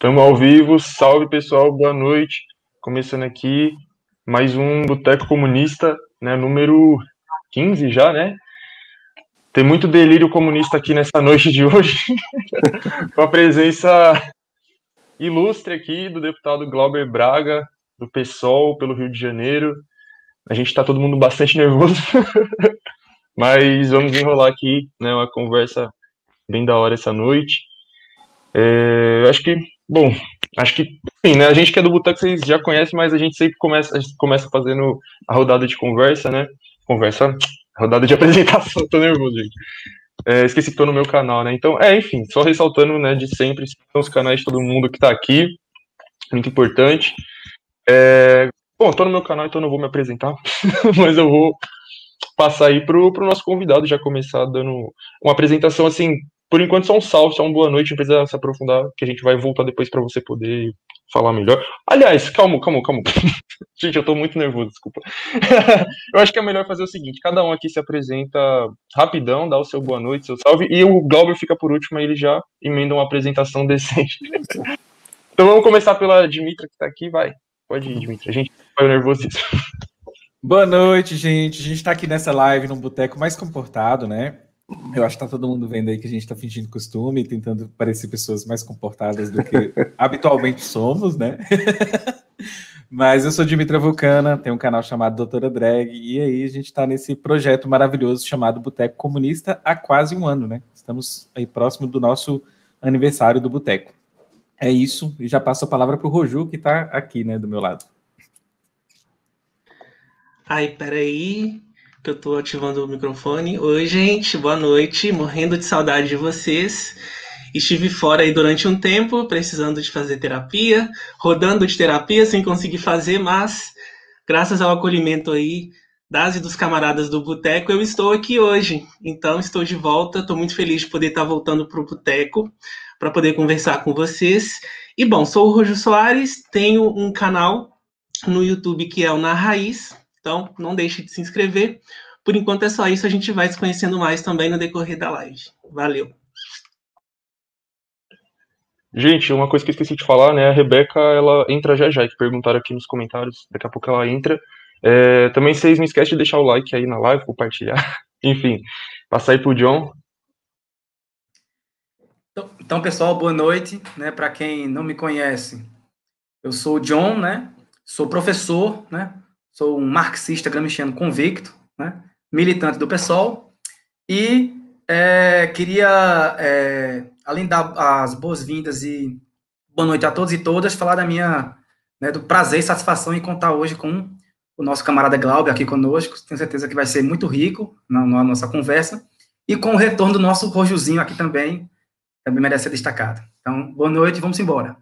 Estamos ao vivo, salve pessoal, boa noite. Começando aqui mais um Boteco Comunista, né, número 15 já, né? Tem muito delírio comunista aqui nessa noite de hoje, com a presença ilustre aqui do deputado Glauber Braga, do PSOL, pelo Rio de Janeiro. A gente está todo mundo bastante nervoso, mas vamos enrolar aqui, né, uma conversa bem da hora essa noite. Acho que, sim, né? A gente que é do Boteco, vocês já conhecem, mas a gente sempre começa fazendo a rodada de conversa, né? Rodada de apresentação, tô nervoso, gente. Esqueci que tô no meu canal, né? Então, enfim, só ressaltando, né, de sempre, são os canais de todo mundo que tá aqui, muito importante. Bom, tô no meu canal, então não vou me apresentar, mas eu vou passar aí pro nosso convidado já começar dando uma apresentação, assim, por enquanto só um salve, só uma boa noite, não precisa se aprofundar, que a gente vai voltar depois para você poder falar melhor. Aliás, calma. Gente, eu tô muito nervoso, desculpa. Eu acho que é melhor fazer o seguinte, cada um aqui se apresenta rapidão, dá o seu boa noite, seu salve, e o Glauber fica por último, aí ele já emenda uma apresentação decente. Então vamos começar pela Dimitra, que tá aqui, vai. Pode ir, Dimitra, a gente vai nervosismo. Boa noite, gente. A gente tá aqui nessa live num boteco mais comportado, né? Eu acho que tá todo mundo vendo aí que a gente tá fingindo costume, tentando parecer pessoas mais comportadas do que habitualmente somos, né? Mas eu sou Dimitra Vulcana, tenho um canal chamado Doutora Drag, e aí a gente tá nesse projeto maravilhoso chamado Boteco Comunista há quase um ano, né? Estamos aí próximo do nosso aniversário do Boteco. É isso, e já passo a palavra pro Roju, que tá aqui, né, do meu lado. Ai, peraí, que eu tô ativando o microfone. Oi, gente, boa noite. Morrendo de saudade de vocês. Estive fora aí durante um tempo, precisando de fazer terapia, rodando de terapia sem conseguir fazer, mas graças ao acolhimento aí das e dos camaradas do Boteco, eu estou aqui hoje. Então, estou de volta, estou muito feliz de poder estar voltando para o Boteco, para poder conversar com vocês. E, bom, sou o Rojo Soares, tenho um canal no YouTube que é o Na Raiz, então não deixe de se inscrever. Por enquanto é só isso, a gente vai se conhecendo mais também no decorrer da live. Valeu! Gente, uma coisa que eu esqueci de falar, né? A Rebeca, ela entra já, que perguntaram aqui nos comentários. Daqui a pouco ela entra. Também vocês não esquecem de deixar o like aí na live, compartilhar. Enfim, passar aí pro John. Então, pessoal, boa noite, né? Para quem não me conhece, eu sou o John, né? Sou professor, né? Sou um marxista gramsciano convicto, né? Militante do PSOL. E queria, além de dar as boas-vindas e boa noite a todos e todas, falar da minha, né, do prazer e satisfação em contar hoje com o nosso camarada Glauber aqui conosco. Tenho certeza que vai ser muito rico na nossa conversa. E com o retorno do nosso Rojuzinho aqui também merece ser destacado. Então, boa noite e vamos embora.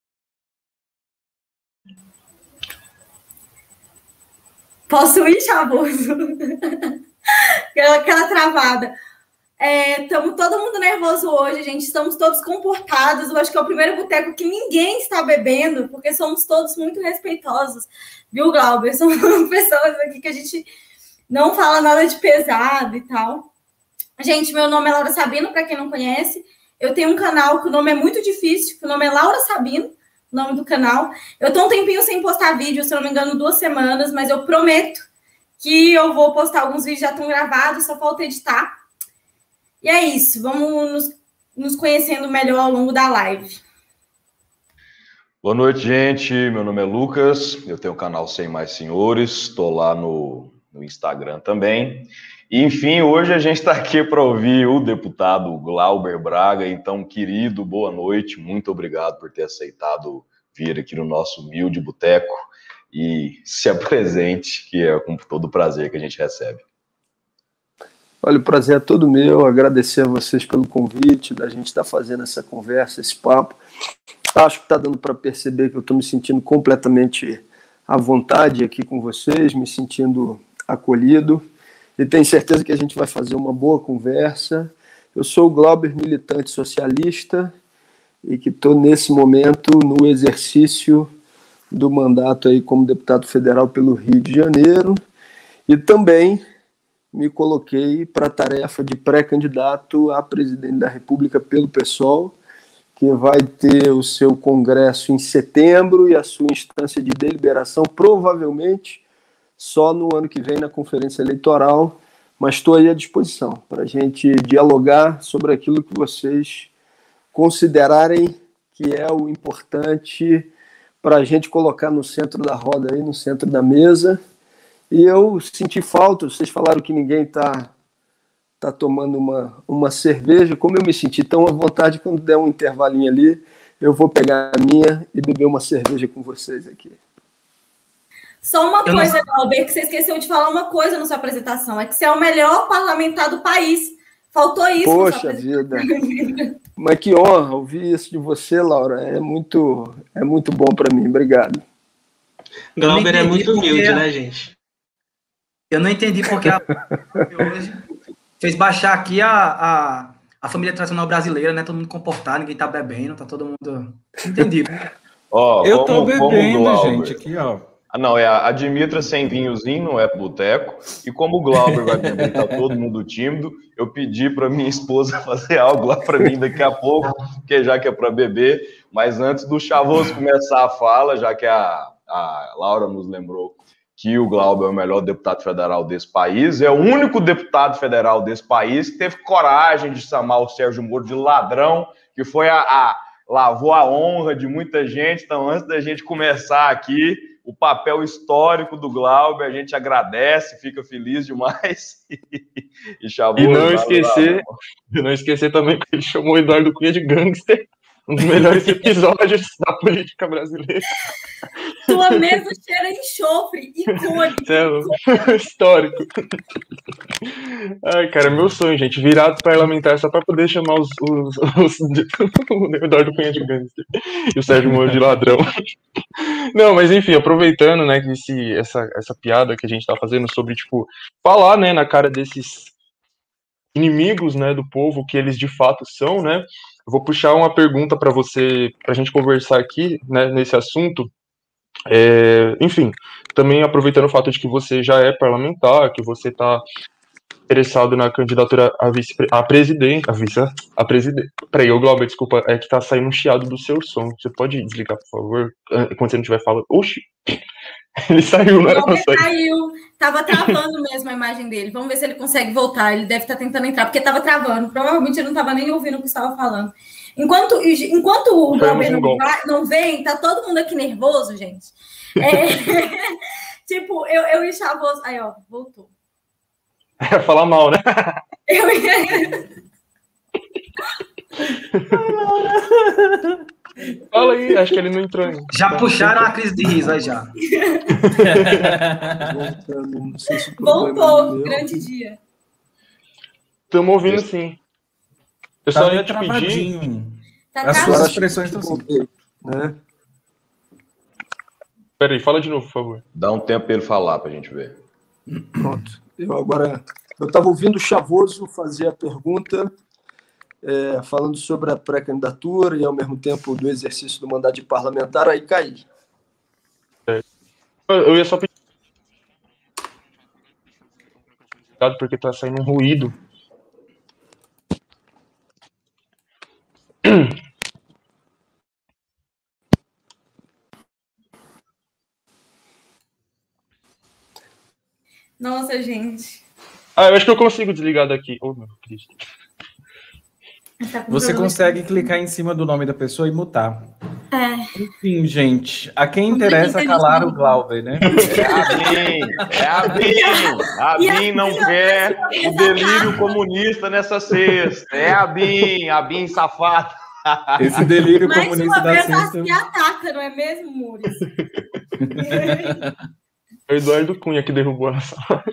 Posso ir, Chavoso? Aquela travada. Estamos todo mundo nervoso hoje, gente. Estamos todos comportados. Eu acho que é o primeiro boteco que ninguém está bebendo, porque somos todos muito respeitosos. Viu, Glauber? São pessoas aqui que a gente não fala nada de pesado e tal. Gente, meu nome é Laura Sabino, para quem não conhece. Eu tenho um canal que o nome é muito difícil, que o nome é Laura Sabino, o nome do canal. Eu estou um tempinho sem postar vídeo, se eu não me engano, 2 semanas, mas eu prometo que eu vou postar alguns vídeos, já estão gravados, só falta editar. E é isso, vamos nos conhecendo melhor ao longo da live. Boa noite, gente. Meu nome é Lucas, eu tenho o canal Sem Mais Senhores, estou lá no Instagram também. E, enfim, hoje a gente está aqui para ouvir o deputado Glauber Braga. Então, querido, boa noite, muito obrigado por ter aceitado vir aqui no nosso humilde boteco e se apresente, que é com todo o prazer que a gente recebe. Olha, o prazer é todo meu, agradecer a vocês pelo convite, da gente estar fazendo essa conversa, esse papo. Acho que está dando para perceber que eu estou me sentindo completamente à vontade aqui com vocês, me sentindo acolhido, e tenho certeza que a gente vai fazer uma boa conversa. Eu sou o Glauber, militante socialista, e que estou nesse momento no exercício do mandato aí como deputado federal pelo Rio de Janeiro, e também me coloquei para a tarefa de pré-candidato a presidente da República pelo PSOL, que vai ter o seu congresso em setembro e a sua instância de deliberação provavelmente só no ano que vem na conferência eleitoral, mas estou aí à disposição para a gente dialogar sobre aquilo que vocês considerarem que é o importante para a gente colocar no centro da roda, aí, no centro da mesa. E eu senti falta, vocês falaram que ninguém está tomando uma cerveja, como eu me senti tão à vontade, quando der um intervalinho ali, eu vou pegar a minha e beber uma cerveja com vocês aqui. Só uma coisa, Glauber, que você esqueceu de falar uma coisa na sua apresentação, é que você é o melhor parlamentar do país. Faltou isso. Poxa vida. Mas que honra ouvir isso de você, Laura. É muito bom para mim. Obrigado. Glauber é muito humilde, né, gente? Eu não entendi porque hoje fez baixar aqui a família tradicional brasileira, né? Todo mundo comportado, ninguém tá bebendo, tá todo mundo... Entendi. Eu tô bebendo, gente, aqui, ó. Não, é a Dimitra sem vinhozinho, não é boteco. E como o Glauber vai beber, tá todo mundo tímido, eu pedi para minha esposa fazer algo lá para mim daqui a pouco, porque já que é para beber. Mas antes do Chavoso começar a fala, já que a Laura nos lembrou que o Glauber é o melhor deputado federal desse país, é o único deputado federal desse país que teve coragem de chamar o Sérgio Moro de ladrão, que foi lavou a honra de muita gente. Então, antes da gente começar aqui, o papel histórico do Glauber, a gente agradece, fica feliz demais. E não esquecer também que ele chamou o Eduardo Cunha de gangster, um dos melhores episódios da política brasileira. Sua mesa cheira enxofre, icônico. Histórico. Ai, cara, meu sonho, gente, virado parlamentar só para poder chamar o Eduardo Cunha de gangster e o Sérgio Moro de ladrão. Não, mas enfim, aproveitando, né, que essa piada que a gente tá fazendo sobre, tipo, falar, né, na cara desses inimigos, né, do povo, que eles de fato são, né, eu vou puxar uma pergunta para você, pra gente conversar aqui, né, nesse assunto. Enfim, também aproveitando o fato de que você já é parlamentar, que você tá interessado na candidatura a presidente. Peraí, ô Glauber, desculpa, é que tá saindo um chiado do seu som. Você pode desligar, por favor, quando você não estiver falando? Oxi! Ele saiu, não era pra sair. Saiu, tava travando mesmo a imagem dele. Vamos ver se ele consegue voltar. Ele deve estar tentando entrar, porque tava travando. Provavelmente ele não tava nem ouvindo o que estava falando. Enquanto o Glauber não vem, tá todo mundo aqui nervoso, gente. Tipo, eu e o Chavoso... Aí, ó, voltou. É falar mal, né? Fala aí, acho que ele não entrou ainda. Já puxaram a crise de riso aí já. Voltou, grande dia. Estamos ouvindo sim. Eu só ia te pedir. Tá As suas expressões estão assim. Né? Peraí, fala de novo, por favor. Dá um tempo para ele falar, para a gente ver. Pronto. Eu estava ouvindo o Chavoso fazer a pergunta, falando sobre a pré-candidatura e, ao mesmo tempo, do exercício do mandato de parlamentar, aí caí. Eu ia só pedir, porque está saindo um ruído. Nossa, gente. Eu acho que eu consigo desligar daqui. Oh, meu Cristo. Você consegue clicar em cima do nome da pessoa e mutar. Enfim, gente, a quem interessa calar o Glauber, né? A BIM não quer o delírio comunista nessa sexta. É a BIM safada. Esse delírio comunista da sexta. Me ataca, não é mesmo, Mures? É o Eduardo Cunha que derrubou a sala.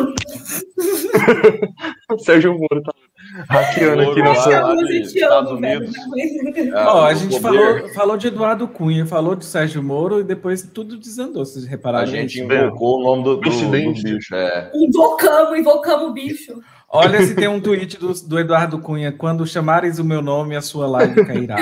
O Sérgio Moro tá hackeando aqui na sala dos Estados Unidos. A gente falou de Eduardo Cunha, falou de Sérgio Moro e depois tudo desandou, vocês repararam? A gente invocou o nome do bicho. Invocamos o bicho. Olha se tem um tweet do Eduardo Cunha: quando chamares o meu nome, a sua live cairá.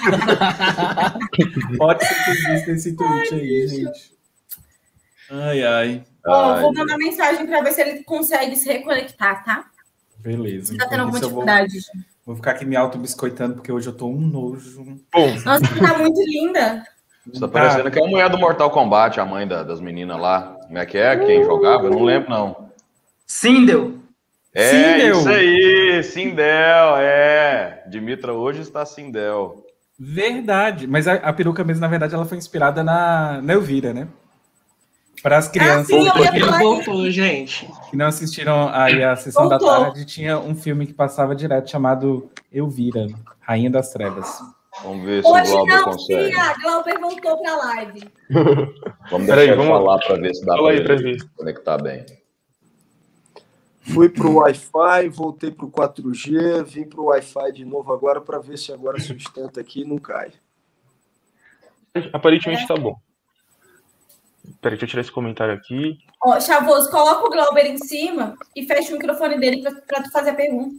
Pode ser que exista esse tweet aí, gente. Ai. Vou mandar mensagem para ver se ele consegue se reconectar, tá? Beleza. Tá tendo alguma dificuldade. Vou ficar aqui me auto-biscoitando, porque hoje eu tô um nojo. Bom, Nossa, você tá muito linda. Você tá parecendo que é a mulher do Mortal Kombat, a mãe das meninas lá. Como é que é? Quem jogava? Eu não lembro, não. Sindel. Sindel. Isso aí, Sindel, Dimitra hoje está Sindel. Verdade. Mas a peruca mesmo, na verdade, ela foi inspirada na Elvira, né? Para as crianças sim, eu ia Ele falar voltou, gente. que não assistiram aí a sessão Voltou. da tarde, tinha um filme que passava direto chamado Elvira, Rainha das Trevas. Vamos ver se o Hoje Glauber não, consegue. tia. Glauber voltou pra live. Vamos Peraí, deixar ele vamos falar para ver se dá Fala para aí pra ele ver. conectar bem. Fui para o Wi-Fi, voltei para o 4G, vim para o Wi-Fi de novo agora para ver se agora sustenta aqui e não cai. Aparentemente tá bom. Peraí, deixa eu tirar esse comentário aqui. Ó, Chavoso, coloca o Glauber em cima e fecha o microfone dele pra tu fazer a pergunta.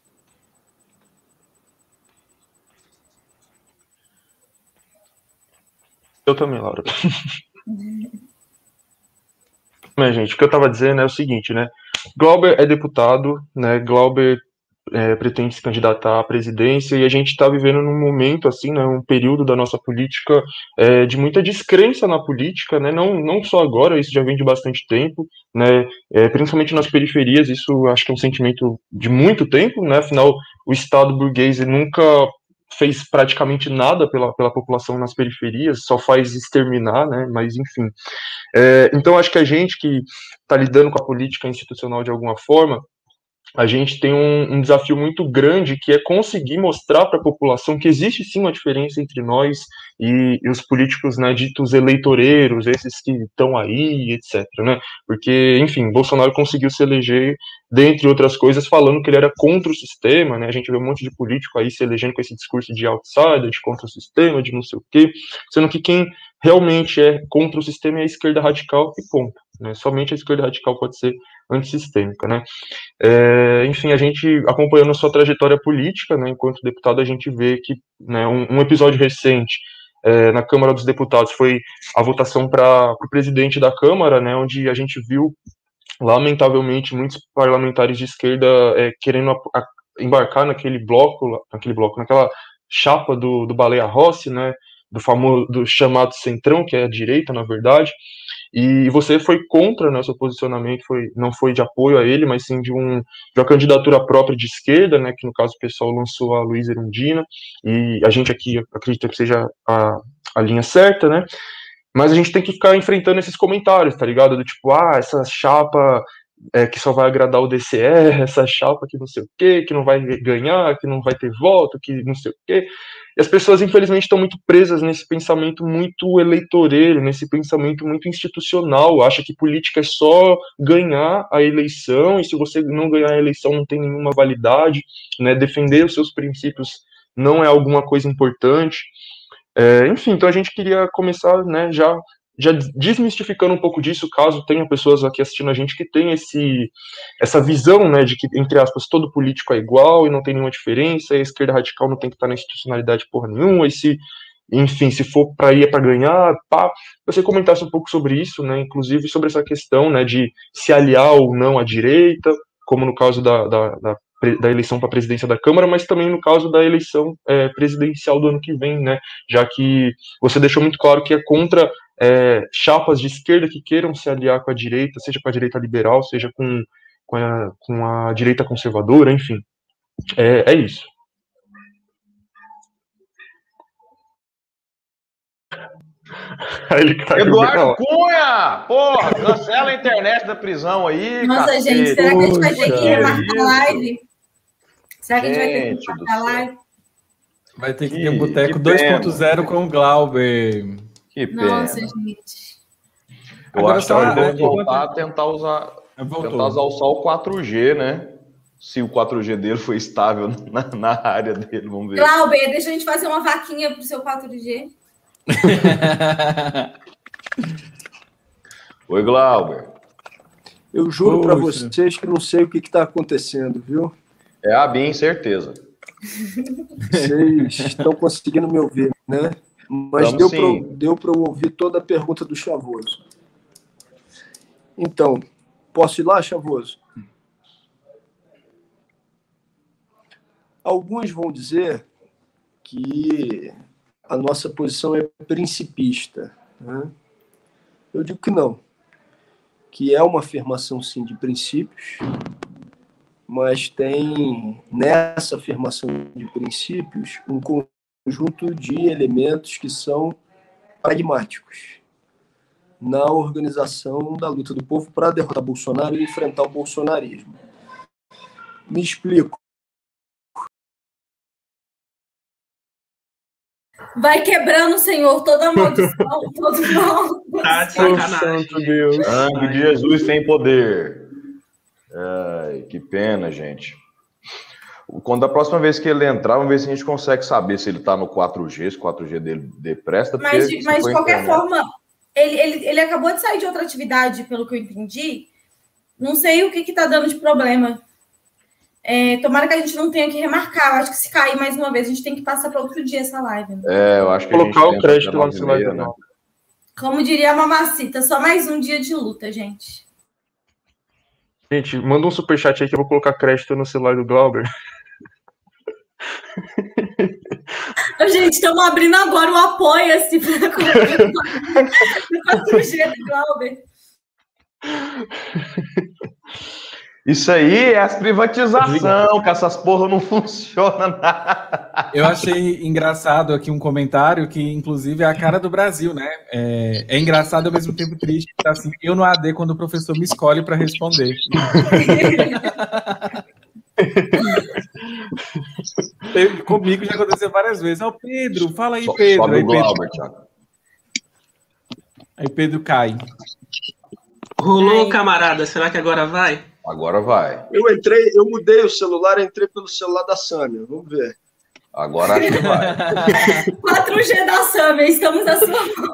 Eu também, Laura. Mas, gente, o que eu tava dizendo é o seguinte, né? Glauber é deputado, né? Glauber pretende se candidatar à presidência e a gente está vivendo num momento, assim, né, um período da nossa política de muita descrença na política, né, não só agora, isso já vem de bastante tempo, né, principalmente nas periferias, isso acho que é um sentimento de muito tempo, né, afinal, o Estado burguês nunca fez praticamente nada pela população nas periferias, só faz exterminar, né, mas enfim. Então, acho que a gente que está lidando com a política institucional de alguma forma, a gente tem um desafio muito grande, que é conseguir mostrar para a população que existe sim uma diferença entre nós e os políticos, né, ditos eleitoreiros, esses que estão aí, etc, né, porque, enfim, Bolsonaro conseguiu se eleger, dentre outras coisas, falando que ele era contra o sistema, né, a gente vê um monte de político aí se elegendo com esse discurso de outsider, de contra o sistema, de não sei o quê, sendo que quem realmente é contra o sistema é a esquerda radical e ponto, né, somente a esquerda radical pode ser antissistêmica, né. Enfim, a gente acompanhando a sua trajetória política, né, enquanto deputado, a gente vê que, né, um episódio recente na Câmara dos Deputados foi a votação para o presidente da Câmara, né, onde a gente viu, lamentavelmente, muitos parlamentares de esquerda querendo embarcar naquela chapa do Baleia Rossi, né, do chamado Centrão, que é a direita, na verdade. E você foi contra, né, seu posicionamento não foi de apoio a ele, mas sim de uma candidatura própria de esquerda, né, que no caso o pessoal lançou a Luísa Erundina, e a gente aqui acredita que seja a linha certa, né, mas a gente tem que ficar enfrentando esses comentários, tá ligado? Do tipo, essa chapa que só vai agradar o DCE, essa chapa que não sei o quê, que não vai ganhar, que não vai ter voto, que não sei o quê. E as pessoas, infelizmente, estão muito presas nesse pensamento muito eleitoreiro, nesse pensamento muito institucional. Acha que política é só ganhar a eleição, e se você não ganhar a eleição não tem nenhuma validade, né? Defender os seus princípios não é alguma coisa importante. Enfim, então a gente queria começar, né, já desmistificando um pouco disso, caso tenha pessoas aqui assistindo a gente que tem essa visão, né, de que, entre aspas, todo político é igual e não tem nenhuma diferença, e a esquerda radical não tem que estar na institucionalidade porra nenhuma, e enfim, se for para ir é para ganhar, pá, você comentasse um pouco sobre isso, né, inclusive sobre essa questão, né, de se aliar ou não à direita, como no caso da eleição para a presidência da Câmara, mas também no caso da eleição presidencial do ano que vem, né, já que você deixou muito claro que é contra chapas de esquerda que queiram se aliar com a direita, seja com a direita liberal, seja com a direita conservadora, enfim, é isso. Eduardo Cunha! Porra, cancela a internet da prisão aí. Nossa, cacete. gente, será que a gente vai ter que remarcar a live? Será que a gente vai ter que Gente do remarcar a live? Vai ter que ter um boteco 2.0 com o Glauber. Que pena. Nossa, gente. Eu Agora acho que só- vamos voltar a tentar usar só o 4G, né? Se o 4G dele foi estável na área dele, vamos ver. Glauber, deixa a gente fazer uma vaquinha pro seu 4G. Oi, Glauber. Eu juro para Poxa. vocês que não sei o que está acontecendo, viu? É a BIM, certeza. Vocês estão conseguindo me ouvir, né? Mas Vamos deu para eu ouvir toda a pergunta do Chavoso. Então, posso ir lá, Chavoso? Alguns vão dizer que a nossa posição é principista, né? Eu digo que não, que é uma afirmação, sim, de princípios, mas tem nessa afirmação de princípios um conjunto de elementos que são pragmáticos na organização da luta do povo para derrotar Bolsonaro e enfrentar o bolsonarismo. Me explico. Vai quebrando, Senhor, toda maldição, todo mal. Tá de sacanagem. Santo Deus. Sangue de Jesus tem poder. Ai, que pena, gente. Quando a próxima vez que ele entrar, vamos ver se a gente consegue saber se ele tá no 4G, se o 4G dele presta. Mas de qualquer forma, ele acabou de sair de outra atividade, pelo que eu entendi. Não sei o que está dando de problema. Tomara que a gente não tenha que remarcar. Eu acho que se cair mais uma vez, a gente tem que passar para outro dia essa live. Né? Eu acho que Colocar o crédito lá no celular, né? Como diria a Mamacita, só mais um dia de luta, gente. Gente, manda um superchat aí que eu vou colocar crédito no celular do Glauber. Gente, estamos abrindo agora o apoia-se para o 4G do Glauber. Isso aí é as privatização, que essas porra não funcionam nada. Eu achei engraçado aqui um comentário que, inclusive, é a cara do Brasil, né? É engraçado ao mesmo tempo triste. Tá assim, eu no AD quando o professor me escolhe para responder. Comigo já aconteceu várias vezes. Ó, Pedro, fala aí, Pedro. Sobe o Glauber, Thiago. Aí Pedro cai. Rolou, camarada. Será que agora vai? Agora vai. Eu mudei o celular, entrei pelo celular da Sâmia. Vamos ver. Agora acho que vai. 4G da Sâmia, estamos à sua mão.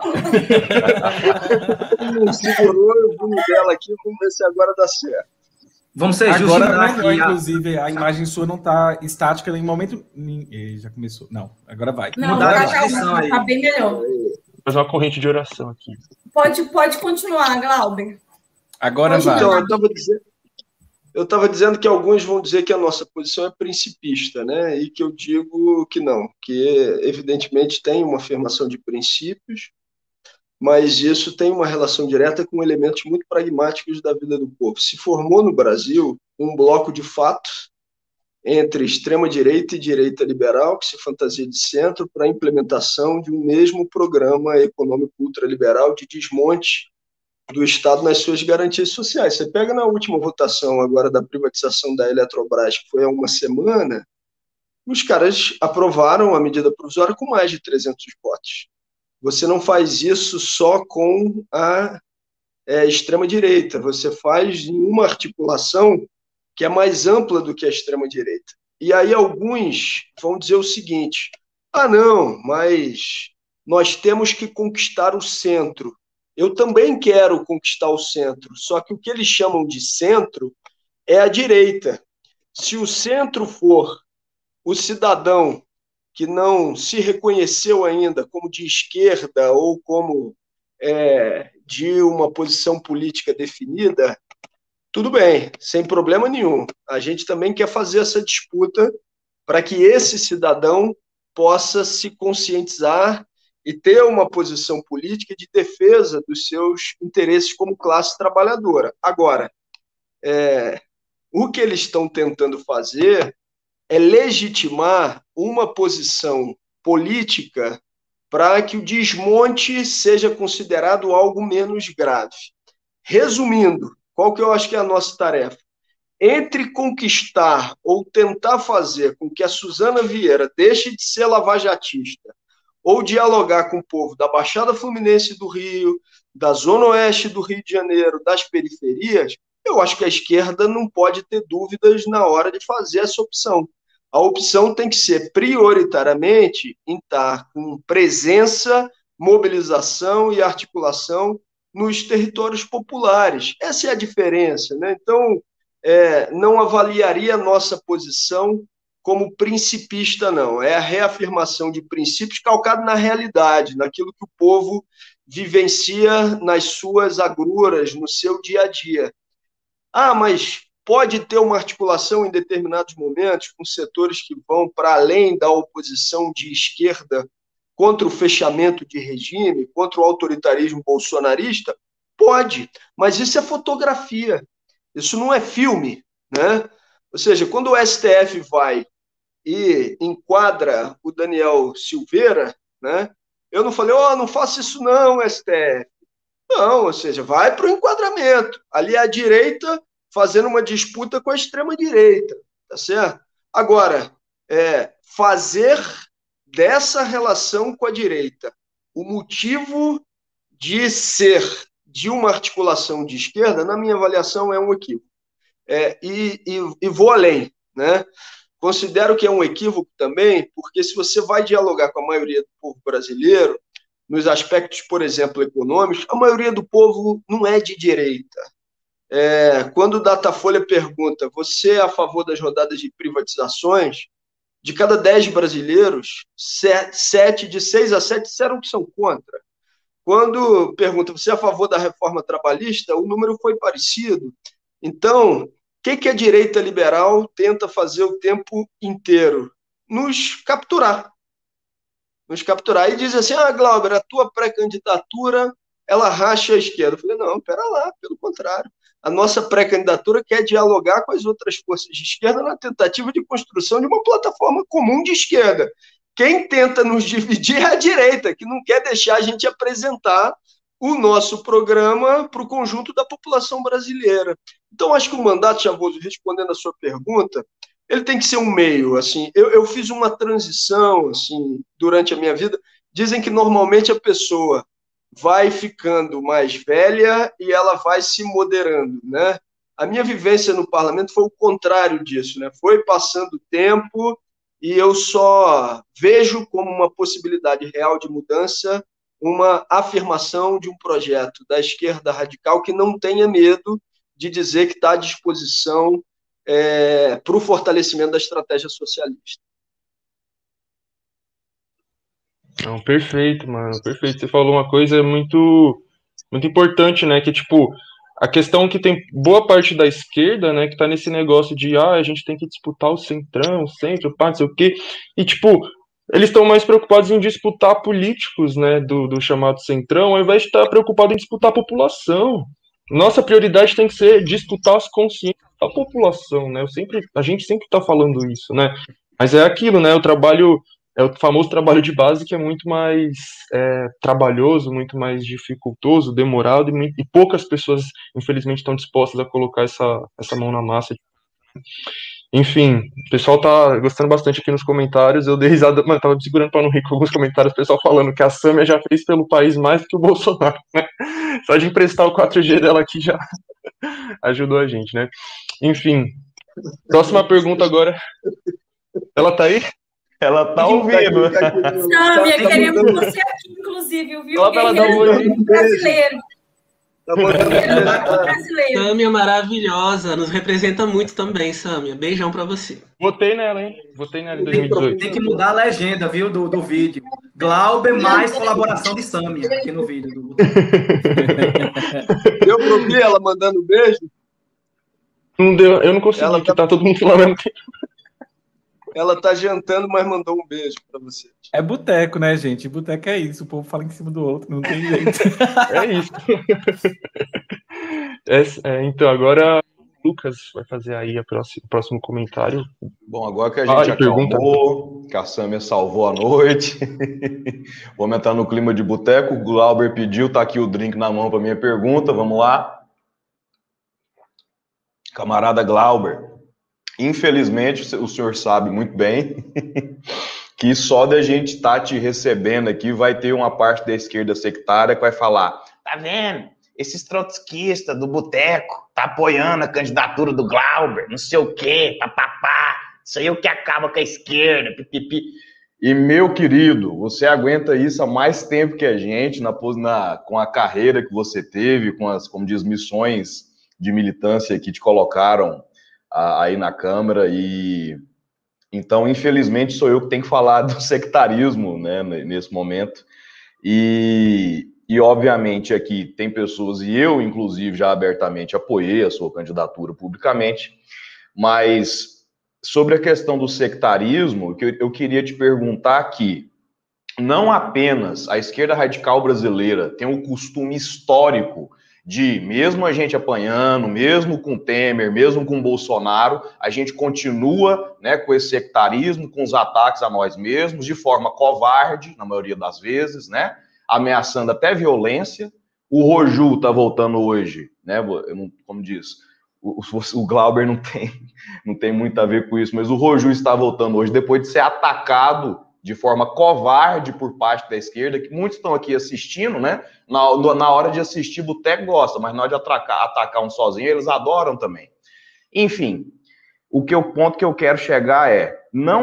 Não segurou, eu vou dela aqui, vamos ver se agora dá certo. Vamos ser justos. Agora, inclusive, a imagem sua não está estática em momento. Já começou. Não, agora vai. Não, tá bem melhor. Vou fazer uma corrente de oração aqui. Pode continuar, Glauber. Agora vai. Então, eu estava dizendo que alguns vão dizer que a nossa posição é principista, né? E que eu digo que não, que evidentemente tem uma afirmação de princípios, mas isso tem uma relação direta com elementos muito pragmáticos da vida do povo. Se formou no Brasil um bloco de fatos entre extrema-direita e direita liberal, que se fantasia de centro, para a implementação de um mesmo programa econômico ultraliberal de desmonte do Estado nas suas garantias sociais. Você pega na última votação agora da privatização da Eletrobras, que foi há uma semana, os caras aprovaram a medida provisória com mais de 300 votos. Você não faz isso só com a extrema-direita, você faz em uma articulação que é mais ampla do que a extrema-direita. E aí alguns vão dizer o seguinte, não, mas nós temos que conquistar o centro. Eu também quero conquistar o centro, só que o que eles chamam de centro é a direita. Se o centro for o cidadão que não se reconheceu ainda como de esquerda ou como de uma posição política definida, tudo bem, sem problema nenhum. A gente também quer fazer essa disputa para que esse cidadão possa se conscientizar e ter uma posição política de defesa dos seus interesses como classe trabalhadora. Agora, o que eles estão tentando fazer é legitimar uma posição política para que o desmonte seja considerado algo menos grave. Resumindo, qual que eu acho que é a nossa tarefa? Entre conquistar ou tentar fazer com que a Suzana Vieira deixe de ser lavajatista ou dialogar com o povo da Baixada Fluminense do Rio, da Zona Oeste do Rio de Janeiro, das periferias, eu acho que a esquerda não pode ter dúvidas na hora de fazer essa opção. A opção tem que ser prioritariamente em estar com presença, mobilização e articulação nos territórios populares. Essa é a diferença, né? Então, não avaliaria a nossa posição como principista, não. É a reafirmação de princípios calcados na realidade, naquilo que o povo vivencia nas suas agruras, no seu dia a dia. Mas pode ter uma articulação em determinados momentos com setores que vão para além da oposição de esquerda contra o fechamento de regime, contra o autoritarismo bolsonarista? Pode, mas isso é fotografia, isso não é filme, né? Ou seja, quando o STF vai e enquadra o Daniel Silveira, né? Eu não falei, não faça isso não, STF. Não, ou seja, vai para o enquadramento. Ali é a direita fazendo uma disputa com a extrema-direita, tá certo? Agora, fazer dessa relação com a direita o motivo de ser de uma articulação de esquerda, na minha avaliação, é um equívoco. E vou além, né? Considero que é um equívoco também, porque se você vai dialogar com a maioria do povo brasileiro, nos aspectos, por exemplo, econômicos, a maioria do povo não é de direita. Quando o Datafolha pergunta, você é a favor das rodadas de privatizações? De cada 10 brasileiros, 6 a 7 disseram que são contra. Quando pergunta, você é a favor da reforma trabalhista? O número foi parecido. Então, o que a direita liberal tenta fazer o tempo inteiro? Nos capturar. E diz assim, Glauber, a tua pré-candidatura, ela racha a esquerda. Eu falei, não, pera lá, pelo contrário. A nossa pré-candidatura quer dialogar com as outras forças de esquerda na tentativa de construção de uma plataforma comum de esquerda. Quem tenta nos dividir é a direita, que não quer deixar a gente apresentar o nosso programa para o conjunto da população brasileira. Então, acho que o mandato, Chavoso, respondendo a sua pergunta, ele tem que ser um meio. Assim, eu fiz uma transição assim, durante a minha vida. Dizem que normalmente a pessoa vai ficando mais velha e ela vai se moderando, né? A minha vivência no parlamento foi o contrário disso, né? Foi passando o tempo e eu só vejo como uma possibilidade real de mudança uma afirmação de um projeto da esquerda radical que não tenha medo de dizer que está à disposição para o fortalecimento da estratégia socialista. Não, perfeito, mano, perfeito. Você falou uma coisa muito, muito importante, né? Que, tipo, a questão que tem boa parte da esquerda, né, que tá nesse negócio de, a gente tem que disputar o centrão, o centro, pá, não sei o quê. E, tipo, eles estão mais preocupados em disputar políticos, né, do chamado centrão, ao invés de estar preocupado em disputar a população. Nossa prioridade tem que ser disputar as consciências da população, né? A gente sempre tá falando isso, né? Mas é aquilo, né? É o famoso trabalho de base que é muito mais trabalhoso, muito mais dificultoso, demorado, e poucas pessoas, infelizmente, estão dispostas a colocar essa mão na massa. Enfim, o pessoal tá gostando bastante aqui nos comentários. Eu dei risada, mano, tava me segurando para não rir com alguns comentários, o pessoal falando que a Sâmia já fez pelo país mais do que o Bolsonaro, né? Só de emprestar o 4G dela aqui já ajudou a gente, né? Enfim, próxima pergunta agora. Ela tá aí? Ela tá ouvindo. Sâmia, queremos você aqui, inclusive, viu? Fala pra ela dar um oi. Brasileiro. Sâmia maravilhosa, nos representa muito também, Sâmia. Beijão pra você. Votei nela, hein? Votei nela em 2018. Tem que mudar a legenda, viu, do vídeo. Glauber mais colaboração de Sâmia aqui no vídeo. Deu pra ouvir ela mandando beijo? Não deu, eu não consegui, Ela tá todo mundo falando. Ela tá jantando, mas mandou um beijo pra você. É boteco, né, gente? Boteco é isso. O povo fala em cima do outro, não tem jeito. É isso. Então, agora o Lucas vai fazer aí o próximo comentário. Bom, agora que a gente acalmou, que a Sâmia salvou a noite, vamos entrar no clima de boteco. O Glauber pediu, tá aqui o drink na mão para minha pergunta, vamos lá. Camarada Glauber, infelizmente, o senhor sabe muito bem que só da gente estar te recebendo aqui vai ter uma parte da esquerda sectária que vai falar, tá vendo? Esses trotskistas do boteco tá apoiando a candidatura do Glauber, não sei o quê, papapá, isso aí é o que acaba com a esquerda, pipipi. E, meu querido, você aguenta isso há mais tempo que a gente, com a carreira que você teve, com as, como diz, missões de militância que te colocaram aí na Câmara, e então, infelizmente, sou eu que tenho que falar do sectarismo, né, nesse momento. E E, obviamente, aqui tem pessoas, e eu, inclusive, já abertamente apoiei a sua candidatura publicamente, mas sobre a questão do sectarismo, eu queria te perguntar aqui, não apenas a esquerda radical brasileira tem um costume histórico de, mesmo a gente apanhando, mesmo com Temer, mesmo com Bolsonaro, a gente continua, né, com esse sectarismo, com os ataques a nós mesmos, de forma covarde, na maioria das vezes, né, ameaçando até violência. O Roju está voltando hoje, né, como diz, o Glauber não tem muito a ver com isso, mas o Roju está voltando hoje depois de ser atacado de forma covarde por parte da esquerda, que muitos estão aqui assistindo, né? Na hora de assistir, boteco gosta, mas na hora de atacar um sozinho, eles adoram também. Enfim, o ponto que eu quero chegar é,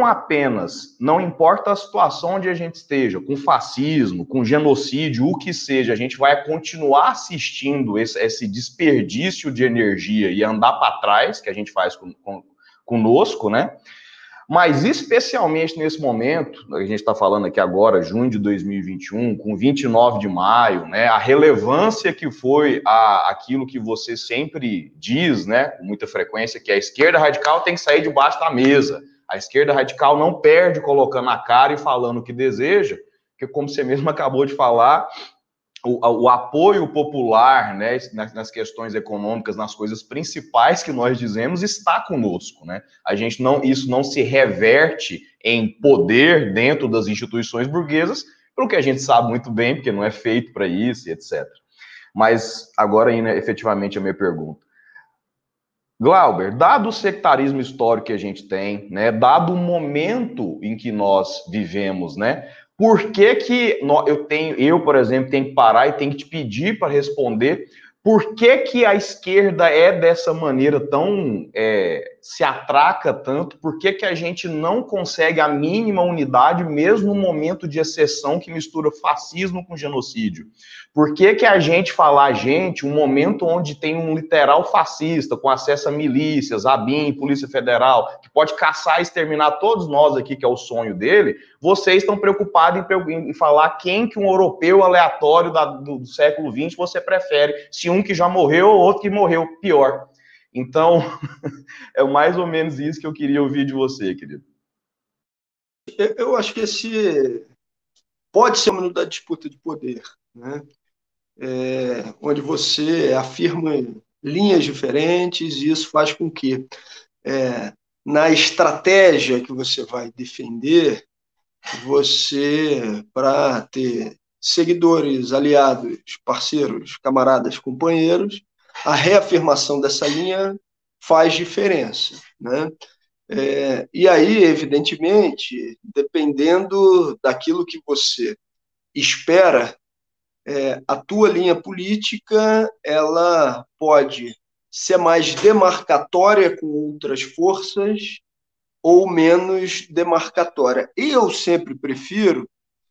não importa a situação onde a gente esteja, com fascismo, com genocídio, o que seja, a gente vai continuar assistindo esse desperdício de energia e andar para trás, que a gente faz conosco, né? Mas, especialmente nesse momento, a gente está falando aqui agora, junho de 2021, com 29 de maio, né, a relevância que foi aquilo que você sempre diz, né, com muita frequência, que a esquerda radical tem que sair debaixo da mesa. A esquerda radical não perde colocando a cara e falando o que deseja, porque, como você mesmo acabou de falar, o apoio popular, né, nas questões econômicas, nas coisas principais que nós dizemos, está conosco, né? Isso não se reverte em poder dentro das instituições burguesas, pelo que a gente sabe muito bem, porque não é feito para isso, e etc. Mas agora, efetivamente, a minha pergunta. Glauber, dado o sectarismo histórico que a gente tem, né, dado o momento em que nós vivemos, né, por que eu, por exemplo, tenho que parar e tenho que te pedir para responder por que a esquerda é dessa maneira tão, se atraca tanto, por que a gente não consegue a mínima unidade, mesmo no momento de exceção que mistura fascismo com genocídio? Por que a gente um momento onde tem um literal fascista, com acesso a milícias, a BIM, Polícia Federal, que pode caçar e exterminar todos nós aqui, que é o sonho dele, vocês estão preocupados em falar quem que um europeu aleatório do século XX você prefere, se um que já morreu ou outro que morreu pior. Então, é mais ou menos isso que eu queria ouvir de você, querido. Eu acho que esse pode ser uma da disputa de poder, né? Onde você afirma linhas diferentes e isso faz com que, na estratégia que você vai defender, você, para ter seguidores, aliados, parceiros, camaradas, companheiros, a reafirmação dessa linha faz diferença, né? E aí, evidentemente, dependendo daquilo que você espera, a tua linha política ela pode ser mais demarcatória com outras forças ou menos demarcatória. Eu sempre prefiro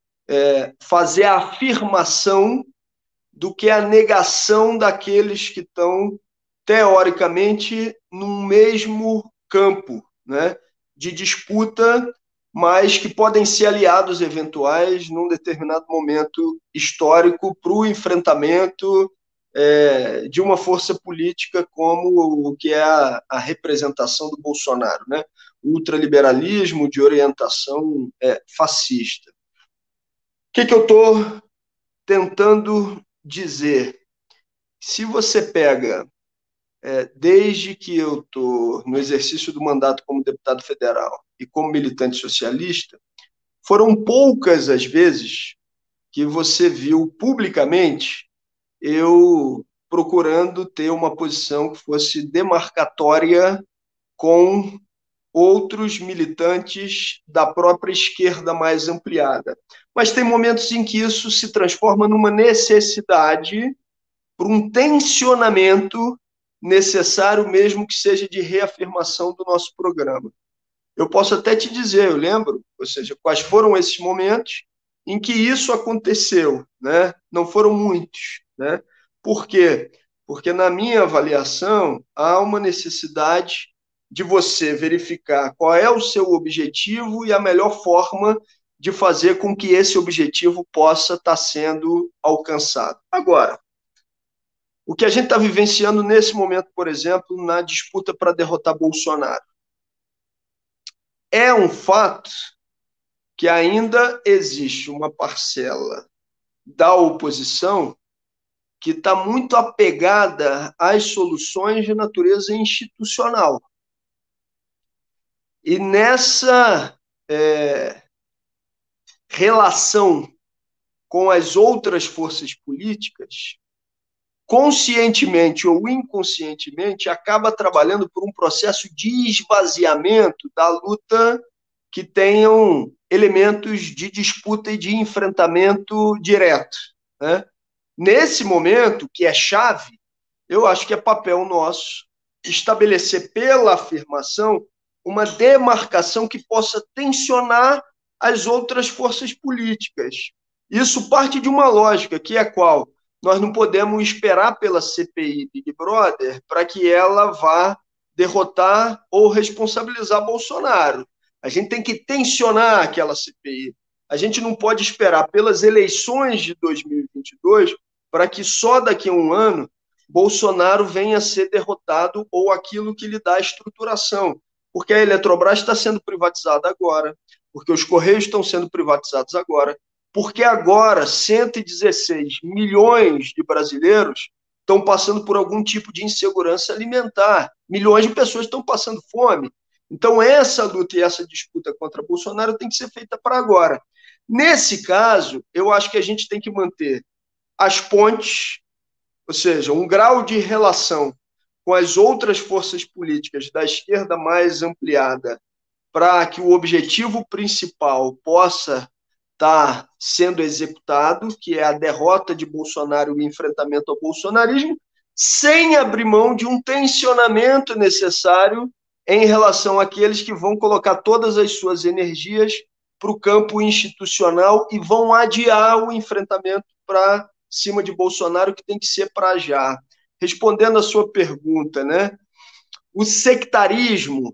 fazer a afirmação do que a negação daqueles que estão, teoricamente, no mesmo campo, né, de disputa, mas que podem ser aliados eventuais num determinado momento histórico para o enfrentamento de uma força política como o que é a representação do Bolsonaro, né? O ultraliberalismo de orientação fascista. O que eu estou tentando dizer? Se você pega, desde que eu estou no exercício do mandato como deputado federal e como militante socialista, foram poucas as vezes que você viu publicamente eu procurando ter uma posição que fosse demarcatória com outros militantes da própria esquerda mais ampliada. Mas tem momentos em que isso se transforma numa necessidade para um tensionamento necessário, mesmo que seja de reafirmação do nosso programa. Eu posso até te dizer, eu lembro, ou seja, quais foram esses momentos em que isso aconteceu, né? Não foram muitos, né? Por quê? Porque, na minha avaliação, há uma necessidade de você verificar qual é o seu objetivo e a melhor forma de fazer com que esse objetivo possa estar sendo alcançado. Agora, o que a gente está vivenciando nesse momento, por exemplo, na disputa para derrotar Bolsonaro, é um fato que ainda existe uma parcela da oposição que está muito apegada às soluções de natureza institucional. E nessa relação com as outras forças políticas, conscientemente ou inconscientemente, acaba trabalhando por um processo de esvaziamento da luta que tenham elementos de disputa e de enfrentamento direto, né? Nesse momento, que é chave, eu acho que é papel nosso estabelecer pela afirmação uma demarcação que possa tensionar as outras forças políticas. Isso parte de uma lógica, que é qual? Nós não podemos esperar pela CPI Big Brother para que ela vá derrotar ou responsabilizar Bolsonaro. A gente tem que tensionar aquela CPI. A gente não pode esperar pelas eleições de 2022 para que só daqui a um ano Bolsonaro venha a ser derrotado ou aquilo que lhe dá estruturação. Porque a Eletrobras está sendo privatizada agora, porque os Correios estão sendo privatizados agora, porque agora 116 milhões de brasileiros estão passando por algum tipo de insegurança alimentar. Milhões de pessoas estão passando fome. Então, essa luta e essa disputa contra Bolsonaro tem que ser feita para agora. Nesse caso, eu acho que a gente tem que manter as pontes, ou seja, um grau de relação com as outras forças políticas da esquerda mais ampliada, para que o objetivo principal possa estar sendo executado, que é a derrota de Bolsonaro e o enfrentamento ao bolsonarismo, sem abrir mão de um tensionamento necessário em relação àqueles que vão colocar todas as suas energias para o campo institucional e vão adiar o enfrentamento para cima de Bolsonaro, que tem que ser para já. Respondendo a sua pergunta, né? O sectarismo,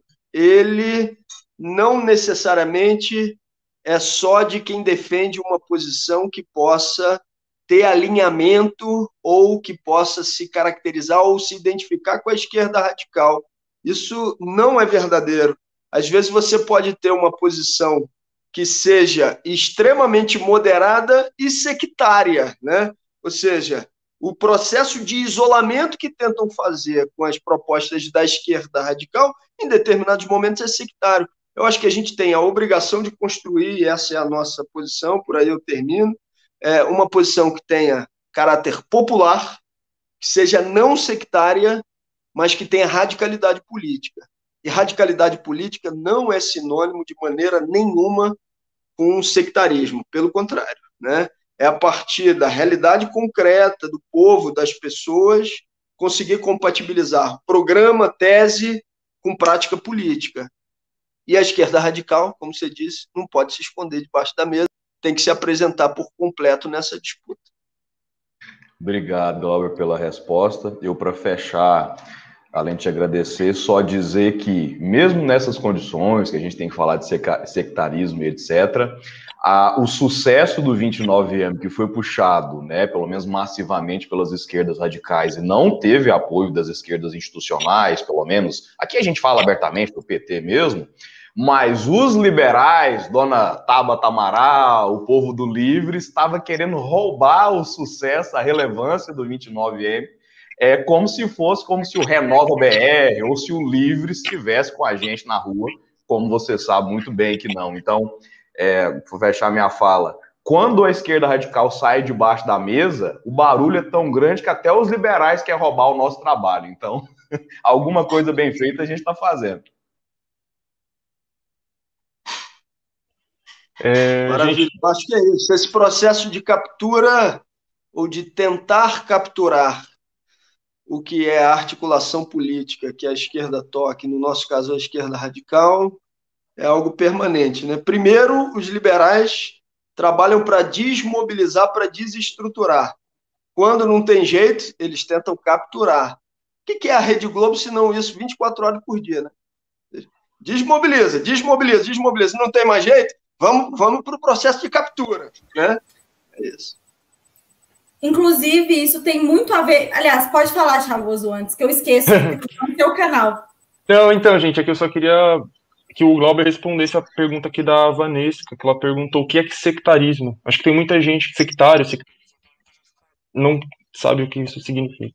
ele não necessariamente é só de quem defende uma posição que possa ter alinhamento ou que possa se caracterizar ou se identificar com a esquerda radical. Isso não é verdadeiro. Às vezes você pode ter uma posição que seja extremamente moderada e sectária, né? Ou seja, o processo de isolamento que tentam fazer com as propostas da esquerda radical, em determinados momentos é sectário. Eu acho que a gente tem a obrigação de construir, e essa é a nossa posição, por aí eu termino, uma posição que tenha caráter popular, que seja não sectária, mas que tenha radicalidade política. E radicalidade política não é sinônimo de maneira nenhuma com sectarismo, pelo contrário, né? É a partir da realidade concreta do povo, das pessoas, conseguir compatibilizar programa, tese com prática política. E a esquerda radical, como você disse, não pode se esconder debaixo da mesa, tem que se apresentar por completo nessa disputa. Obrigado, Glauber, pela resposta. Eu, para fechar, além de te agradecer, só dizer que, mesmo nessas condições, que a gente tem que falar de sectarismo e etc., o sucesso do 29M, que foi puxado, né, pelo menos massivamente pelas esquerdas radicais, e não teve apoio das esquerdas institucionais, pelo menos, aqui a gente fala abertamente do PT mesmo, mas os liberais, dona Tabata Amaral, o povo do Livre, estava querendo roubar o sucesso, a relevância do 29M, como se o Renova BR ou se o Livre estivesse com a gente na rua, como você sabe muito bem que não. Então, vou fechar minha fala. Quando a esquerda radical sai debaixo da mesa, o barulho é tão grande que até os liberais querem roubar o nosso trabalho. Então, alguma coisa bem feita a gente está fazendo. Maravilha. Gente... Acho que é isso. Esse processo de captura ou de tentar capturar o que é a articulação política que a esquerda toca, no nosso caso a esquerda radical, é algo permanente, né? Primeiro, os liberais trabalham para desmobilizar, para desestruturar. Quando não tem jeito, eles tentam capturar. O que é a Rede Globo, se não isso, 24 horas por dia, né? Desmobiliza, desmobiliza, desmobiliza. Não tem mais jeito? Vamos para o processo de captura, né? É isso. Inclusive, isso tem muito a ver... Aliás, pode falar, Chavoso, antes, que eu esqueço no seu canal. Não, então, gente, aqui eu só queria que o Glauber respondesse a pergunta aqui da Vanessa, que ela perguntou o que é sectarismo. Acho que tem muita gente sectário, não sabe o que isso significa.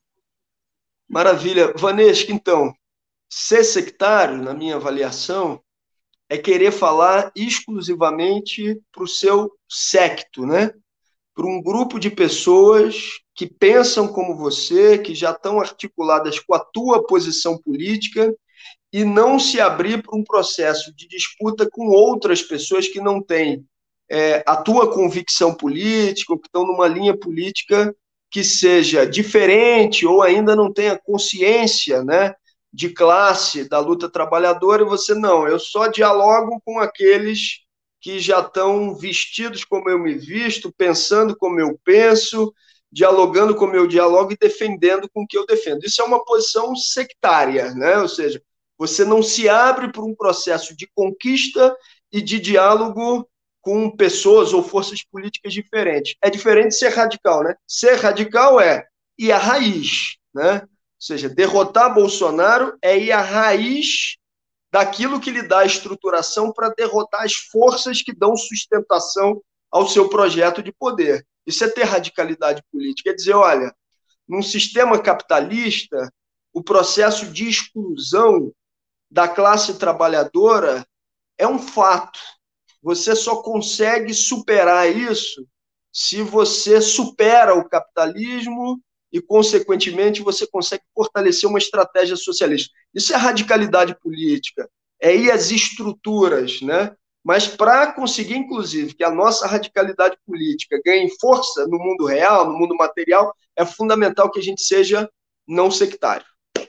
Maravilha. Vanessa, então, ser sectário, na minha avaliação, é querer falar exclusivamente para o seu séquito, né? Para um grupo de pessoas que pensam como você, que já estão articuladas com a tua posição política e não se abrir para um processo de disputa com outras pessoas que não têm a tua convicção política ou que estão numa linha política que seja diferente ou ainda não tenha consciência, né, de classe, da luta trabalhadora, e você, não, eu só dialogo com aqueles que já estão vestidos como eu me visto, pensando como eu penso, dialogando como eu dialogo e defendendo com o que eu defendo. Isso é uma posição sectária, né? Ou seja, você não se abre para um processo de conquista e de diálogo com pessoas ou forças políticas diferentes. É diferente de ser radical, né? Ser radical é ir à raiz, né? Ou seja, derrotar Bolsonaro é ir à raiz daquilo que lhe dá estruturação para derrotar as forças que dão sustentação ao seu projeto de poder. Isso é ter radicalidade política. É dizer, olha, num sistema capitalista, o processo de exclusão da classe trabalhadora é um fato. Você só consegue superar isso se você supera o capitalismo e, consequentemente, você consegue fortalecer uma estratégia socialista. Isso é radicalidade política, é ir às estruturas, né? Mas para conseguir, inclusive, que a nossa radicalidade política ganhe força no mundo real, no mundo material, é fundamental que a gente seja não sectário.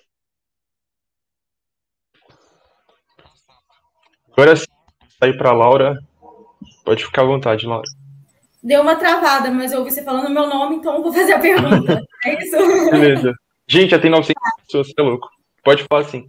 Agora sim, sair para a Laura. Pode ficar à vontade, Laura. Deu uma travada, mas eu ouvi você falando meu nome, então eu vou fazer a pergunta. É isso? Beleza. Gente, já tem 900 pessoas, você é louco. Pode falar sim.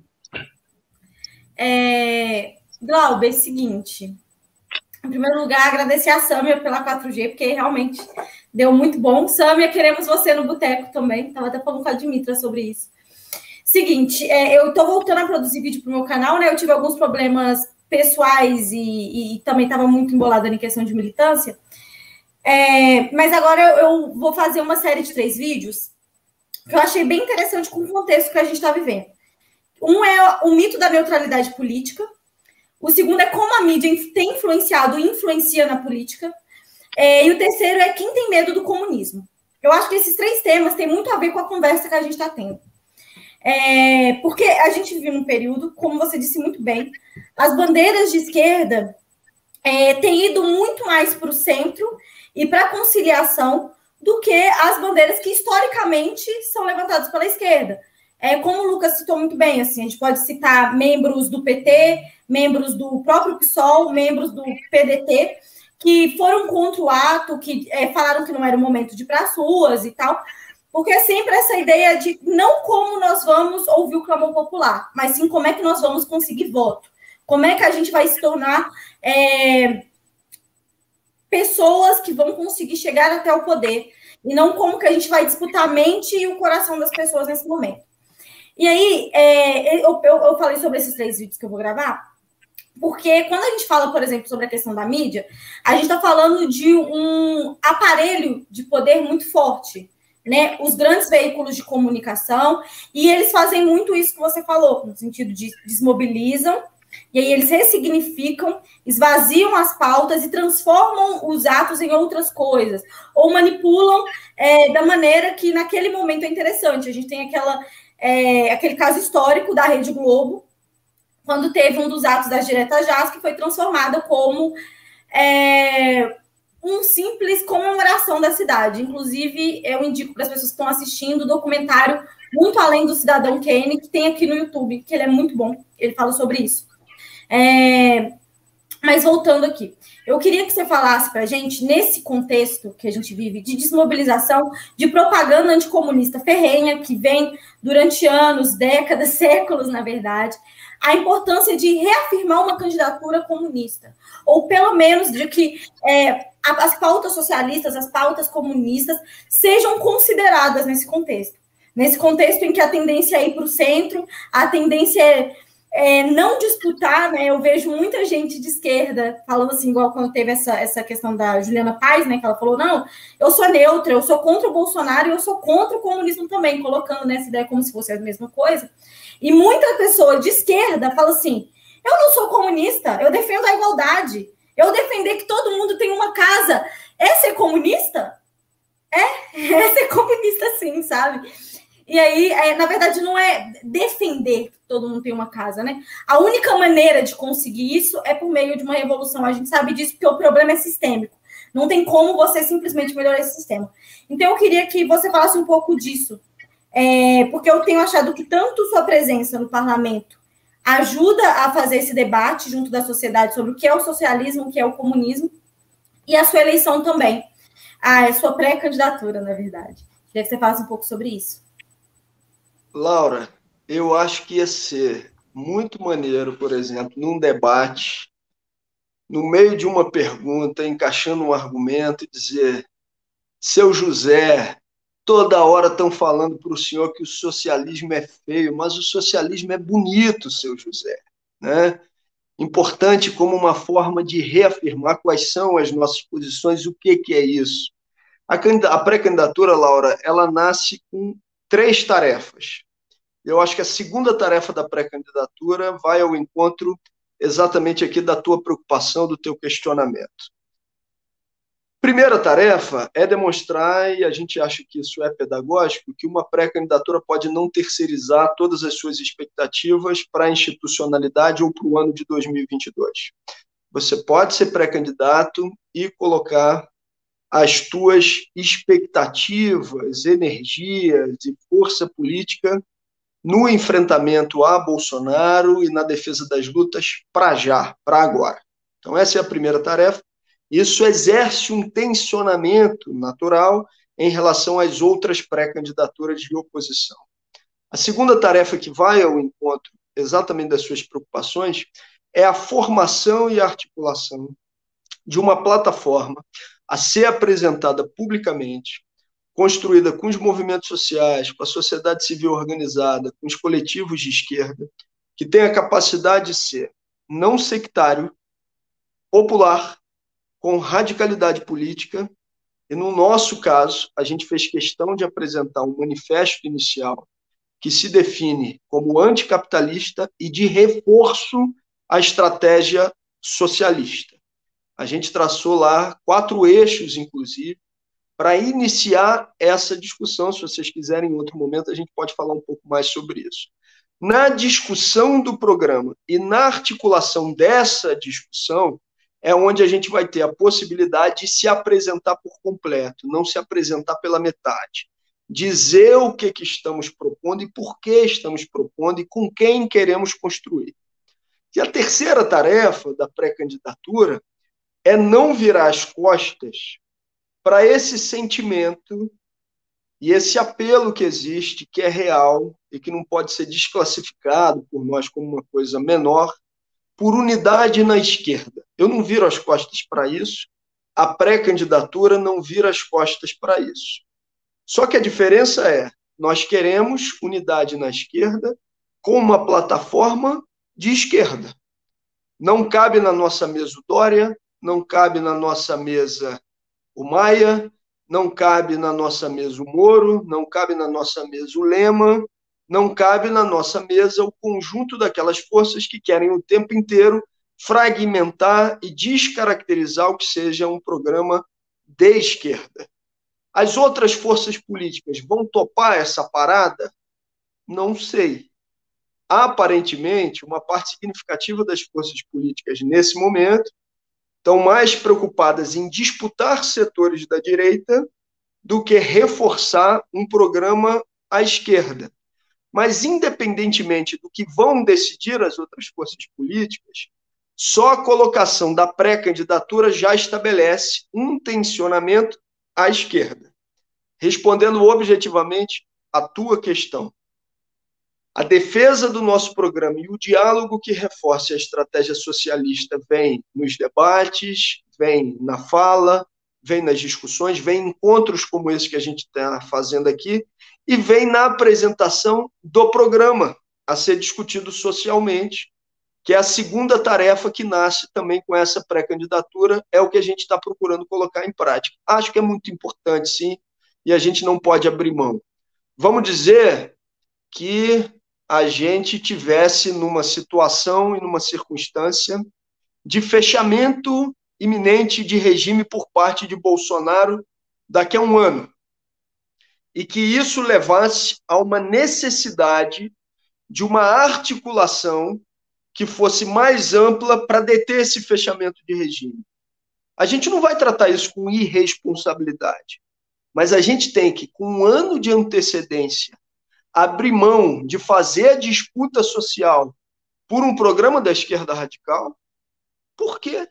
Glauber, é o seguinte. Em primeiro lugar, agradecer a Sâmia pela 4G, porque realmente deu muito bom. Sâmia, queremos você no boteco também. Estava até falando com a Dimitra sobre isso. Seguinte, eu estou voltando a produzir vídeo para o meu canal, né? Eu tive alguns problemas pessoais e também estava muito embolada em questão de militância. Mas agora eu vou fazer uma série de 3 vídeos que eu achei bem interessante com o contexto que a gente está vivendo. Um é o mito da neutralidade política. O segundo é como a mídia tem influenciado e influencia na política. E o terceiro é quem tem medo do comunismo. Eu acho que esses 3 temas têm muito a ver com a conversa que a gente está tendo. Porque a gente vive num período, como você disse muito bem, as bandeiras de esquerda têm ido muito mais para o centro e para a conciliação do que as bandeiras que historicamente são levantadas pela esquerda. Como o Lucas citou muito bem, assim, a gente pode citar membros do PT, membros do próprio PSOL, membros do PDT, que foram contra o ato, que falaram que não era o momento de ir para as ruas e tal, porque é sempre essa ideia de não como nós vamos ouvir o clamor popular, mas sim como é que nós vamos conseguir voto. Como é que a gente vai se tornar pessoas que vão conseguir chegar até o poder, e não como que a gente vai disputar a mente e o coração das pessoas nesse momento. E aí, eu falei sobre esses 3 vídeos que eu vou gravar, porque quando a gente fala, por exemplo, sobre a questão da mídia, a gente está falando de um aparelho de poder muito forte, né? Os grandes veículos de comunicação, e eles fazem muito isso que você falou, no sentido de desmobilizam, e aí eles ressignificam, esvaziam as pautas e transformam os atos em outras coisas, ou manipulam da maneira que naquele momento é interessante. A gente tem aquele caso histórico da Rede Globo, quando teve um dos atos das diretas já que foi transformada como um simples comemoração da cidade. Inclusive, eu indico para as pessoas que estão assistindo o documentário Muito Além do Cidadão Kane, que tem aqui no YouTube, que ele é muito bom, ele fala sobre isso. Mas voltando aqui, eu queria que você falasse para a gente, nesse contexto que a gente vive de desmobilização, de propaganda anticomunista ferrenha, que vem durante anos, décadas, séculos, na verdade, a importância de reafirmar uma candidatura comunista, ou pelo menos de que as pautas socialistas, as pautas comunistas, sejam consideradas nesse contexto em que a tendência é ir para o centro, a tendência é não disputar, né? Eu vejo muita gente de esquerda falando assim, igual quando teve essa questão da Juliana Paes, né? Que ela falou, não, eu sou neutra, eu sou contra o Bolsonaro e eu sou contra o comunismo também, colocando nessa ideia como se fosse a mesma coisa. E muita pessoa de esquerda fala assim, eu não sou comunista, eu defendo a igualdade, eu defender que todo mundo tem uma casa. É ser comunista? É ser comunista sim, sabe? E aí, na verdade, não é defender que todo mundo tem uma casa, né? A única maneira de conseguir isso é por meio de uma revolução. A gente sabe disso porque o problema é sistêmico. Não tem como você simplesmente melhorar esse sistema. Então, eu queria que você falasse um pouco disso. Porque eu tenho achado que tanto sua presença no parlamento ajuda a fazer esse debate junto da sociedade sobre o que é o socialismo, o que é o comunismo, e a sua eleição também. A sua pré-candidatura, na verdade. Queria que você falasse um pouco sobre isso. Laura, eu acho que ia ser muito maneiro, por exemplo, num debate, no meio de uma pergunta, encaixando um argumento e dizer: seu José, toda hora estão falando para o senhor que o socialismo é feio, mas o socialismo é bonito, seu José, né? Importante como uma forma de reafirmar quais são as nossas posições, o que é isso. A pré-candidatura, Laura, ela nasce com 3 tarefas. Eu acho que a segunda tarefa da pré-candidatura vai ao encontro exatamente aqui da tua preocupação, do teu questionamento. Primeira tarefa é demonstrar, e a gente acha que isso é pedagógico, que uma pré-candidatura pode não terceirizar todas as suas expectativas para a institucionalidade ou para o ano de 2022. Você pode ser pré-candidato e colocar as tuas expectativas, energias e força política no enfrentamento a Bolsonaro e na defesa das lutas para já, para agora. Então, essa é a primeira tarefa. Isso exerce um tensionamento natural em relação às outras pré-candidaturas de oposição. A segunda tarefa que vai ao encontro exatamente das suas preocupações é a formação e a articulação de uma plataforma a ser apresentada publicamente, construída com os movimentos sociais, com a sociedade civil organizada, com os coletivos de esquerda, que tem a capacidade de ser não sectário, popular, com radicalidade política, e no nosso caso, a gente fez questão de apresentar um manifesto inicial que se define como anticapitalista e de reforço à estratégia socialista. A gente traçou lá 4 eixos, inclusive, para iniciar essa discussão. Se vocês quiserem, em outro momento, a gente pode falar um pouco mais sobre isso. Na discussão do programa e na articulação dessa discussão é onde a gente vai ter a possibilidade de se apresentar por completo, não se apresentar pela metade. Dizer o que estamos propondo e por que estamos propondo e com quem queremos construir. E a terceira tarefa da pré-candidatura é não virar as costas para esse sentimento e esse apelo que existe, que é real e que não pode ser desclassificado por nós como uma coisa menor, por unidade na esquerda. Eu não viro as costas para isso, a pré-candidatura não vira as costas para isso. Só que a diferença é, nós queremos unidade na esquerda com uma plataforma de esquerda. Não cabe na nossa mesa o Dória, não cabe na nossa mesa o Maia, não cabe na nossa mesa o Moro, não cabe na nossa mesa o Lema, não cabe na nossa mesa o conjunto daquelas forças que querem o tempo inteiro fragmentar e descaracterizar o que seja um programa de esquerda. As outras forças políticas vão topar essa parada? Não sei. Aparentemente, uma parte significativa das forças políticas nesse momento estão mais preocupadas em disputar setores da direita do que reforçar um programa à esquerda. Mas, independentemente do que vão decidir as outras forças políticas, Só a colocação da pré-candidatura já estabelece um tensionamento à esquerda. Respondendo objetivamente à tua questão, a defesa do nosso programa e o diálogo que reforce a estratégia socialista vem nos debates, vem na fala, vem nas discussões, vem em encontros como esse que a gente está fazendo aqui, e vem na apresentação do programa a ser discutido socialmente, que é a segunda tarefa que nasce também com essa pré-candidatura, é o que a gente está procurando colocar em prática. Acho que é muito importante, sim, e a gente não pode abrir mão. Vamos dizer que a gente tivesse numa situação e numa circunstância de fechamento iminente de regime por parte de Bolsonaro daqui a um ano, e que isso levasse a uma necessidade de uma articulação que fosse mais ampla para deter esse fechamento de regime. A gente não vai tratar isso com irresponsabilidade, mas a gente tem que, com um ano de antecedência, abrir mão de fazer a disputa social por um programa da esquerda radical. Por quê?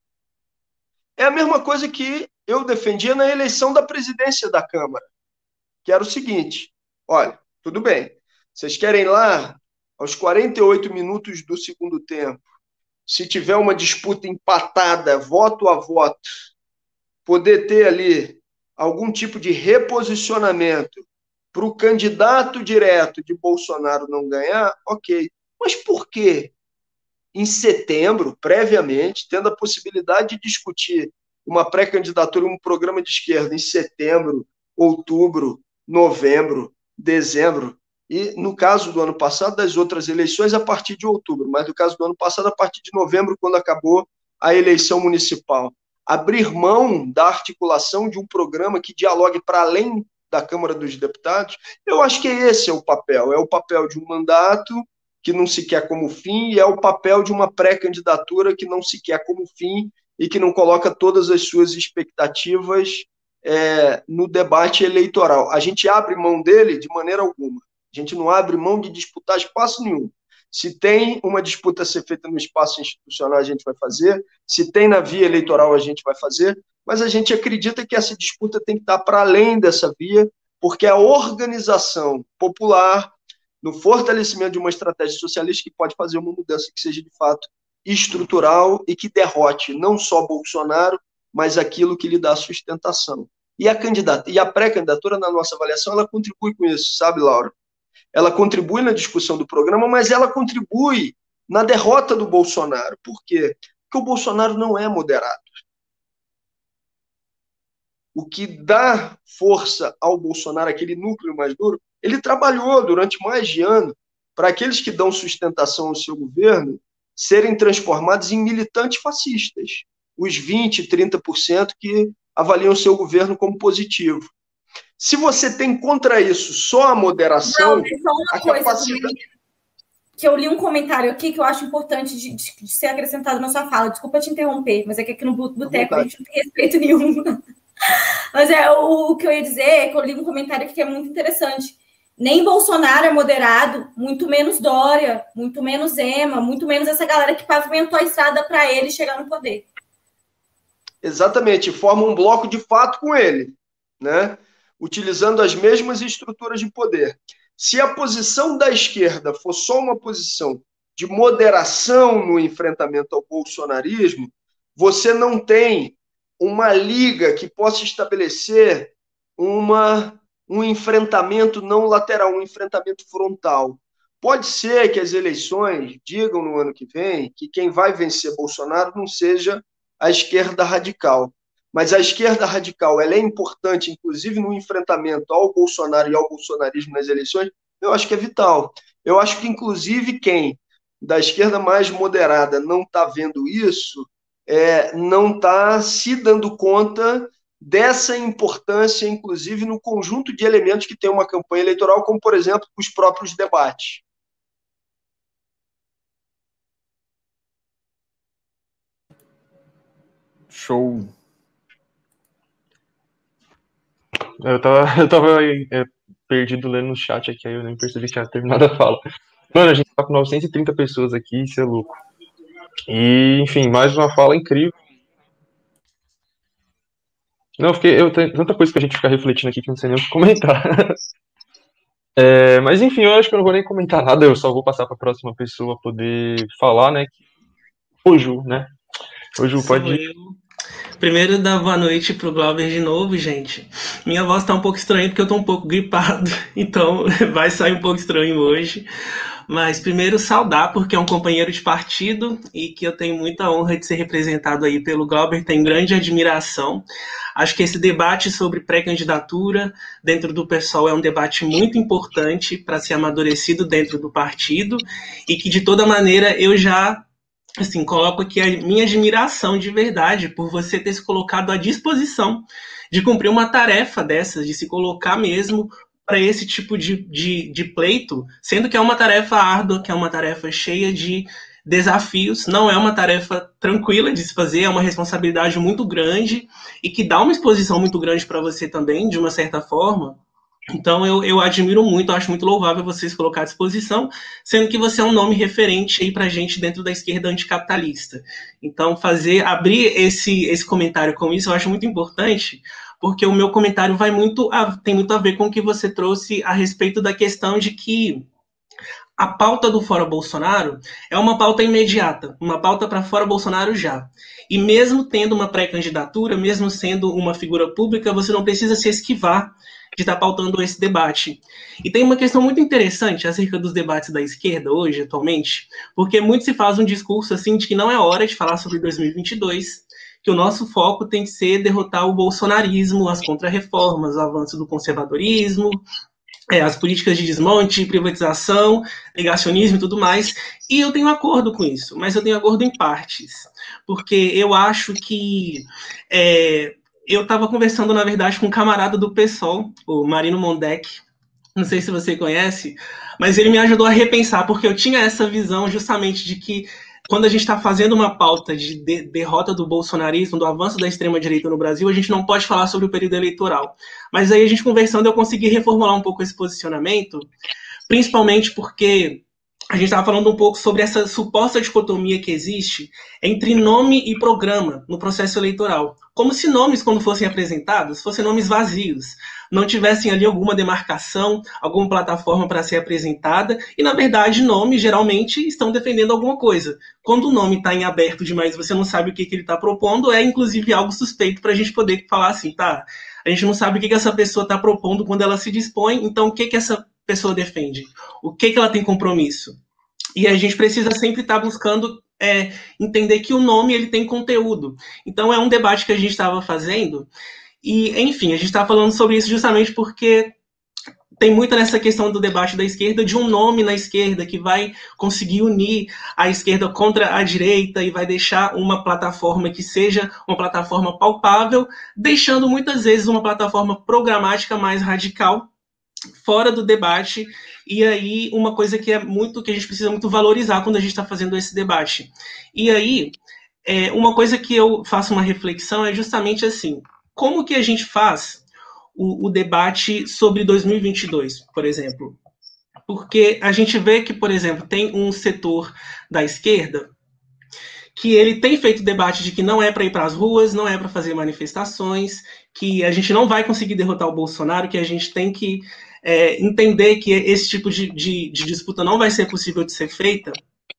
É a mesma coisa que eu defendia na eleição da presidência da Câmara, que era o seguinte: olha, tudo bem, vocês querem lá, aos 48 minutos do segundo tempo, se tiver uma disputa empatada, voto a voto, poder ter ali algum tipo de reposicionamento para o candidato direto de Bolsonaro não ganhar, ok. Mas por quê? Em setembro, previamente, tendo a possibilidade de discutir uma pré-candidatura, um programa de esquerda em setembro, outubro, novembro, dezembro, e no caso do ano passado, das outras eleições, a partir de outubro, mas no caso do ano passado, a partir de novembro, quando acabou a eleição municipal. Abrir mão da articulação de um programa que dialogue para além da Câmara dos Deputados, eu acho que esse é o papel de um mandato que não se quer como fim, e é o papel de uma pré-candidatura que não se quer como fim e que não coloca todas as suas expectativas no debate eleitoral. A gente abre mão dele de maneira alguma. A gente não abre mão de disputar espaço nenhum. Se tem uma disputa a ser feita no espaço institucional, a gente vai fazer. Se tem na via eleitoral, a gente vai fazer. Mas a gente acredita que essa disputa tem que estar para além dessa via, porque a organização popular, no fortalecimento de uma estratégia socialista, que pode fazer uma mudança que seja, de fato, estrutural e que derrote não só Bolsonaro, mas aquilo que lhe dá sustentação. E a pré-candidatura, na nossa avaliação, ela contribui com isso, sabe, Laura? Ela contribui na discussão do programa, mas ela contribui na derrota do Bolsonaro. Por quê? Porque o Bolsonaro não é moderado. O que dá força ao Bolsonaro, aquele núcleo mais duro, ele trabalhou durante mais de ano para aqueles que dão sustentação ao seu governo serem transformados em militantes fascistas. Os 20%, 30% que avaliam o seu governo como positivo. Se você tem contra isso só a moderação... Não, é só uma coisa também, que eu li um comentário aqui que eu acho importante de ser acrescentado na sua fala. Desculpa te interromper, mas é que aqui no Boteco a gente não tem respeito nenhum. Mas o que eu ia dizer é que eu li um comentário aqui que é muito interessante. Nem Bolsonaro é moderado, muito menos Dória, muito menos Zema, muito menos essa galera que pavimentou a estrada para ele chegar no poder. Exatamente, forma um bloco de fato com ele, né? Utilizando as mesmas estruturas de poder. Se a posição da esquerda for só uma posição de moderação no enfrentamento ao bolsonarismo, você não tem uma liga que possa estabelecer um enfrentamento não lateral, um enfrentamento frontal. Pode ser que as eleições digam no ano que vem que quem vai vencer Bolsonaro não seja a esquerda radical. Mas a esquerda radical ela é importante, inclusive no enfrentamento ao Bolsonaro e ao bolsonarismo nas eleições, eu acho que é vital. Eu acho que, inclusive, quem da esquerda mais moderada não está vendo isso, não está se dando conta dessa importância, inclusive, no conjunto de elementos que tem uma campanha eleitoral, como, por exemplo, os próprios debates. Show. Eu tava perdido lendo no chat aqui, aí eu nem percebi que tinha terminado a fala. Mano, a gente tá com 930 pessoas aqui, isso é louco. E, enfim, mais uma fala incrível. Não, eu tenho tanta coisa que a gente fica refletindo aqui que não sei nem o que comentar. Mas enfim, eu acho que eu não vou nem comentar nada, eu só vou passar para a próxima pessoa poder falar, né? O Ju, né? O Ju, pode ir. Primeiro, dar boa noite pro Glauber de novo, gente. Minha voz tá um pouco estranha porque eu tô um pouco gripado, então vai sair um pouco estranho hoje. Mas primeiro saudar, porque é um companheiro de partido e que eu tenho muita honra de ser representado aí pelo Glauber, tenho grande admiração. Acho que esse debate sobre pré-candidatura dentro do PSOL é um debate muito importante para ser amadurecido dentro do partido e que, de toda maneira, eu já assim, coloco aqui a minha admiração de verdade por você ter se colocado à disposição de cumprir uma tarefa dessas, de se colocar mesmo para esse tipo de pleito, sendo que é uma tarefa árdua, que é uma tarefa cheia de desafios, não é uma tarefa tranquila de se fazer, é uma responsabilidade muito grande e que dá uma exposição muito grande para você também, de uma certa forma. Então eu admiro muito, acho muito louvável você se colocar à disposição, sendo que você é um nome referente aí pra gente dentro da esquerda anticapitalista. Então abrir esse comentário com isso eu acho muito importante, porque o meu comentário tem muito a ver com o que você trouxe a respeito da questão de que a pauta do Fora Bolsonaro é uma pauta imediata, uma pauta para fora Bolsonaro já. E mesmo tendo uma pré-candidatura, mesmo sendo uma figura pública, você não precisa se esquivar de estar pautando esse debate. E tem uma questão muito interessante acerca dos debates da esquerda hoje, atualmente, porque muito se faz um discurso assim de que não é hora de falar sobre 2022, que o nosso foco tem que ser derrotar o bolsonarismo, as contrarreformas, o avanço do conservadorismo, as políticas de desmonte, privatização, negacionismo e tudo mais, e eu tenho acordo com isso, mas eu tenho acordo em partes, porque eu acho que eu estava conversando, na verdade, com um camarada do PSOL, o Marino Mondek, não sei se você conhece, mas ele me ajudou a repensar, porque eu tinha essa visão justamente de que quando a gente está fazendo uma pauta de derrota do bolsonarismo, do avanço da extrema-direita no Brasil, a gente não pode falar sobre o período eleitoral. Mas aí a gente conversando, eu consegui reformular um pouco esse posicionamento, principalmente porque a gente estava falando um pouco sobre essa suposta dicotomia que existe entre nome e programa no processo eleitoral. Como se nomes, quando fossem apresentados, fossem nomes vazios, não tivessem ali alguma demarcação, alguma plataforma para ser apresentada, e, na verdade, nomes geralmente estão defendendo alguma coisa. Quando o nome está em aberto demais e você não sabe o que ele está propondo, é, inclusive, algo suspeito para a gente poder falar assim, tá, a gente não sabe o que essa pessoa está propondo quando ela se dispõe, então o que essa pessoa defende? O que ela tem compromisso? E a gente precisa sempre estar buscando entender que o nome ele tem conteúdo. Então é um debate que a gente estava fazendo e, enfim, a gente está falando sobre isso justamente porque tem muito nessa questão do debate da esquerda, de um nome na esquerda que vai conseguir unir a esquerda contra a direita e vai deixar uma plataforma que seja uma plataforma palpável, deixando muitas vezes uma plataforma programática mais radical fora do debate. E aí, uma coisa que que a gente precisa muito valorizar quando a gente está fazendo esse debate. E aí, uma coisa que eu faço uma reflexão é justamente assim, como que a gente faz o debate sobre 2022, por exemplo? Porque a gente vê que, por exemplo, tem um setor da esquerda que ele tem feito debate de que não é para ir para as ruas, não é para fazer manifestações, que a gente não vai conseguir derrotar o Bolsonaro, que a gente tem que entender que esse tipo de disputa não vai ser possível de ser feita,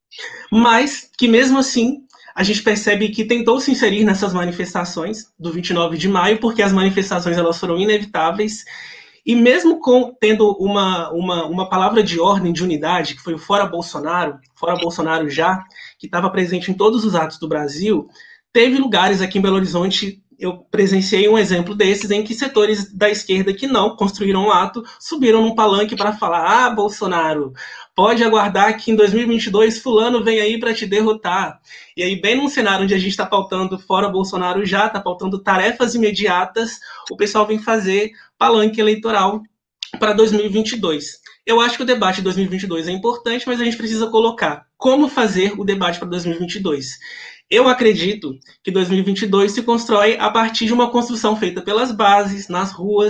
mas que mesmo assim a gente percebe que tentou se inserir nessas manifestações do 29 de maio, porque as manifestações elas foram inevitáveis, e mesmo tendo uma palavra de ordem, de unidade, que foi o Fora Bolsonaro já, que estava presente em todos os atos do Brasil, teve lugares aqui em Belo Horizonte, eu presenciei um exemplo desses, em que setores da esquerda que não construíram um ato, subiram num palanque para falar, Bolsonaro, pode aguardar que em 2022 fulano vem aí para te derrotar. E aí, bem num cenário onde a gente está pautando Fora Bolsonaro já, está pautando tarefas imediatas, o pessoal vem fazer palanque eleitoral para 2022. Eu acho que o debate de 2022 é importante, mas a gente precisa colocar como fazer o debate para 2022. Eu acredito que 2022 se constrói a partir de uma construção feita pelas bases, nas ruas,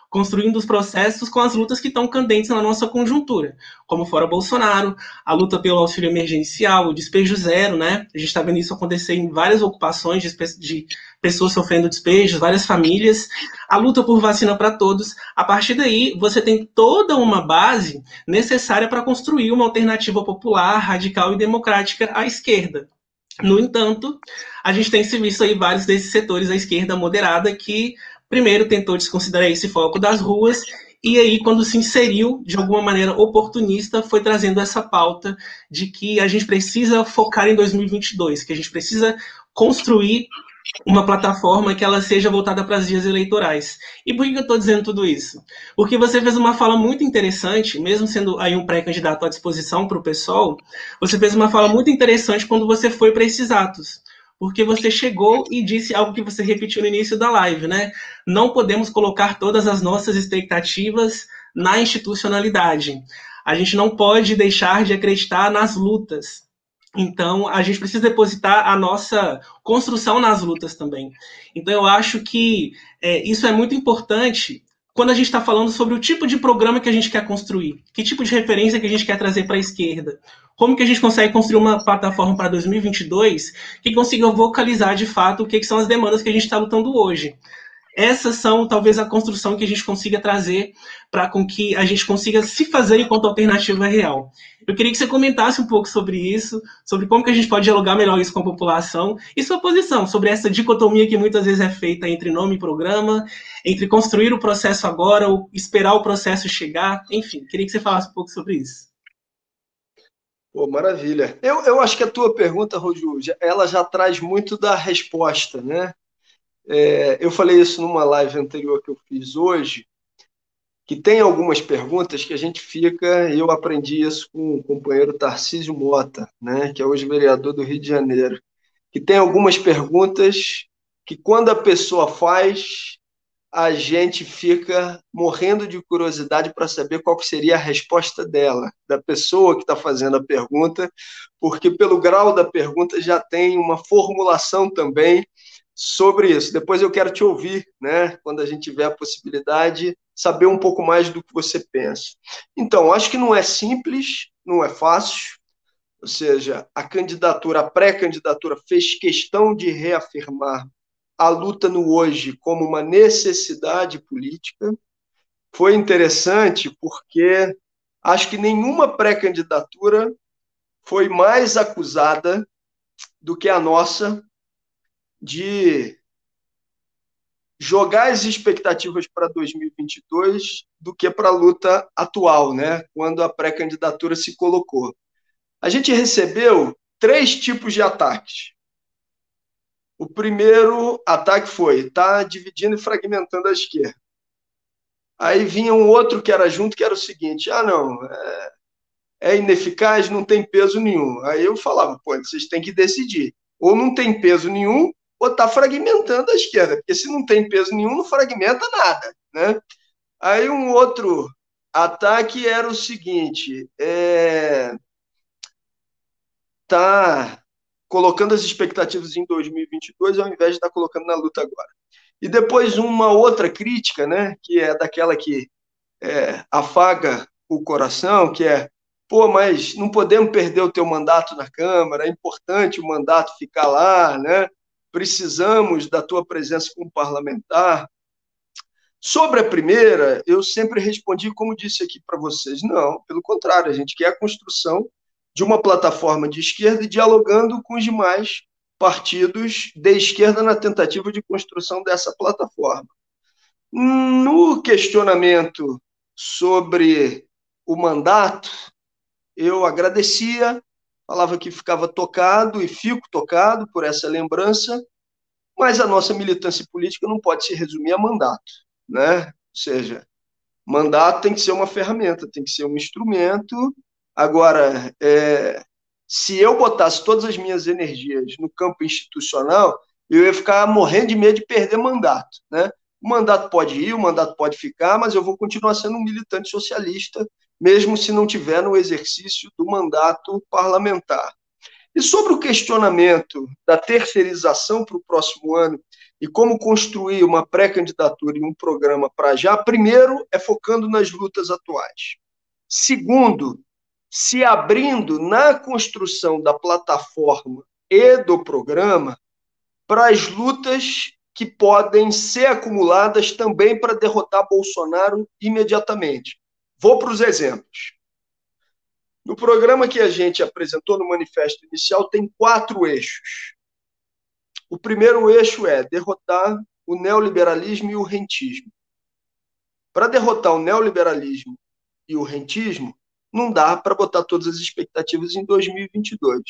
construindo os processos com as lutas que estão candentes na nossa conjuntura, como Fora Bolsonaro, a luta pelo auxílio emergencial, o despejo zero, né? A gente está vendo isso acontecer em várias ocupações de pessoas sofrendo despejos, várias famílias, a luta por vacina para todos. A partir daí, você tem toda uma base necessária para construir uma alternativa popular, radical e democrática à esquerda. No entanto, a gente tem se visto aí vários desses setores à esquerda moderada que primeiro tentou desconsiderar esse foco das ruas e aí, quando se inseriu de alguma maneira oportunista, foi trazendo essa pauta de que a gente precisa focar em 2022, que a gente precisa construir uma plataforma que ela seja voltada para as vias eleitorais. E por que eu estou dizendo tudo isso? Porque você fez uma fala muito interessante, mesmo sendo aí um pré-candidato à disposição para o PSOL, você fez uma fala muito interessante quando você foi para esses atos. Porque você chegou e disse algo que você repetiu no início da live, né? Não podemos colocar todas as nossas expectativas na institucionalidade. A gente não pode deixar de acreditar nas lutas. Então, a gente precisa depositar a nossa construção nas lutas também. Então, eu acho que isso é muito importante quando a gente está falando sobre o tipo de programa que a gente quer construir, que tipo de referência que a gente quer trazer para a esquerda, como que a gente consegue construir uma plataforma para 2022 que consiga vocalizar de fato o que são as demandas que a gente está lutando hoje. Essas são, talvez, a construção que a gente consiga trazer para com que a gente consiga se fazer enquanto alternativa real. Eu queria que você comentasse um pouco sobre isso, sobre como que a gente pode dialogar melhor isso com a população e sua posição sobre essa dicotomia que muitas vezes é feita entre nome e programa, entre construir o processo agora ou esperar o processo chegar. Enfim, queria que você falasse um pouco sobre isso. Pô, maravilha. Eu acho que a tua pergunta, Roju, ela já traz muito da resposta, né? Eu falei isso numa live anterior que eu fiz hoje, que tem algumas perguntas que a gente fica, e eu aprendi isso com o companheiro Tarcísio Mota, né, que é hoje vereador do Rio de Janeiro, que tem algumas perguntas que quando a pessoa faz, a gente fica morrendo de curiosidade para saber qual seria a resposta dela, da pessoa que está fazendo a pergunta, porque pelo grau da pergunta já tem uma formulação também sobre isso. Depois eu quero te ouvir, né, quando a gente tiver a possibilidade, saber um pouco mais do que você pensa. Então, acho que não é simples, não é fácil, ou seja, a pré-candidatura fez questão de reafirmar a luta no hoje como uma necessidade política. Foi interessante porque acho que nenhuma pré-candidatura foi mais acusada do que a nossa de jogar as expectativas para 2022 do que para a luta atual, né? Quando a pré-candidatura se colocou. A gente recebeu 3 tipos de ataques. O primeiro ataque foi, tá dividindo e fragmentando a esquerda. Aí vinha um outro que era junto, que era o seguinte, não, é ineficaz, não tem peso nenhum. Aí eu falava, pô, vocês têm que decidir. Ou não tem peso nenhum, ou está fragmentando a esquerda, porque se não tem peso nenhum, não fragmenta nada, né? Aí um outro ataque era o seguinte, tá colocando as expectativas em 2022 ao invés de estar colocando na luta agora. E depois uma outra crítica, né, que é daquela que afaga o coração, que é, pô, mas não podemos perder o teu mandato na Câmara, é importante o mandato ficar lá, né? Precisamos da tua presença como parlamentar. Sobre a primeira, eu sempre respondi, como disse aqui para vocês, não, pelo contrário, a gente quer a construção de uma plataforma de esquerda e dialogando com os demais partidos de esquerda na tentativa de construção dessa plataforma. No questionamento sobre o mandato, eu agradecia, falava que ficava tocado e fico tocado por essa lembrança, mas a nossa militância política não pode se resumir a mandato, né? Ou seja, mandato tem que ser uma ferramenta, tem que ser um instrumento. Agora, se eu botasse todas as minhas energias no campo institucional, eu ia ficar morrendo de medo de perder mandato, né? O mandato pode ir, o mandato pode ficar, mas eu vou continuar sendo um militante socialista, mesmo se não tiver no exercício do mandato parlamentar. E sobre o questionamento da terceirização para o próximo ano e como construir uma pré-candidatura e um programa para já, primeiro é focando nas lutas atuais. Segundo, se abrindo na construção da plataforma e do programa para as lutas que podem ser acumuladas também para derrotar Bolsonaro imediatamente. Vou para os exemplos. No programa que a gente apresentou no manifesto inicial, tem 4 eixos. O primeiro eixo é derrotar o neoliberalismo e o rentismo. Para derrotar o neoliberalismo e o rentismo, não dá para botar todas as expectativas em 2022.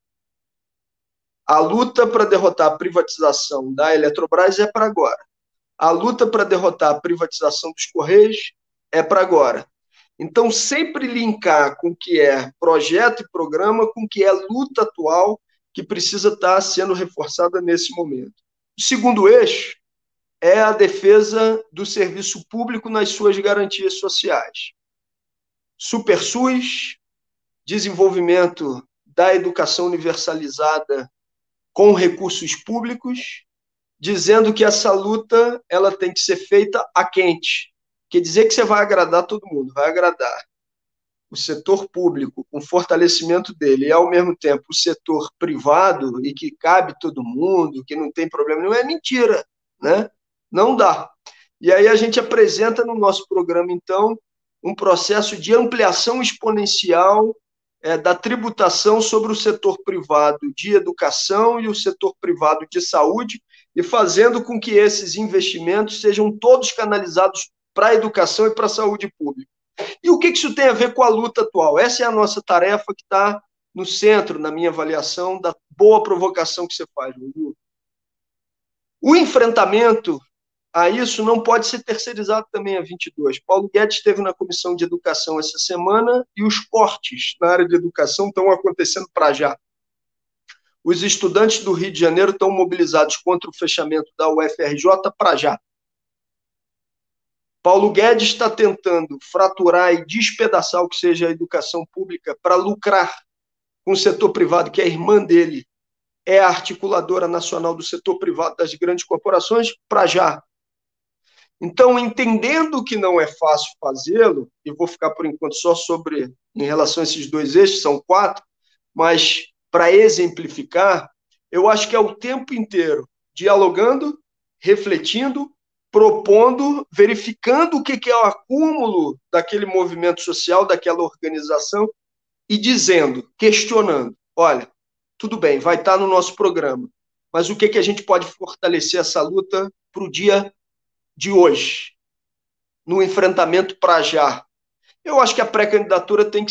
A luta para derrotar a privatização da Eletrobras é para agora. A luta para derrotar a privatização dos Correios é para agora. Então, sempre linkar com o que é projeto e programa, com o que é luta atual, que precisa estar sendo reforçada nesse momento. O segundo eixo é a defesa do serviço público nas suas garantias sociais. SuperSUS, desenvolvimento da educação universalizada com recursos públicos, dizendo que essa luta ela tem que ser feita a quente. Quer dizer que você vai agradar todo mundo, vai agradar o setor público com fortalecimento dele e, ao mesmo tempo, o setor privado e que cabe todo mundo, que não tem problema nenhum, é mentira, né? Não dá. E aí a gente apresenta no nosso programa, então, um processo de ampliação exponencial da tributação sobre o setor privado de educação e o setor privado de saúde, e fazendo com que esses investimentos sejam todos canalizados para a educação e para a saúde pública. E o que isso tem a ver com a luta atual? Essa é a nossa tarefa que está no centro, na minha avaliação, da boa provocação que você faz, Lu. O enfrentamento a isso não pode ser terceirizado também a 22. Paulo Guedes esteve na Comissão de Educação essa semana e os cortes na área de educação estão acontecendo para já. Os estudantes do Rio de Janeiro estão mobilizados contra o fechamento da UFRJ para já. Paulo Guedes está tentando fraturar e despedaçar o que seja a educação pública para lucrar com o setor privado, que a irmã dele é a articuladora nacional do setor privado das grandes corporações, para já. Então, entendendo que não é fácil fazê-lo, e vou ficar por enquanto só em relação a esses 2 eixos, são 4, mas para exemplificar, eu acho que é o tempo inteiro dialogando, refletindo, propondo, verificando o que é o acúmulo daquele movimento social, daquela organização, e dizendo, questionando, olha, tudo bem, vai estar no nosso programa, mas o que a gente pode fortalecer essa luta para o dia de hoje, no enfrentamento para já? Eu acho que a pré-candidatura tem que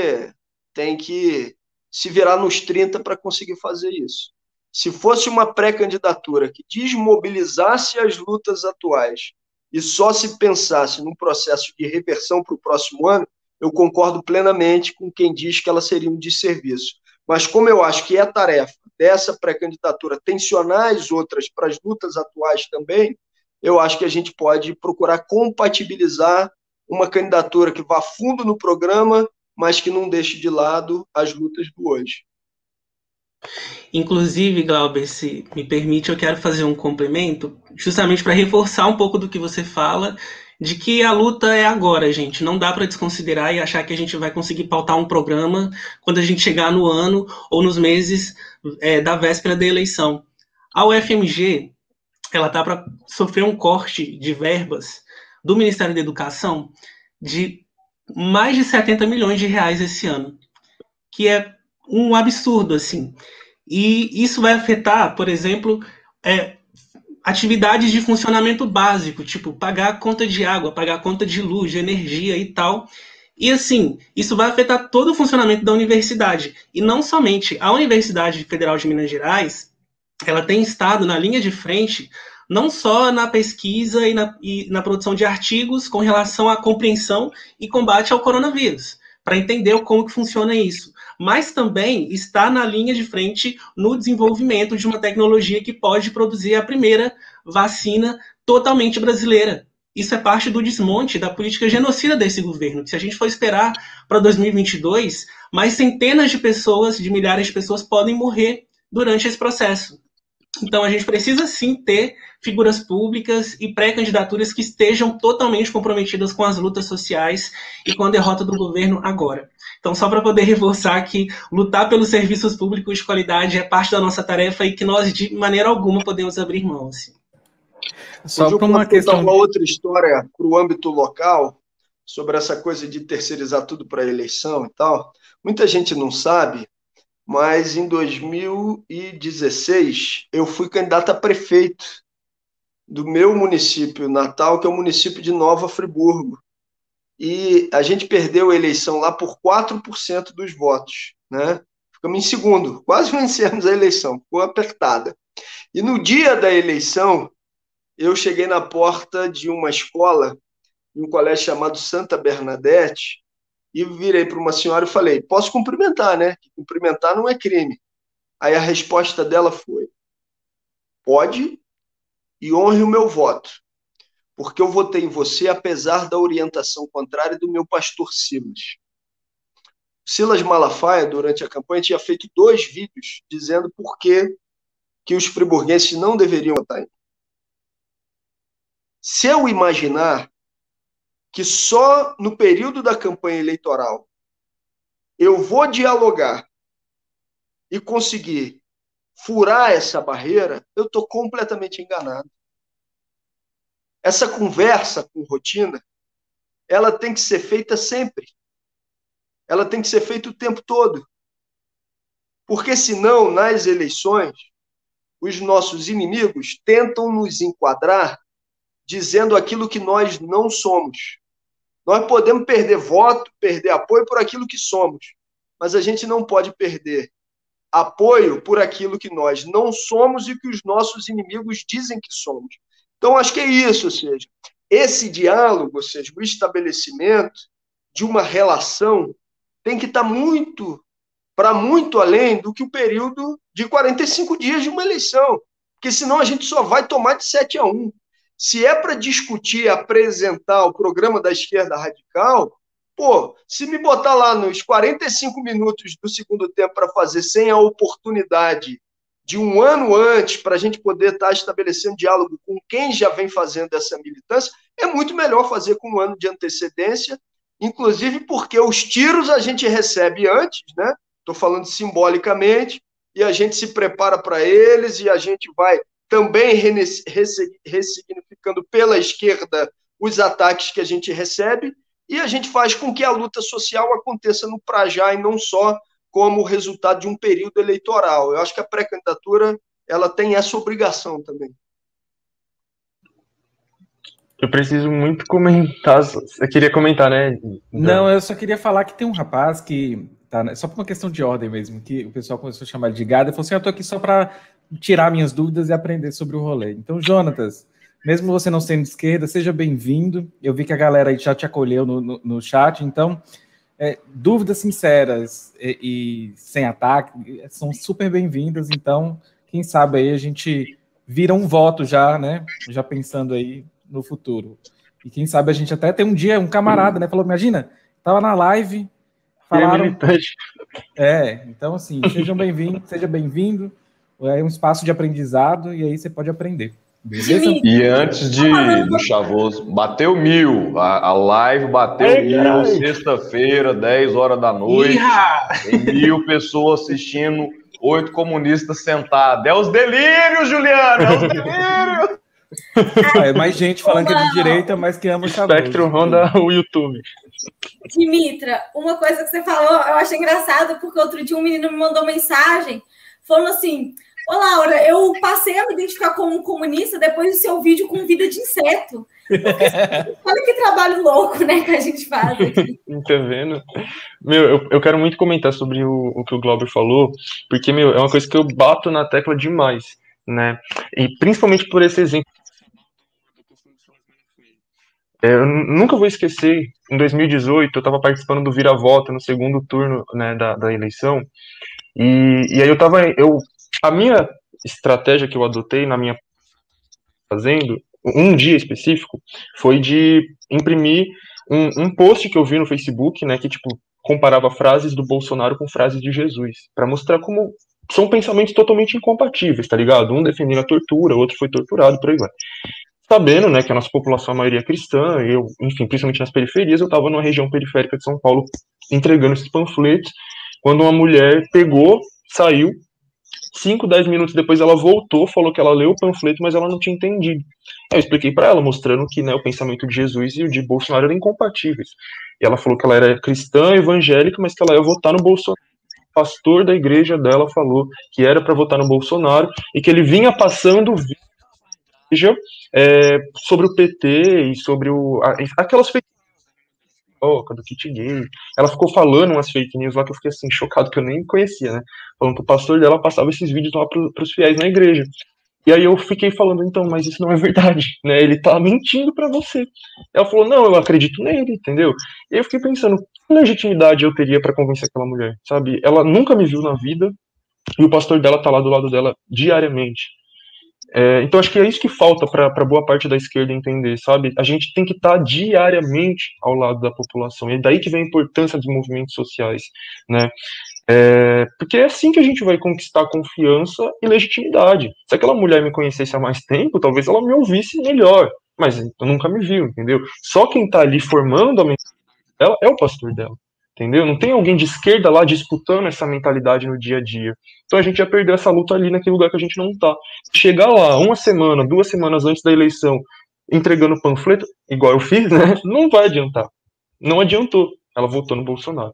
se virar nos 30 para conseguir fazer isso. Se fosse uma pré-candidatura que desmobilizasse as lutas atuais e só se pensasse num processo de reversão para o próximo ano, eu concordo plenamente com quem diz que ela seria um desserviço. Mas como eu acho que é a tarefa dessa pré-candidatura tensionar as outras para as lutas atuais também, eu acho que a gente pode procurar compatibilizar uma candidatura que vá fundo no programa, mas que não deixe de lado as lutas do hoje. Inclusive, Glauber, se me permite, eu quero fazer um complemento, justamente para reforçar um pouco do que você fala, de que a luta é agora, gente. Não dá para desconsiderar e achar que a gente vai conseguir pautar um programa quando a gente chegar no ano ou nos meses da véspera da eleição. A UFMG, ela está para sofrer um corte de verbas do Ministério da Educação de mais de 70 milhões de reais esse ano, que é um absurdo, assim. E isso vai afetar, por exemplo, atividades de funcionamento básico, tipo pagar a conta de água, pagar a conta de luz, de energia e tal. E assim, isso vai afetar todo o funcionamento da universidade. E não somente a Universidade Federal de Minas Gerais, ela tem estado na linha de frente, não só na pesquisa e na produção de artigos com relação à compreensão e combate ao coronavírus, para entender como que funciona isso, mas também está na linha de frente no desenvolvimento de uma tecnologia que pode produzir a primeira vacina totalmente brasileira. Isso é parte do desmonte da política genocida desse governo, que se a gente for esperar para 2022, mais centenas de pessoas, de milhares de pessoas podem morrer durante esse processo. Então, a gente precisa, sim, ter figuras públicas e pré-candidaturas que estejam totalmente comprometidas com as lutas sociais e com a derrota do governo agora. Então, só para poder reforçar que lutar pelos serviços públicos de qualidade é parte da nossa tarefa e que nós, de maneira alguma, podemos abrir mão. Assim. Só para uma questão, uma outra história para o âmbito local, sobre essa coisa de terceirizar tudo para a eleição e tal. Muita gente não sabe, mas em 2016 eu fui candidato a prefeito do meu município natal, que é o município de Nova Friburgo. E a gente perdeu a eleição lá por 4% dos votos, né? Ficamos em segundo, quase vencemos a eleição, ficou apertada. E no dia da eleição, eu cheguei na porta de uma escola, de um colégio chamado Santa Bernadette, e virei para uma senhora e falei, posso cumprimentar, né? Cumprimentar não é crime. Aí a resposta dela foi, pode e honre o meu voto, porque eu votei em você apesar da orientação contrária do meu pastor Silas. Silas Malafaia, durante a campanha, tinha feito 2 vídeos dizendo por que os friburguenses não deveriam votar em mim. Se eu imaginar que só no período da campanha eleitoral eu vou dialogar e conseguir furar essa barreira, eu estou completamente enganado. Essa conversa com rotina, ela tem que ser feita sempre. Ela tem que ser feita o tempo todo. Porque senão, nas eleições, os nossos inimigos tentam nos enquadrar dizendo aquilo que nós não somos. Nós podemos perder voto, perder apoio por aquilo que somos, mas a gente não pode perder apoio por aquilo que nós não somos e que os nossos inimigos dizem que somos. Então, acho que é isso, ou seja, esse diálogo, ou seja, o estabelecimento de uma relação tem que estar muito além do que o período de 45 dias de uma eleição, porque senão a gente só vai tomar de 7-1. Se é para discutir, apresentar o programa da esquerda radical, pô, se me botar lá nos 45 minutos do segundo tempo para fazer sem a oportunidade de um ano antes para a gente poder estar estabelecendo diálogo com quem já vem fazendo essa militância, é muito melhor fazer com um ano de antecedência, inclusive porque os tiros a gente recebe antes, né? Estou falando simbolicamente, e a gente se prepara para eles e a gente vai também ressignificando pela esquerda os ataques que a gente recebe, e a gente faz com que a luta social aconteça no pra já e não só como resultado de um período eleitoral. Eu acho que a pré-candidatura ela tem essa obrigação também. Eu preciso muito comentar. Eu queria comentar, né? Não, eu só queria falar que tem um rapaz que tá, só por uma questão de ordem mesmo, que o pessoal começou a chamar ele de gado, e falou assim, eu tô aqui só para tirar minhas dúvidas e aprender sobre o rolê. Então, Jonatas, mesmo você não sendo de esquerda, seja bem-vindo. Eu vi que a galera aí já te acolheu no chat, então, dúvidas sinceras e sem ataque são super bem-vindas, então, quem sabe aí a gente vira um voto já, né? Já pensando aí no futuro. E quem sabe a gente até tem um dia, um camarada, né? Falou, imagina, tava na live, falaram... então assim, sejam bem-vindos, seja bem-vindo. É um espaço de aprendizado e aí você pode aprender. Beleza? E antes do Chavoso, bateu 1000. A live bateu 1000, sexta-feira, 10 horas da noite. Tem 1000 pessoas assistindo, 8 comunistas sentados. É os delírios, Juliana! É os delírios! É mais gente falando que é de direita, mas que ama o Chavoso. Spectrum ronda o YouTube. Dimitra, uma coisa que você falou, eu achei engraçado, porque outro dia um menino me mandou mensagem falando assim, ô Laura, eu passei a me identificar como comunista depois do seu vídeo com vida de inseto. Olha que trabalho louco, né, que a gente faz aqui. Tá vendo? Meu, eu quero muito comentar sobre o que o Glauber falou, porque, meu, é uma coisa que eu bato na tecla demais, né? E principalmente por esse exemplo. Eu nunca vou esquecer, em 2018, eu estava participando do Vira-Voto no segundo turno, né, da eleição, e aí a minha estratégia que eu adotei na minha fazendo, um dia específico, foi de imprimir um post que eu vi no Facebook, né, que tipo comparava frases do Bolsonaro com frases de Jesus, para mostrar como são pensamentos totalmente incompatíveis, tá ligado? Um defendendo a tortura, o outro foi torturado, por aí vai. Sabendo, né, que a nossa população, a maioria é cristã, eu, enfim, principalmente nas periferias, eu estava numa região periférica de São Paulo entregando esses panfletos, quando uma mulher pegou, saiu, 5, 10 minutos depois ela voltou, falou que ela leu o panfleto, mas ela não tinha entendido. Aí eu expliquei para ela, mostrando que, né, o pensamento de Jesus e o de Bolsonaro eram incompatíveis. E ela falou que ela era cristã, evangélica, mas que ela ia votar no Bolsonaro. O pastor da igreja dela falou que era para votar no Bolsonaro e que ele vinha passando sobre o PT e sobre aquelas fake news do kit gay. Ela ficou falando umas fake news lá que eu fiquei assim, chocado, que eu nem conhecia, né? Falando que o pastor dela passava esses vídeos lá para os fiéis na igreja. E aí eu fiquei falando, então, mas isso não é verdade, né? Ele tá mentindo para você. Ela falou, não, eu acredito nele, entendeu? E eu fiquei pensando, que legitimidade eu teria para convencer aquela mulher, sabe? Ela nunca me viu na vida e o pastor dela tá lá do lado dela diariamente. Então acho que é isso que falta para boa parte da esquerda entender, sabe? A gente tem que estar diariamente ao lado da população, e é daí que vem a importância dos movimentos sociais, né? Porque é assim que a gente vai conquistar confiança e legitimidade. Se aquela mulher me conhecesse há mais tempo, talvez ela me ouvisse melhor, mas nunca me viu, entendeu? Só quem está ali formando a mentalidade dela é o pastor dela, entendeu? Não tem alguém de esquerda lá disputando essa mentalidade no dia a dia. Então a gente já perdeu essa luta ali naquele lugar que a gente não tá. Chegar lá 1 semana, 2 semanas antes da eleição, entregando panfleto, igual eu fiz, né? Não vai adiantar. Não adiantou. Ela votou no Bolsonaro.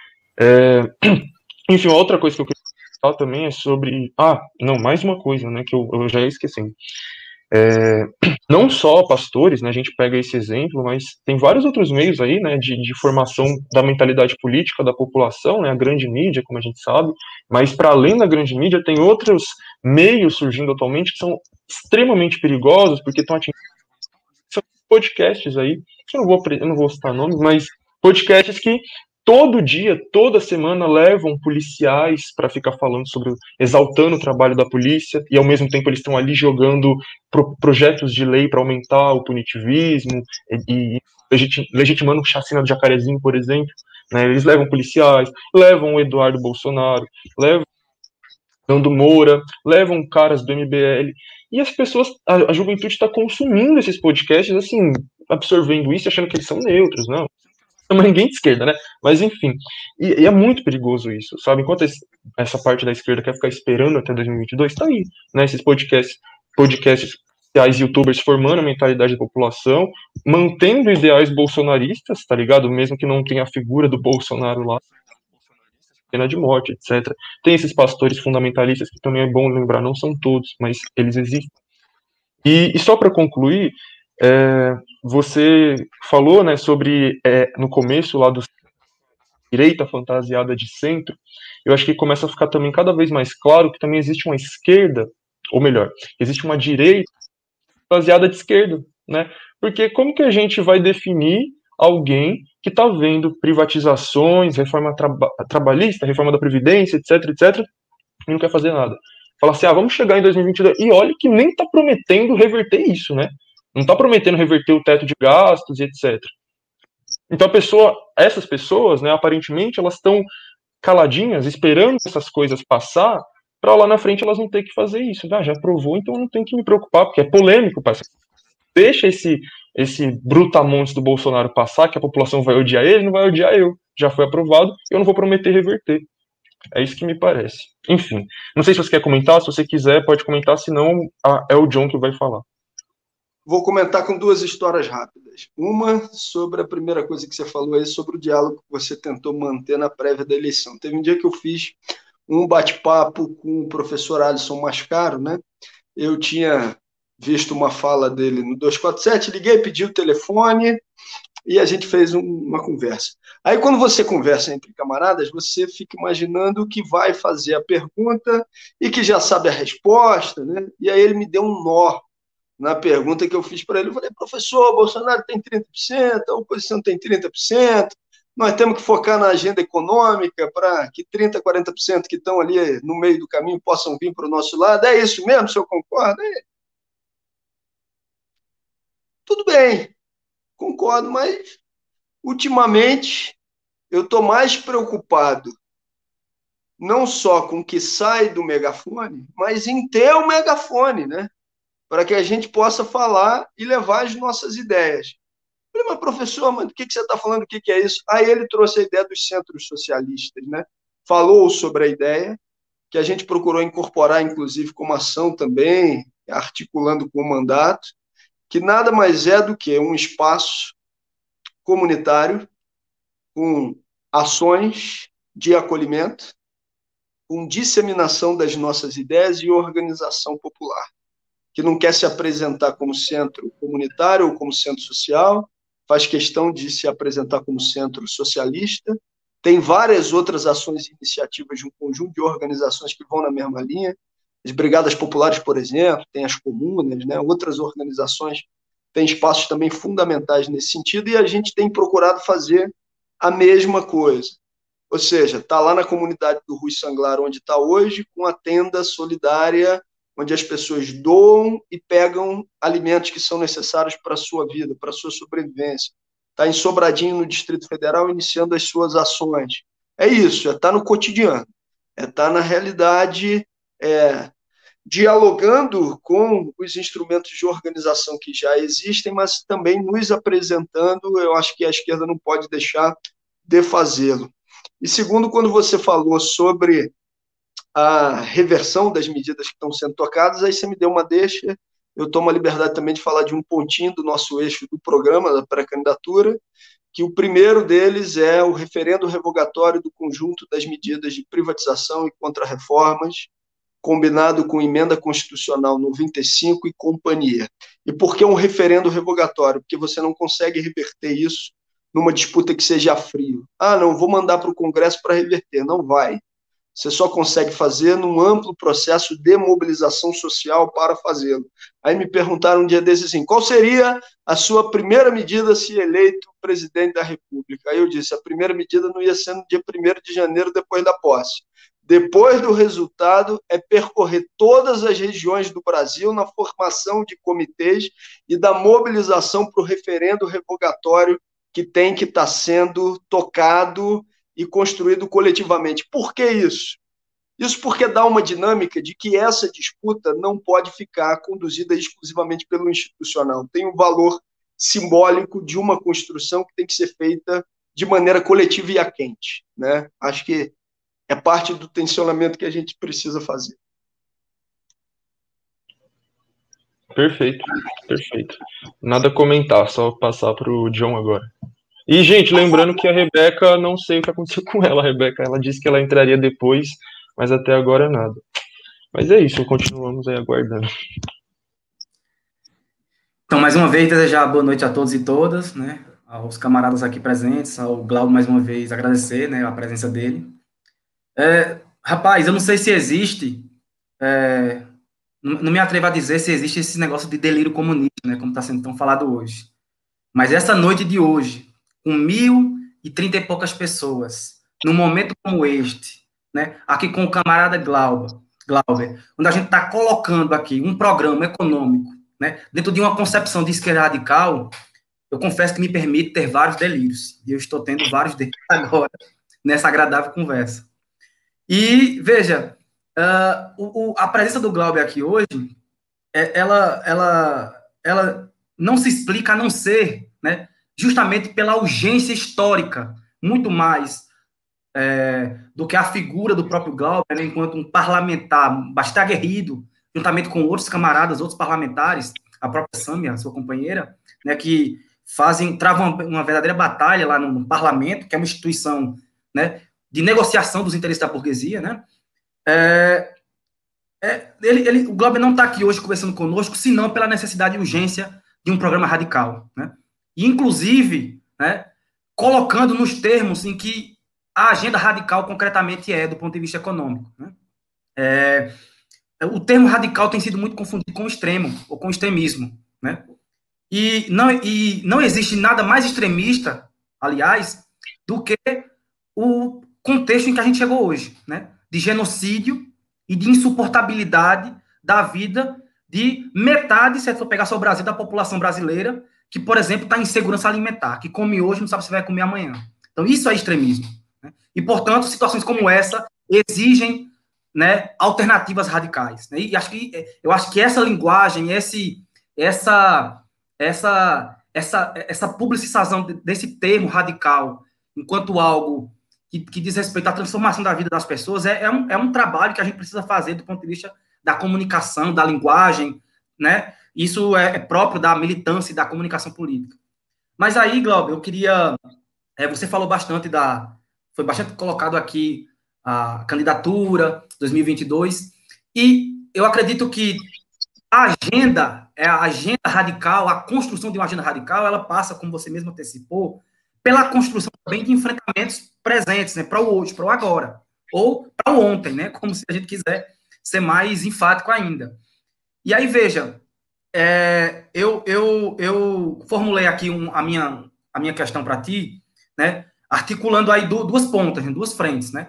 Enfim, outra coisa que eu queria falar também é sobre. Não, mais uma coisa, né? Que eu já ia esquecendo. Não só pastores, né, a gente pega esse exemplo, mas tem vários outros meios aí, né, de formação da mentalidade política da população, né, a grande mídia, como a gente sabe, mas para além da grande mídia tem outros meios surgindo atualmente que são extremamente perigosos, porque estão atingindo são podcasts aí, eu não vou citar nomes, mas podcasts que todo dia, toda semana levam policiais para ficar falando exaltando o trabalho da polícia, e ao mesmo tempo eles estão ali jogando projetos de lei para aumentar o punitivismo e legitimando o chacina do Jacarezinho, por exemplo, né? Eles levam policiais, levam o Eduardo Bolsonaro, levam Nando Moura, levam caras do MBL, e as pessoas, a juventude está consumindo esses podcasts, assim, absorvendo isso, achando que eles são neutros, não. Não é ninguém de esquerda, né? Mas enfim, e é muito perigoso isso, sabe? Enquanto essa parte da esquerda quer ficar esperando até 2022, tá aí, né? Esses podcasts sociais, youtubers formando a mentalidade da população, mantendo ideais bolsonaristas, tá ligado? Mesmo que não tenha a figura do Bolsonaro lá, pena de morte, etc. Tem esses pastores fundamentalistas que também é bom lembrar, não são todos, mas eles existem. E só para concluir, você falou, né, sobre no começo lá do direita fantasiada de centro. Eu acho que começa a ficar também cada vez mais claro que também existe uma esquerda, ou melhor, existe uma direita fantasiada de esquerda, né? Porque como que a gente vai definir alguém que está vendo privatizações, reforma trabalhista, reforma da Previdência, etc, etc, e não quer fazer nada? Fala assim, vamos chegar em 2022, e olha que nem está prometendo reverter isso, né? Não está prometendo reverter o teto de gastos e etc. Então essas pessoas, né, aparentemente, elas estão caladinhas, esperando essas coisas passar, para lá na frente elas não ter que fazer isso. Já aprovou, então eu não tenho que me preocupar, porque é polêmico, parceiro. Deixa esse brutamontes do Bolsonaro passar, que a população vai odiar ele, não vai odiar eu. Já foi aprovado, eu não vou prometer reverter. É isso que me parece. Enfim, não sei se você quer comentar, se você quiser pode comentar, senão é o John que vai falar. Vou comentar com 2 histórias rápidas. Uma sobre a primeira coisa que você falou aí, sobre o diálogo que você tentou manter na prévia da eleição. Teve um dia que eu fiz um bate-papo com o professor Alisson Mascaro, né? Eu tinha visto uma fala dele no 247, liguei, pedi o telefone e a gente fez uma conversa. Aí, quando você conversa entre camaradas, você fica imaginando que vai fazer a pergunta e que já sabe a resposta, né? E aí ele me deu um nó na pergunta que eu fiz para ele. Eu falei, professor, Bolsonaro tem 30%, a oposição tem 30%, nós temos que focar na agenda econômica para que 30%, 40% que estão ali no meio do caminho possam vir para o nosso lado. É isso mesmo, o senhor concorda? Tudo bem, concordo, mas ultimamente eu estou mais preocupado não só com o que sai do megafone, mas em ter o megafone, né? Para que a gente possa falar e levar as nossas ideias. Eu falei, mas professor, mas do que você está falando? O que é isso? Aí ele trouxe a ideia dos centros socialistas, né? Falou sobre a ideia, que a gente procurou incorporar, inclusive, como ação também, articulando com o mandato, que nada mais é do que um espaço comunitário com ações de acolhimento, com disseminação das nossas ideias e organização popular, que não quer se apresentar como centro comunitário ou como centro social, faz questão de se apresentar como centro socialista, tem várias outras ações e iniciativas de um conjunto de organizações que vão na mesma linha, as brigadas populares, por exemplo, tem as comunas, né? Outras organizações têm espaços também fundamentais nesse sentido, e a gente tem procurado fazer a mesma coisa. Ou seja, está lá na comunidade do Rui Sanglar, onde está hoje, com a tenda solidária, onde as pessoas doam e pegam alimentos que são necessários para a sua vida, para a sua sobrevivência. Está em Sobradinho, no Distrito Federal, iniciando as suas ações. É isso, está no cotidiano, está na realidade, dialogando com os instrumentos de organização que já existem, mas também nos apresentando. Eu acho que a esquerda não pode deixar de fazê-lo. E segundo, quando você falou sobre a reversão das medidas que estão sendo tocadas, aí você me deu uma deixa, eu tomo a liberdade também de falar de um pontinho do nosso eixo do programa, da pré-candidatura, que o primeiro deles é o referendo revogatório do conjunto das medidas de privatização e contra-reformas, combinado com emenda constitucional 95 e companhia. E por que um referendo revogatório? Porque você não consegue reverter isso numa disputa que seja a frio. Ah, não, vou mandar para o Congresso para reverter. Não vai. Você só consegue fazer num amplo processo de mobilização social para fazê-lo. Aí me perguntaram um dia desses assim, qual seria a sua primeira medida se eleito presidente da República? Aí eu disse, a primeira medida não ia ser no dia 1º de janeiro, depois da posse. Depois do resultado, é percorrer todas as regiões do Brasil na formação de comitês e da mobilização para o referendo revogatório que tem que estar sendo tocado e construído coletivamente. Por que isso? Isso porque dá uma dinâmica de que essa disputa não pode ficar conduzida exclusivamente pelo institucional. Tem um valor simbólico de uma construção que tem que ser feita de maneira coletiva e a quente, né? Acho que é parte do tensionamento que a gente precisa fazer. Perfeito, perfeito. Nada a comentar, só passar para o John agora. E, gente, lembrando que a Rebeca, não sei o que aconteceu com ela, a Rebeca, ela disse que ela entraria depois, mas até agora nada. Mas é isso, continuamos aí aguardando. Então, mais uma vez, desejar boa noite a todos e todas, né, aos camaradas aqui presentes, ao Glauber, mais uma vez, agradecer, né, a presença dele. Rapaz, eu não sei se existe, não me atrevo a dizer se existe esse negócio de delírio comunista, né, como está sendo tão falado hoje. Mas essa noite de hoje, com 1.030 e poucas pessoas, num momento como este, né, aqui com o camarada Glauber, onde a gente está colocando aqui um programa econômico, né, dentro de uma concepção de esquerda radical, eu confesso que me permite ter vários delírios, e eu estou tendo vários deles agora, nessa agradável conversa. E, veja, a presença do Glauber aqui hoje, ela não se explica a não ser, né, justamente pela urgência histórica, muito mais do que a figura do próprio Glauber, né, enquanto um parlamentar bastante aguerrido, juntamente com outros camaradas, outros parlamentares, a própria Sâmia, a sua companheira, né, que travam uma verdadeira batalha lá no parlamento, que é uma instituição, né, de negociação dos interesses da burguesia, né? O Glauber não está aqui hoje conversando conosco, senão pela necessidade e urgência de um programa radical, né? E, inclusive, né, colocando nos termos em que a agenda radical concretamente do ponto de vista econômico, né? O termo radical tem sido muito confundido com o extremo, ou com o extremismo, né? E não existe nada mais extremista, aliás, do que o contexto em que a gente chegou hoje, né? De genocídio e de insuportabilidade da vida de metade, se for pegar só o Brasil, da população brasileira, que, por exemplo, está em insegurança alimentar, que come hoje não sabe se vai comer amanhã. Então, isso é extremismo, né? E, portanto, situações como essa exigem, né, alternativas radicais. Né? E eu acho que essa linguagem, essa publicização desse termo radical enquanto algo que diz respeito à transformação da vida das pessoas é um trabalho que a gente precisa fazer do ponto de vista da comunicação, da linguagem, né? Isso é próprio da militância e da comunicação política. Mas aí, Glauber, eu queria... você falou bastante foi bastante colocado aqui a candidatura 2022, e eu acredito que a agenda radical, a construção de uma agenda radical, ela passa, como você mesmo antecipou, pela construção também de enfrentamentos presentes, né, para o hoje, para o agora, ou para o ontem, né, como se a gente quiser ser mais enfático ainda. E aí, veja, eu formulei aqui a minha questão para ti, né, articulando aí duas pontas, né, duas frentes, né.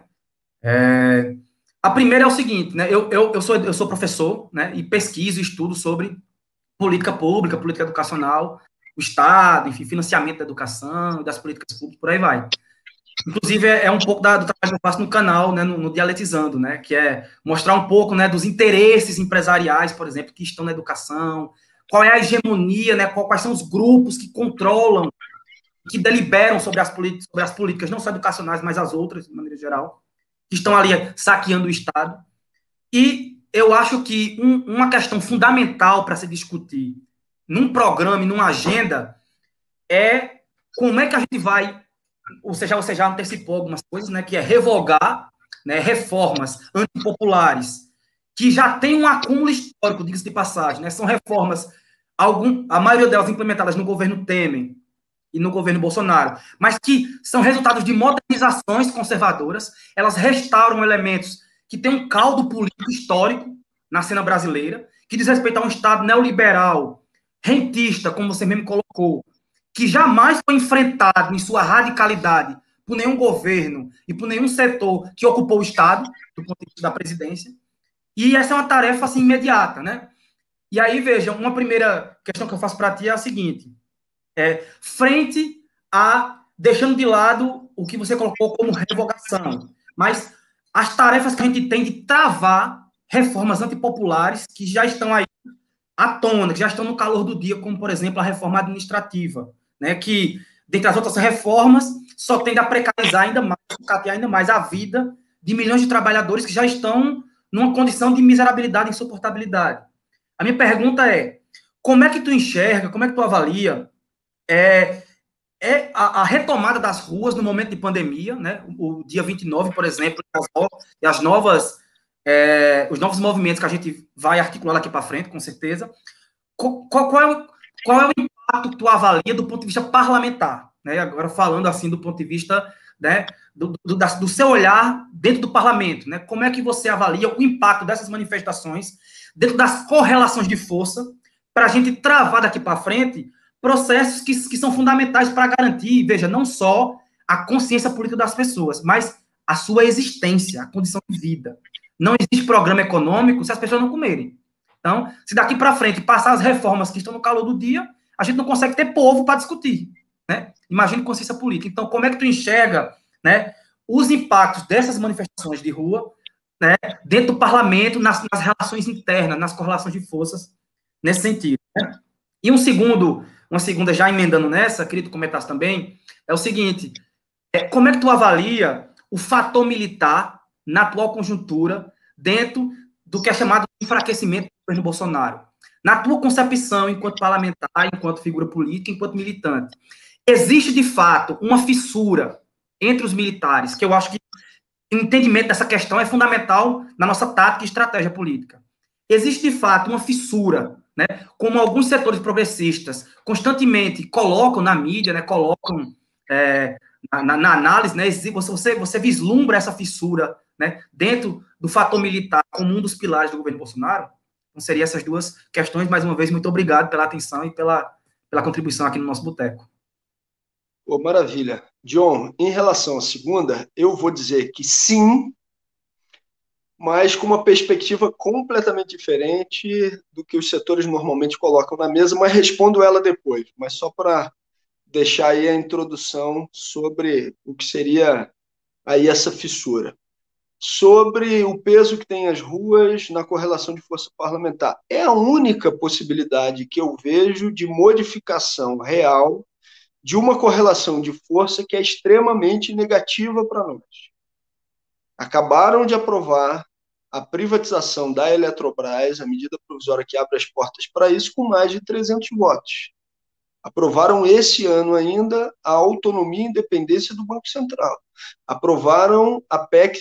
A primeira é o seguinte, né, eu sou professor, né, e pesquiso e estudo sobre política pública, política educacional, o Estado, enfim, financiamento da educação, das políticas públicas, por aí vai. Inclusive, é um pouco do trabalho que eu faço no canal, né, no Dialetizando, né, que é mostrar um pouco, né, dos interesses empresariais, por exemplo, que estão na educação, qual é a hegemonia, né, quais são os grupos que controlam, que deliberam sobre as políticas, não só educacionais, mas as outras, de maneira geral, que estão ali saqueando o Estado. E eu acho que uma questão fundamental para se discutir num programa e numa agenda é como é que a gente vai, você já antecipou algumas coisas, né, que é revogar, né, reformas antipopulares, que já tem um acúmulo histórico, diga-se de passagem, né, são reformas, a maioria delas implementadas no governo Temer e no governo Bolsonaro, mas que são resultados de modernizações conservadoras, elas restauram elementos que têm um caldo político histórico na cena brasileira, que diz respeito a um Estado neoliberal, rentista, como você mesmo colocou, que jamais foi enfrentado em sua radicalidade por nenhum governo e por nenhum setor que ocupou o Estado, do ponto de vista da presidência, e essa é uma tarefa assim, imediata, né? E aí, veja, uma primeira questão que eu faço para ti é a seguinte, frente a, deixando de lado o que você colocou como revogação, mas as tarefas que a gente tem de travar reformas antipopulares que já estão aí à tona, que já estão no calor do dia, como, por exemplo, a reforma administrativa, né, que, dentre as outras reformas, só tende a precarizar ainda mais, sucatear ainda mais a vida de milhões de trabalhadores que já estão numa condição de miserabilidade e insuportabilidade. A minha pergunta é, como é que tu enxerga, como é que tu avalia a retomada das ruas no momento de pandemia, né? O dia 29, por exemplo, e os novos movimentos que a gente vai articular aqui para frente, com certeza. Qual é o impacto que tu avalia do ponto de vista parlamentar? Né? Agora, falando assim do ponto de vista, né, do seu olhar dentro do parlamento. Né? Como é que você avalia o impacto dessas manifestações dentro das correlações de força para a gente travar daqui para frente processos que são fundamentais para garantir, veja, não só a consciência política das pessoas, mas a sua existência, a condição de vida. Não existe programa econômico se as pessoas não comerem. Então, se daqui para frente passar as reformas que estão no calor do dia, a gente não consegue ter povo para discutir. Né? Imagine consciência política. Então, como é que tu enxerga, né, os impactos dessas manifestações de rua, né, dentro do parlamento, nas relações internas, nas correlações de forças, nesse sentido? Né? E uma segunda, já emendando nessa, queria que tu comentasse também, é o seguinte, como é que tu avalia o fator militar na atual conjuntura dentro do que é chamado de enfraquecimento do governo Bolsonaro? Na tua concepção, enquanto parlamentar, enquanto figura política, enquanto militante, existe, de fato, uma fissura entre os militares, que eu acho que o entendimento dessa questão é fundamental na nossa tática e estratégia política. Existe, de fato, uma fissura, né, como alguns setores progressistas constantemente colocam na mídia, né, colocam na análise, né, você vislumbra essa fissura, né, dentro do fator militar como um dos pilares do governo Bolsonaro? Então, seriam essas duas questões. Mais uma vez, muito obrigado pela atenção e pela contribuição aqui no nosso boteco. Oh, maravilha. John, em relação à segunda, eu vou dizer que sim, mas com uma perspectiva completamente diferente do que os setores normalmente colocam na mesa, mas respondo ela depois. Mas só para deixar aí a introdução sobre o que seria aí essa fissura. sobre o peso que tem as ruas na correlação de força parlamentar. É a única possibilidade que eu vejo de modificação real de uma correlação de força que é extremamente negativa para nós. Acabaram de aprovar a privatização da Eletrobras, a medida provisória que abre as portas para isso, com mais de 300 votos. Aprovaram esse ano ainda a autonomia e independência do Banco Central. Aprovaram a PEC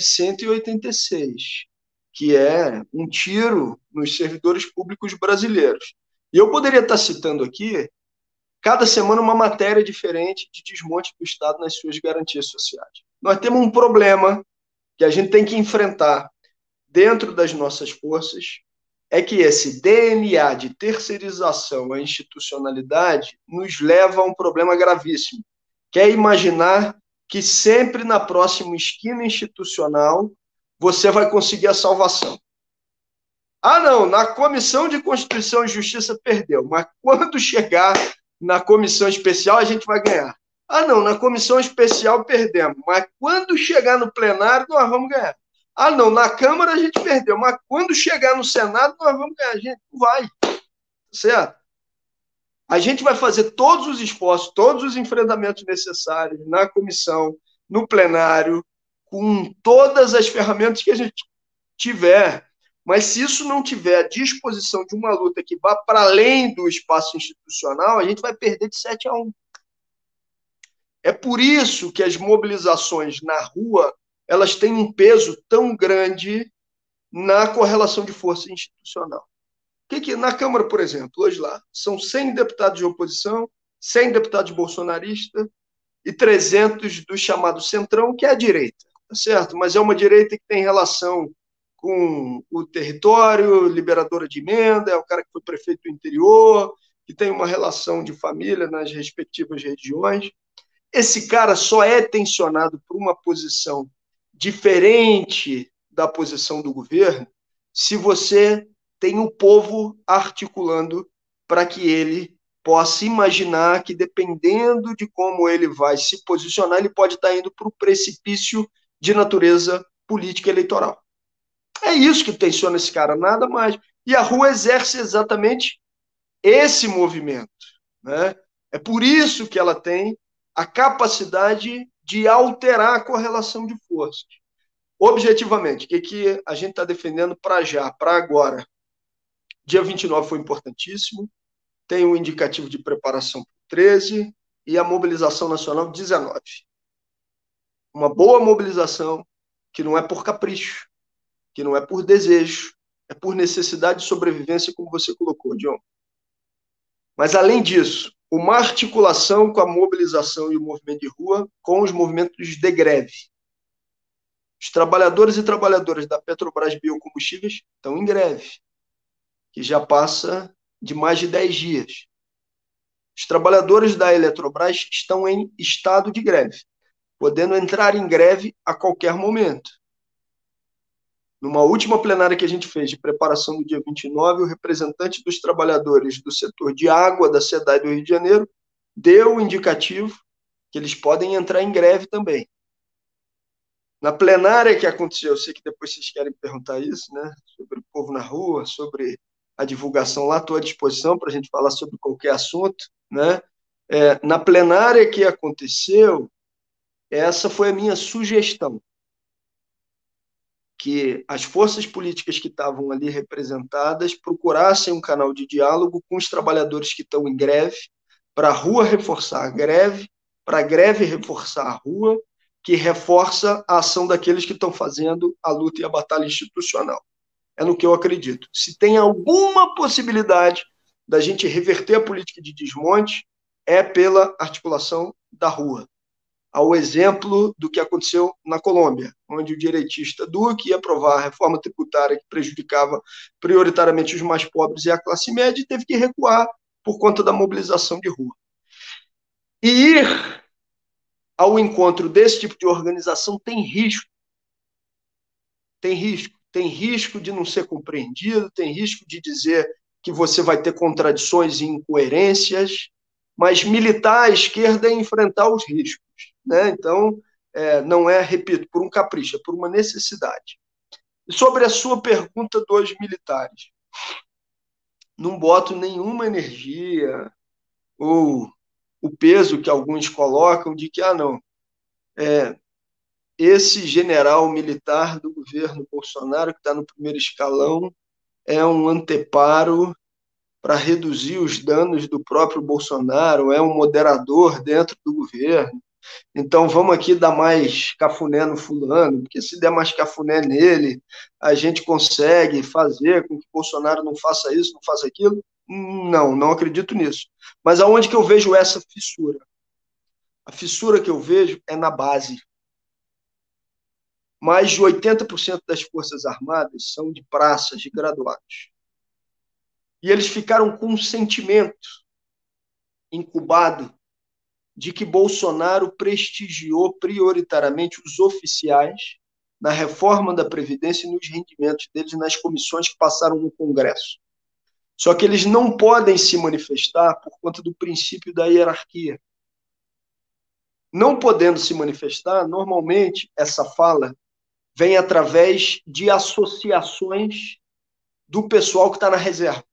186, que é um tiro nos servidores públicos brasileiros. E eu poderia estar citando aqui, cada semana, uma matéria diferente de desmonte do Estado nas suas garantias sociais. Nós temos um problema que a gente tem que enfrentar dentro das nossas forças, é que esse DNA de terceirização à institucionalidade nos leva a um problema gravíssimo, que é imaginar que sempre na próxima esquina institucional você vai conseguir a salvação. Ah, não, na Comissão de Constituição e Justiça perdeu, mas quando chegar na comissão especial a gente vai ganhar. Ah, não, na comissão especial perdemos, mas quando chegar no plenário nós vamos ganhar. Ah, não, na Câmara a gente perdeu, mas quando chegar no Senado nós vamos ganhar. A gente não vai, certo? A gente vai fazer todos os esforços, todos os enfrentamentos necessários na comissão, no plenário, com todas as ferramentas que a gente tiver. Mas se isso não tiver a disposição de uma luta que vá para além do espaço institucional, a gente vai perder de 7-1. É por isso que as mobilizações na rua elas têm um peso tão grande na correlação de força institucional. Na Câmara, por exemplo, hoje lá, são 100 deputados de oposição, 100 deputados bolsonaristas e 300 do chamado Centrão, que é a direita, tá certo? Mas é uma direita que tem relação com o território, liberadora de emenda, é o cara que foi prefeito do interior, que tem uma relação de família nas respectivas regiões. Esse cara só é tensionado por uma posição diferente da posição do governo se você tem o povo articulando para que ele possa imaginar que, dependendo de como ele vai se posicionar, ele pode estar indo para o precipício de natureza política eleitoral. É isso que tensiona esse cara, nada mais. E a rua exerce exatamente esse movimento, né? É por isso que ela tem a capacidade de alterar a correlação de forças. Objetivamente, o que a gente está defendendo para já, para agora? Dia 29 foi importantíssimo, tem um indicativo de preparação para 13 e a mobilização nacional 19. Uma boa mobilização que não é por capricho, que não é por desejo, é por necessidade de sobrevivência, como você colocou, John. Mas, além disso, uma articulação com a mobilização e o movimento de rua com os movimentos de greve. Os trabalhadores e trabalhadoras da Petrobras Biocombustíveis estão em greve, que já passa de mais de 10 dias. Os trabalhadores da Eletrobras estão em estado de greve, podendo entrar em greve a qualquer momento. Numa última plenária que a gente fez de preparação do dia 29, o representante dos trabalhadores do setor de água da cidade do Rio de Janeiro deu o indicativo que eles podem entrar em greve também. Na plenária que aconteceu, eu sei que depois vocês querem perguntar isso, né? Sobre o povo na rua, sobre a divulgação lá, estou à disposição para a gente falar sobre qualquer assunto, né? Na plenária que aconteceu, essa foi a minha sugestão, que as forças políticas que estavam ali representadas procurassem um canal de diálogo com os trabalhadores que estão em greve, para a rua reforçar a greve, para a greve reforçar a rua, que reforça a ação daqueles que estão fazendo a luta e a batalha institucional. É no que eu acredito. Se tem alguma possibilidade da gente reverter a política de desmonte, é pela articulação da rua. Ao exemplo do que aconteceu na Colômbia, onde o direitista Duque ia aprovar a reforma tributária que prejudicava prioritariamente os mais pobres e a classe média e teve que recuar por conta da mobilização de rua. E ir ao encontro desse tipo de organização tem risco. Tem risco. Tem risco de não ser compreendido, tem risco de dizer que você vai ter contradições e incoerências, mas militar à esquerda é enfrentar os riscos, né? Então, não é, repito, por um capricho, é por uma necessidade. E sobre a sua pergunta dos militares, não boto nenhuma energia ou o peso que alguns colocam de que, não, esse general militar do governo Bolsonaro, que está no primeiro escalão, é um anteparo para reduzir os danos do próprio Bolsonaro, é um moderador dentro do governo. Então, vamos aqui dar mais cafuné no fulano, porque se der mais cafuné nele, a gente consegue fazer com que Bolsonaro não faça isso, não faça aquilo. Não acredito nisso. Mas aonde que eu vejo essa fissura? A fissura que eu vejo é na base. Mais de 80% das Forças Armadas são de praças, de graduados. E eles ficaram com um sentimento incubado de que Bolsonaro prestigiou prioritariamente os oficiais na reforma da Previdência e nos rendimentos deles nas comissões que passaram no Congresso. Só que eles não podem se manifestar por conta do princípio da hierarquia. Não podendo se manifestar, normalmente essa fala vem através de associações do pessoal que está na reserva.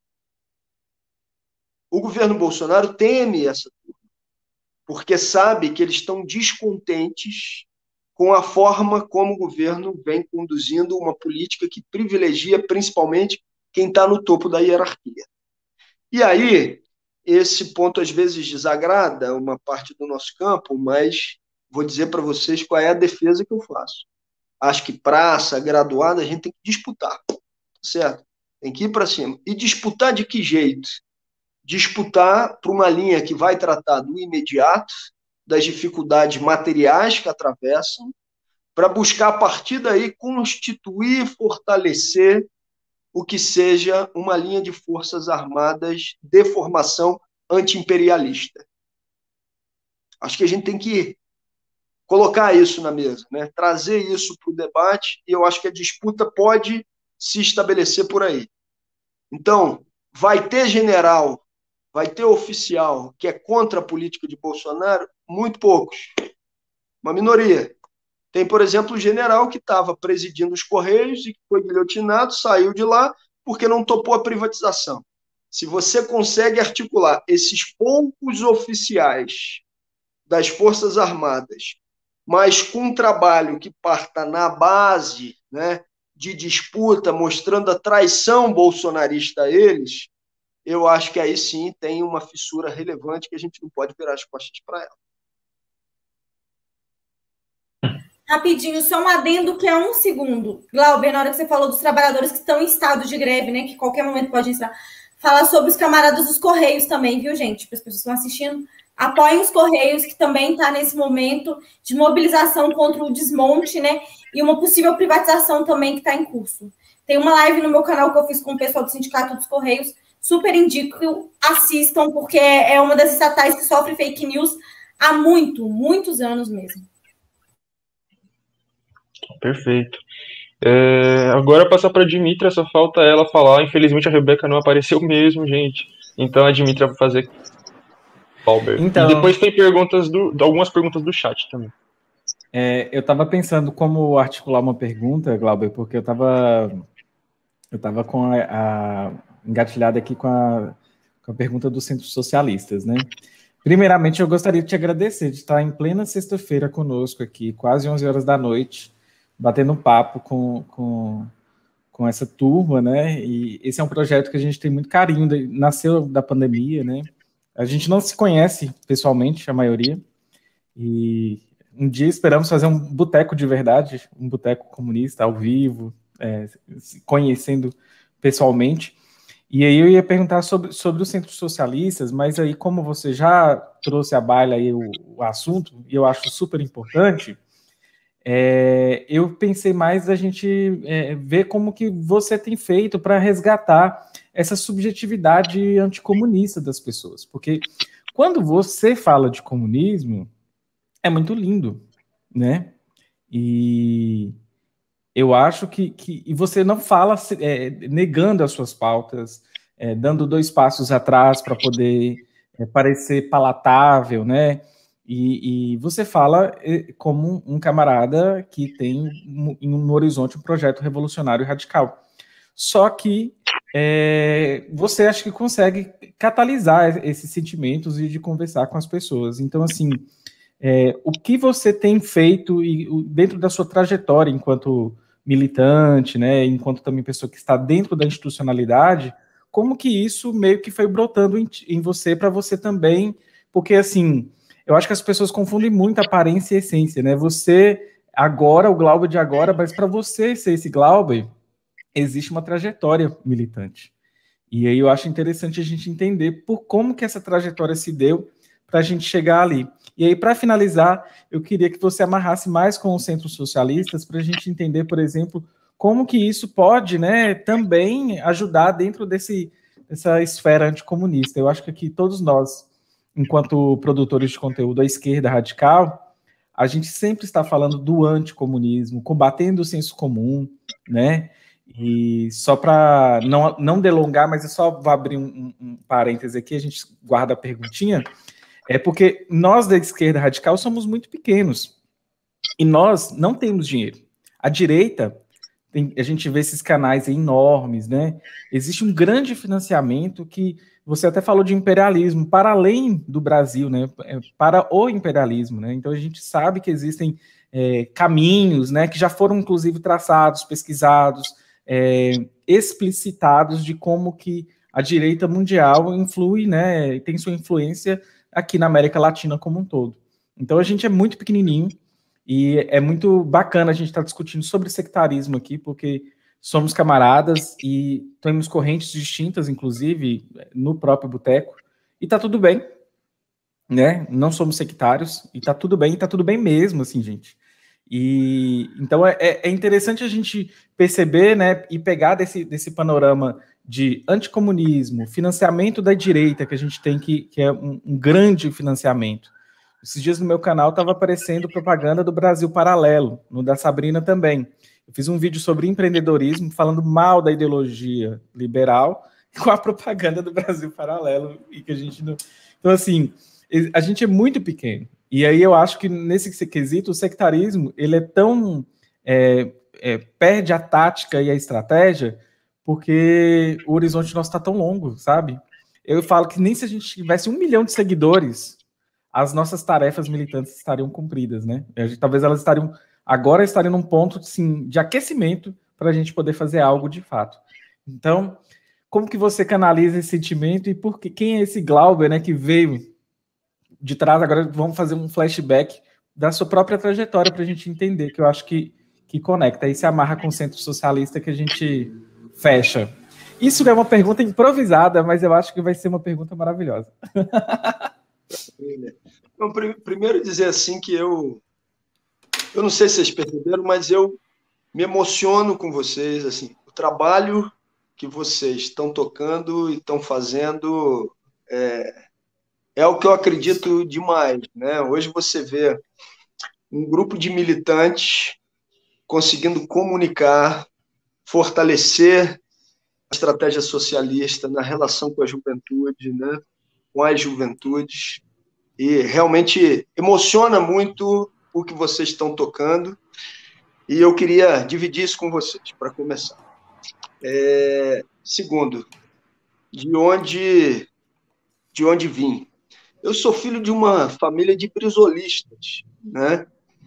O governo Bolsonaro teme essa turma, porque sabe que eles estão descontentes com a forma como o governo vem conduzindo uma política que privilegia principalmente quem está no topo da hierarquia. E aí, esse ponto às vezes desagrada uma parte do nosso campo, mas vou dizer para vocês qual é a defesa que eu faço. Acho que praça, graduada, a gente tem que disputar, certo? Tem que ir para cima. E disputar de que jeito? Disputar por uma linha que vai tratar do imediato, das dificuldades materiais que atravessam, para buscar, a partir daí, constituir e fortalecer o que seja uma linha de forças armadas de formação anti-imperialista. Acho que a gente tem que colocar isso na mesa, né? Trazer isso para o debate, e eu acho que a disputa pode se estabelecer por aí. Então, vai ter general, vai ter oficial que é contra a política de Bolsonaro? Muito poucos. Uma minoria. Tem, por exemplo, o general que estava presidindo os Correios e que foi guilhotinado, saiu de lá porque não topou a privatização. Se você consegue articular esses poucos oficiais das Forças Armadas, mas com um trabalho que parta na base, né, de disputa, mostrando a traição bolsonarista a eles, eu acho que aí sim tem uma fissura relevante que a gente não pode virar as costas para ela. Rapidinho, só um adendo que é 1 segundo. Glauber, na hora que você falou dos trabalhadores que estão em estado de greve, né, que qualquer momento pode entrar, falar sobre os camaradas dos Correios também, viu, gente? Para as pessoas que estão assistindo, apoiem os Correios, que também está nesse momento de mobilização contra o desmonte, né, e uma possível privatização também que está em curso. Tem uma live no meu canal que eu fiz com o pessoal do Sindicato dos Correios, super indico, assistam, porque é uma das estatais que sofre fake news há muitos anos mesmo. Perfeito. Agora passar para a Dimitra, só falta ela falar. Infelizmente a Rebeca não apareceu mesmo, gente. Então a Dimitra vai fazer. Então, e depois tem algumas perguntas do chat também. Eu estava pensando como articular uma pergunta, Glauber, porque eu estava com a engatilhada aqui com a pergunta dos centros socialistas, né? Primeiramente, eu gostaria de te agradecer de estar em plena sexta-feira conosco aqui, quase 11 horas da noite, batendo um papo com essa turma, né? E esse é um projeto que a gente tem muito carinho, nasceu da pandemia, né? A gente não se conhece pessoalmente, a maioria, e um dia esperamos fazer um boteco de verdade, um boteco comunista, ao vivo, se conhecendo pessoalmente. E aí eu ia perguntar sobre os centros socialistas, mas aí como você já trouxe à baila aí o assunto, e eu acho super importante, eu pensei mais da gente ver como que você tem feito para resgatar essa subjetividade anticomunista das pessoas. Porque quando você fala de comunismo, é muito lindo, né? E eu acho que e você não fala negando as suas pautas, dando 2 passos atrás para poder parecer palatável, né? E você fala como um camarada que tem no horizonte um projeto revolucionário e radical. Só que você acha que consegue catalisar esses sentimentos e de conversar com as pessoas. Então, assim, o que você tem feito dentro da sua trajetória enquanto militante, né, enquanto também pessoa que está dentro da institucionalidade, como que isso meio que foi brotando em você, para você também, porque, assim, eu acho que as pessoas confundem muito aparência e essência, né? Você, agora, o Glauber de agora, mas para você ser esse Glauber, existe uma trajetória militante. E aí eu acho interessante a gente entender por como que essa trajetória se deu para a gente chegar ali. E aí, para finalizar, eu queria que você amarrasse mais com os centros socialistas para a gente entender, por exemplo, como que isso pode, né, também ajudar dentro dessa esfera anticomunista. Eu acho que aqui todos nós, enquanto produtores de conteúdo à esquerda radical, a gente sempre está falando do anticomunismo, combatendo o senso comum, né? E só para não delongar, mas eu só vou abrir um parêntese aqui, a gente guarda a perguntinha, porque nós da esquerda radical somos muito pequenos e nós não temos dinheiro. A direita, a gente vê esses canais enormes, né? Existe um grande financiamento que você até falou de imperialismo, para além do Brasil, né? Para o imperialismo, né? Então a gente sabe que existem caminhos, né? Que já foram inclusive traçados, pesquisados, explicitados de como que a direita mundial influi, né? Tem sua influência aqui na América Latina como um todo. Então a gente é muito pequenininho e é muito bacana a gente estar discutindo sobre sectarismo aqui, porque somos camaradas e temos correntes distintas, inclusive, no próprio boteco, e tá tudo bem, né? Não somos sectários, e tá tudo bem mesmo, assim, gente. E então é interessante a gente perceber, né, e pegar desse panorama de anticomunismo, financiamento da direita, que a gente tem que é um grande financiamento. Esses dias no meu canal estava aparecendo propaganda do Brasil Paralelo, no da Sabrina também. Eu fiz um vídeo sobre empreendedorismo, falando mal da ideologia liberal, com a propaganda do Brasil Paralelo, e que a gente não... Então, assim, a gente é muito pequeno. E aí eu acho que nesse quesito, o sectarismo, ele é tão... perde a tática e a estratégia, porque o horizonte nosso está tão longo, sabe? Eu falo que nem se a gente tivesse 1 milhão de seguidores, as nossas tarefas militantes estariam cumpridas, né? Talvez elas estariam num ponto assim, de aquecimento para a gente poder fazer algo de fato. Então, como que você canaliza esse sentimento e por quem é esse Glauber, né, que veio de trás? Agora vamos fazer um flashback da sua própria trajetória para a gente entender, que eu acho que conecta. Aí se amarra com o Centro Socialista que a gente fecha. Isso é uma pergunta improvisada, mas eu acho que vai ser uma pergunta maravilhosa. Então, primeiro dizer assim que eu não sei se vocês perceberam, mas eu me emociono com vocês, assim, o trabalho que vocês estão tocando e estão fazendo é o que eu acredito demais, né? Hoje você vê um grupo de militantes conseguindo comunicar, fortalecer a estratégia socialista na relação com a juventude, né? Com as juventudes, e realmente emociona muito o que vocês estão tocando, e eu queria dividir isso com vocês, para começar. Segundo, de onde vim? Eu sou filho de uma família de brisolistas, né?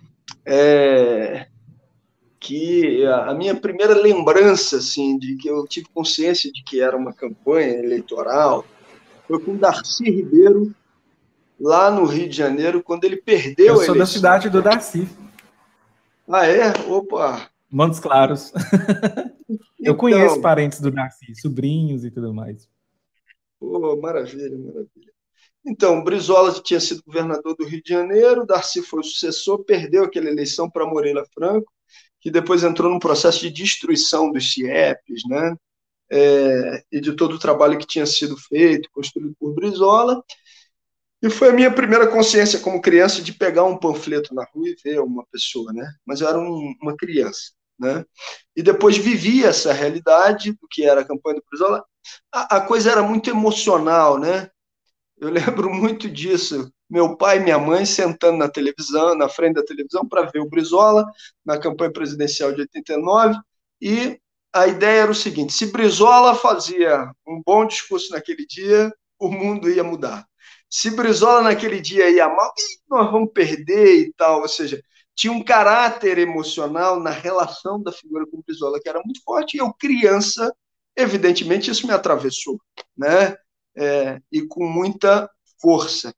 Que a minha primeira lembrança, assim, de que eu tive consciência de que era uma campanha eleitoral, foi com Darcy Ribeiro, lá no Rio de Janeiro, quando ele perdeu a eleição. Eu sou da cidade do Darcy. Ah, é? Opa! Montes Claros. Eu conheço parentes do Darcy, sobrinhos e tudo mais. Pô, maravilha, maravilha. Então, Brizola tinha sido governador do Rio de Janeiro, Darcy foi o sucessor, perdeu aquela eleição para Moreira Franco, que depois entrou num processo de destruição dos CIEPs, né? E de todo o trabalho que tinha sido feito, construído por Brizola. E foi a minha primeira consciência como criança de pegar um panfleto na rua e ver uma pessoa, né? Mas eu era uma criança, né? E depois vivi essa realidade do que era a campanha do Brizola. A coisa era muito emocional, né? Eu lembro muito disso. meu pai e minha mãe sentando na televisão, na frente da televisão, para ver o Brizola na campanha presidencial de 89, e a ideia era o seguinte: se Brizola fazia um bom discurso naquele dia, o mundo ia mudar. Se Brizola naquele dia ia mal, nós vamos perder e tal. Ou seja, tinha um caráter emocional na relação da figura com Brizola que era muito forte, e eu, criança, evidentemente, isso me atravessou, né? E com muita força.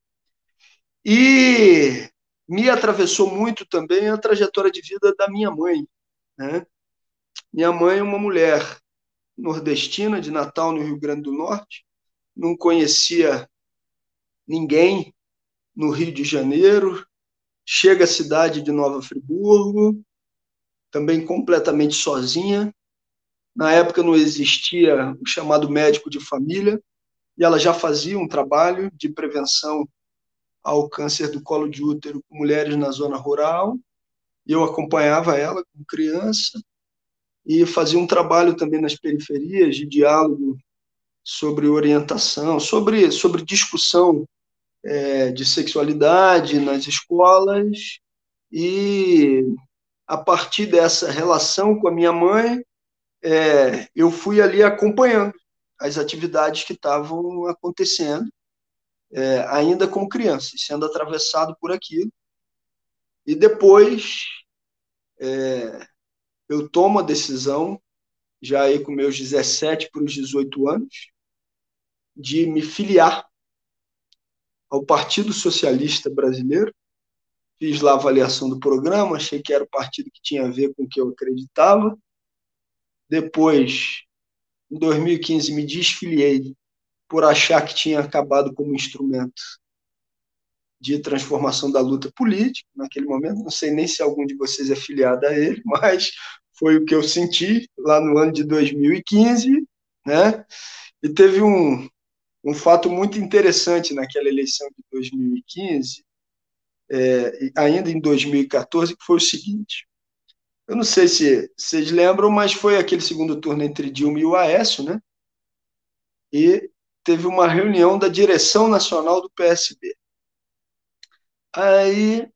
E me atravessou muito também a trajetória de vida da minha mãe, né? Minha mãe é uma mulher nordestina, de Natal, no Rio Grande do Norte, não conhecia ninguém no Rio de Janeiro, chega à cidade de Nova Friburgo, também completamente sozinha. Na época não existia o chamado médico de família, e ela já fazia um trabalho de prevenção ao câncer do colo de útero com mulheres na zona rural, e eu acompanhava ela como criança, e fazia um trabalho também nas periferias de diálogo sobre orientação, sobre discussão de sexualidade nas escolas, e a partir dessa relação com a minha mãe, eu fui ali acompanhando as atividades que estavam acontecendo, ainda como criança, sendo atravessado por aquilo. E depois eu tomo a decisão, já aí com meus 17 para os 18 anos, de me filiar ao Partido Socialista Brasileiro. Fiz lá a avaliação do programa, achei que era o partido que tinha a ver com o que eu acreditava. Depois, em 2015, me desfiliei por achar que tinha acabado como instrumento de transformação da luta política. Naquele momento, não sei nem se algum de vocês é filiado a ele, mas foi o que eu senti lá no ano de 2015, né? E teve um fato muito interessante naquela eleição de 2015, ainda em 2014, que foi o seguinte: eu não sei se vocês lembram, mas foi aquele segundo turno entre Dilma e o Aécio, né? E teve uma reunião da direção nacional do PSB. Aí,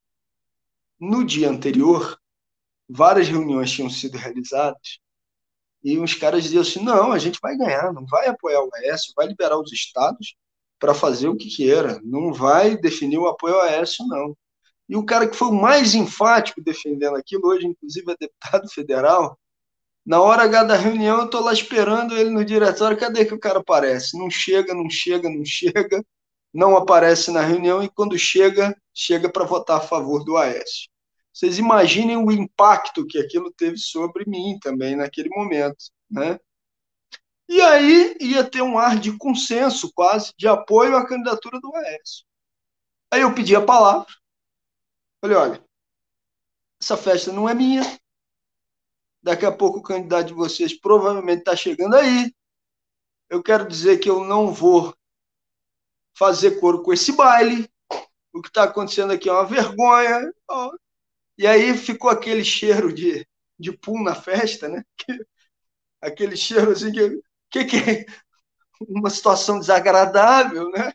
no dia anterior, várias reuniões tinham sido realizadas, e uns caras diziam assim: não, a gente vai ganhar, não vai apoiar o Aécio, vai liberar os estados para fazer o que queira, não vai definir o apoio ao Aécio, não. E o cara que foi o mais enfático defendendo aquilo, hoje inclusive é deputado federal, na hora H da reunião eu estou lá esperando ele no diretório, cadê que o cara aparece? Não chega, não chega, não chega, não aparece na reunião, e quando chega para votar a favor do Aécio. Vocês imaginem o impacto que aquilo teve sobre mim também naquele momento, né? E aí ia ter um ar de consenso quase, de apoio à candidatura do Aécio. Aí eu pedi a palavra, falei: olha, essa festa não é minha, daqui a pouco o candidato de vocês provavelmente está chegando aí, eu quero dizer que eu não vou fazer coro com esse baile, o que está acontecendo aqui é uma vergonha. E aí ficou aquele cheiro de pum na festa, né? Aquele cheiro assim que é uma situação desagradável, né?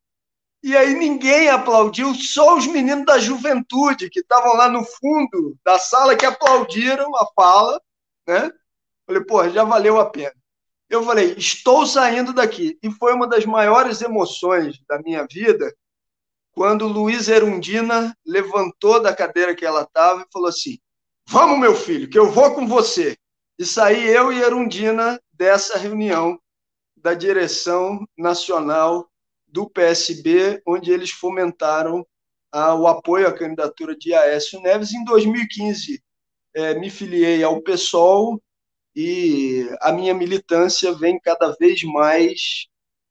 E aí ninguém aplaudiu, só os meninos da juventude que estavam lá no fundo da sala que aplaudiram a fala, né? Falei: pô, já valeu a pena. Eu falei: estou saindo daqui. E foi uma das maiores emoções da minha vida quando Luiz Erundina levantou da cadeira que ela estava e falou assim: vamos, meu filho, que eu vou com você. E saí eu e Erundina dessa reunião da direção nacional do PSB, onde eles fomentaram o apoio à candidatura de Aécio Neves. Em 2015, me filiei ao PSOL, e a minha militância vem cada vez mais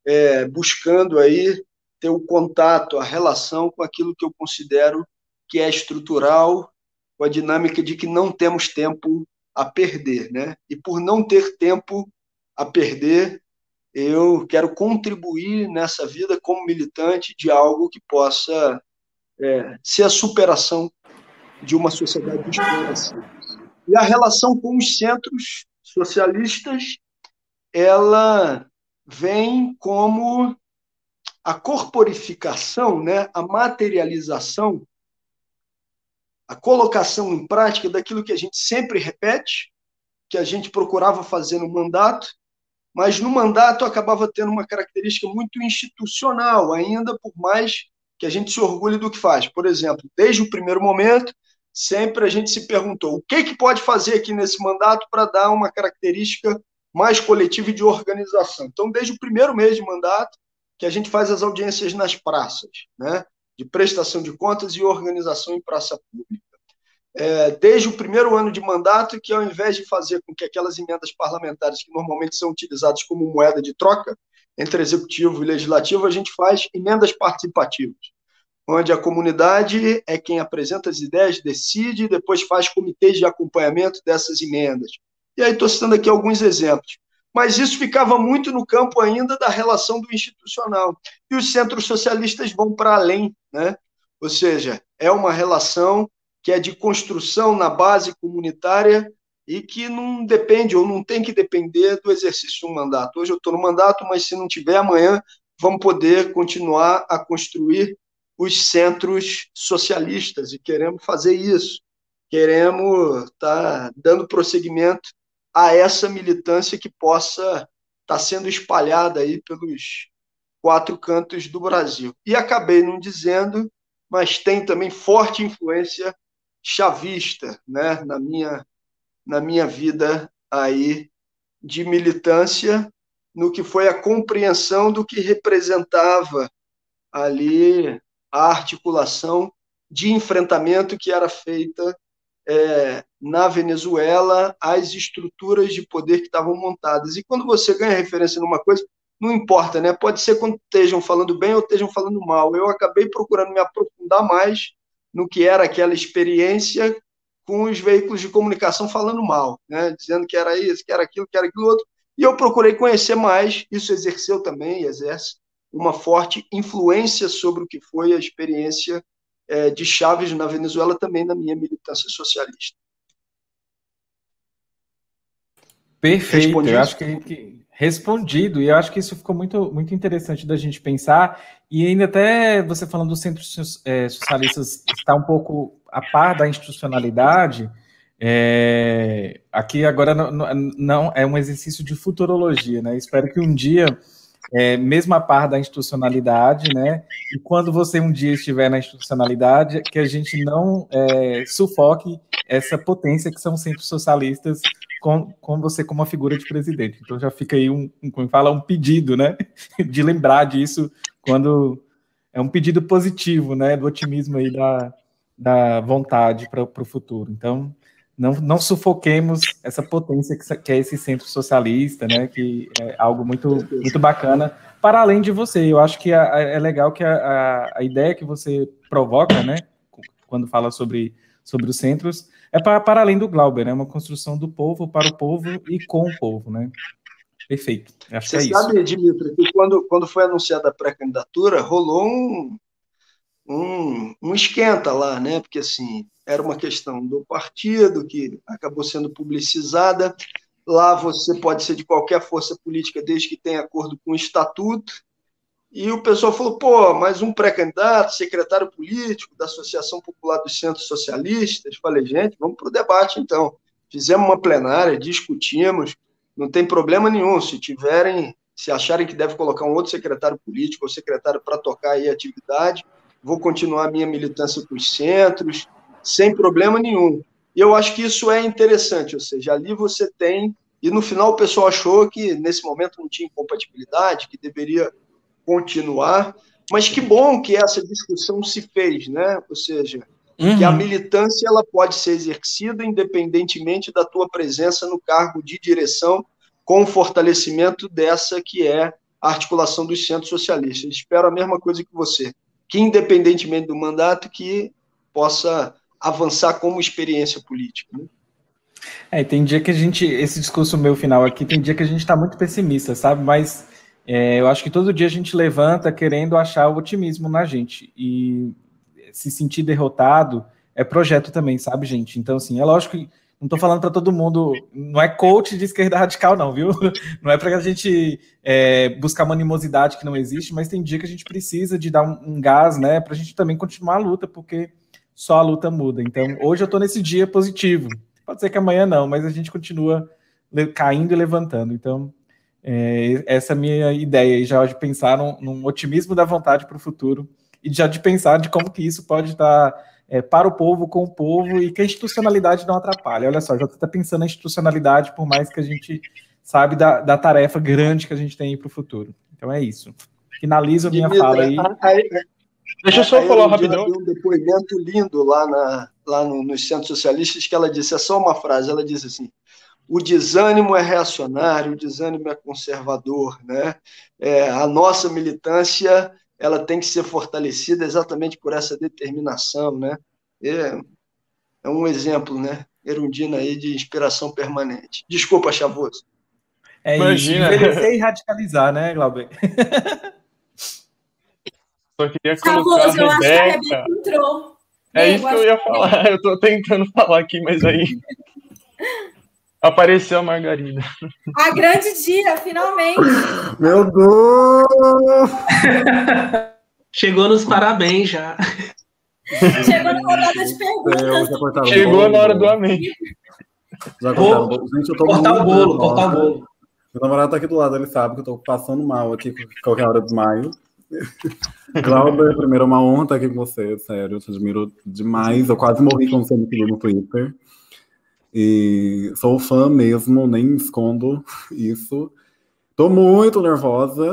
buscando aí ter o contato, a relação com aquilo que eu considero que é estrutural, com a dinâmica de que não temos tempo a perder, né? E por não ter tempo a perder, eu quero contribuir nessa vida como militante de algo que possa ser a superação de uma sociedade de exploração. E a relação com os centros socialistas, ela vem como a corporificação, né, a materialização, a colocação em prática daquilo que a gente sempre repete, que a gente procurava fazer no mandato, mas no mandato acabava tendo uma característica muito institucional, ainda por mais que a gente se orgulhe do que faz. Por exemplo, desde o primeiro momento, sempre a gente se perguntou o que pode fazer aqui nesse mandato para dar uma característica mais coletiva e de organização. Então, desde o primeiro mês de mandato, que a gente faz as audiências nas praças, né, de prestação de contas e organização em praça pública. Desde o primeiro ano de mandato, que ao invés de fazer com que aquelas emendas parlamentares que normalmente são utilizadas como moeda de troca entre executivo e legislativo, a gente faz emendas participativas, onde a comunidade é quem apresenta as ideias, decide e depois faz comitês de acompanhamento dessas emendas. E aí estou citando aqui alguns exemplos. Mas isso ficava muito no campo ainda da relação do institucional. E os centros socialistas vão para além, né? Ou seja, é uma relação que é de construção na base comunitária e que não depende ou não tem que depender do exercício de um mandato. Hoje eu estou no mandato, mas se não tiver amanhã, vamos poder continuar a construir os centros socialistas e queremos fazer isso. Queremos estar dando prosseguimento a essa militância que possa estar sendo espalhada aí pelos 4 cantos do Brasil. E acabei não dizendo, mas tem também forte influência chavista, né, na minha vida aí de militância, no que foi a compreensão do que representava ali a articulação de enfrentamento que era feita na Venezuela, as estruturas de poder que estavam montadas. E quando você ganha referência numa coisa, não importa, né? Pode ser quando estejam falando bem ou estejam falando mal. Eu acabei procurando me aprofundar mais no que era aquela experiência com os veículos de comunicação falando mal, né? Dizendo que era isso, que era aquilo outro. E eu procurei conhecer mais, isso exerceu também, e exerce, uma forte influência sobre o que foi a experiência de Chávez na Venezuela, também na minha militância socialista. Perfeito, respondido? Eu acho que respondido, e eu acho que isso ficou muito, muito interessante da gente pensar, e ainda até você falando dos centros socialistas está um pouco a par da institucionalidade, aqui agora não é um exercício de futurologia, né? Espero que um dia, mesmo a par da institucionalidade, né? E quando você um dia estiver na institucionalidade, que a gente não sufoque essa potência que são os centros socialistas com você como uma figura de presidente. Então já fica aí um pedido, né? De lembrar disso quando é um pedido positivo, né? Do otimismo aí da vontade para o futuro. Então não sufoquemos essa potência que é esse centro socialista, né? Que é algo muito, muito bacana, para além de você. Eu acho que é legal que a ideia que você provoca, né? Quando fala sobre os centros, é para além do Glauber, né? Uma construção do povo, para o povo e com o povo, né? Perfeito. Acho que é isso. Você sabe, Dimitri, que quando foi anunciada a pré-candidatura, rolou um esquenta lá, né? Porque, assim, era uma questão do partido que acabou sendo publicizada. Lá você pode ser de qualquer força política desde que tenha acordo com o estatuto. E o pessoal falou, mas um pré-candidato, secretário político da Associação Popular dos Centros Socialistas. Falei, gente, vamos para o debate, então. Fizemos uma plenária, discutimos, não tem problema nenhum. Se acharem que deve colocar um outro secretário político ou secretário para tocar aí a atividade, vou continuar a minha militância com os centros, sem problema nenhum. E eu acho que isso é interessante, ou seja, ali você tem... E no final o pessoal achou que nesse momento não tinha incompatibilidade, que deveria continuar, mas que bom que essa discussão se fez, né? Ou seja, que a militância ela pode ser exercida independentemente da tua presença no cargo de direção, com o fortalecimento dessa que é a articulação dos centros socialistas. Espero a mesma coisa que você, que independentemente do mandato, que possa avançar como experiência política, né? Tem dia que esse discurso meu final aqui, tem dia que a gente está muito pessimista, sabe? Mas eu acho que todo dia a gente levanta querendo achar o otimismo na gente. E se sentir derrotado é projeto também, sabe, gente? Então, assim, é lógico que não estou falando para todo mundo, não é coach de esquerda radical, não, viu? Não é para a gente buscar uma animosidade que não existe, mas tem dia que a gente precisa de dar um gás, né, para a gente também continuar a luta, porque só a luta muda. Então, hoje eu estou nesse dia positivo. Pode ser que amanhã não, mas a gente continua caindo e levantando. Então, essa é a minha ideia, já de pensar num otimismo da vontade para o futuro e já de pensar de como que isso pode estar para o povo, com o povo, e que a institucionalidade não atrapalhe. Olha só, já está pensando na institucionalidade, por mais que a gente sabe da tarefa grande que a gente tem para o futuro. Então é isso. Finalizo a minha fala aí. Deixa eu só falar rapidão. Deu um depoimento lindo lá nos centros socialistas, que ela disse, é só uma frase, ela disse assim: o desânimo é reacionário, o desânimo é conservador, né? A nossa militância, ela tem que ser fortalecida exatamente por essa determinação, né? É um exemplo, né? Erundina aí de inspiração permanente. Desculpa, Chavoso. Imagina. Isso, envelhecer e radicalizar, né, Glauber? Só queria colocar a Rebeca. Acho que a Rebeca entrou. É isso que eu ia falar. Eu tô tentando falar aqui, mas aí apareceu a Margarida. A grande dia, finalmente. Meu Deus! Chegou nos parabéns já. Chegou na rodada de perguntas. Chegou na hora do amém. Já cortaram. Gente, eu tô cortar o bolo. Meu namorado tá aqui do lado, ele sabe que eu tô passando mal aqui qualquer hora de maio. Glauber, primeiro é uma honra estar aqui com você, sério, eu te admiro demais. Eu quase morri quando você me seguiu no Twitter. E sou fã mesmo, nem escondo isso. Tô muito nervosa.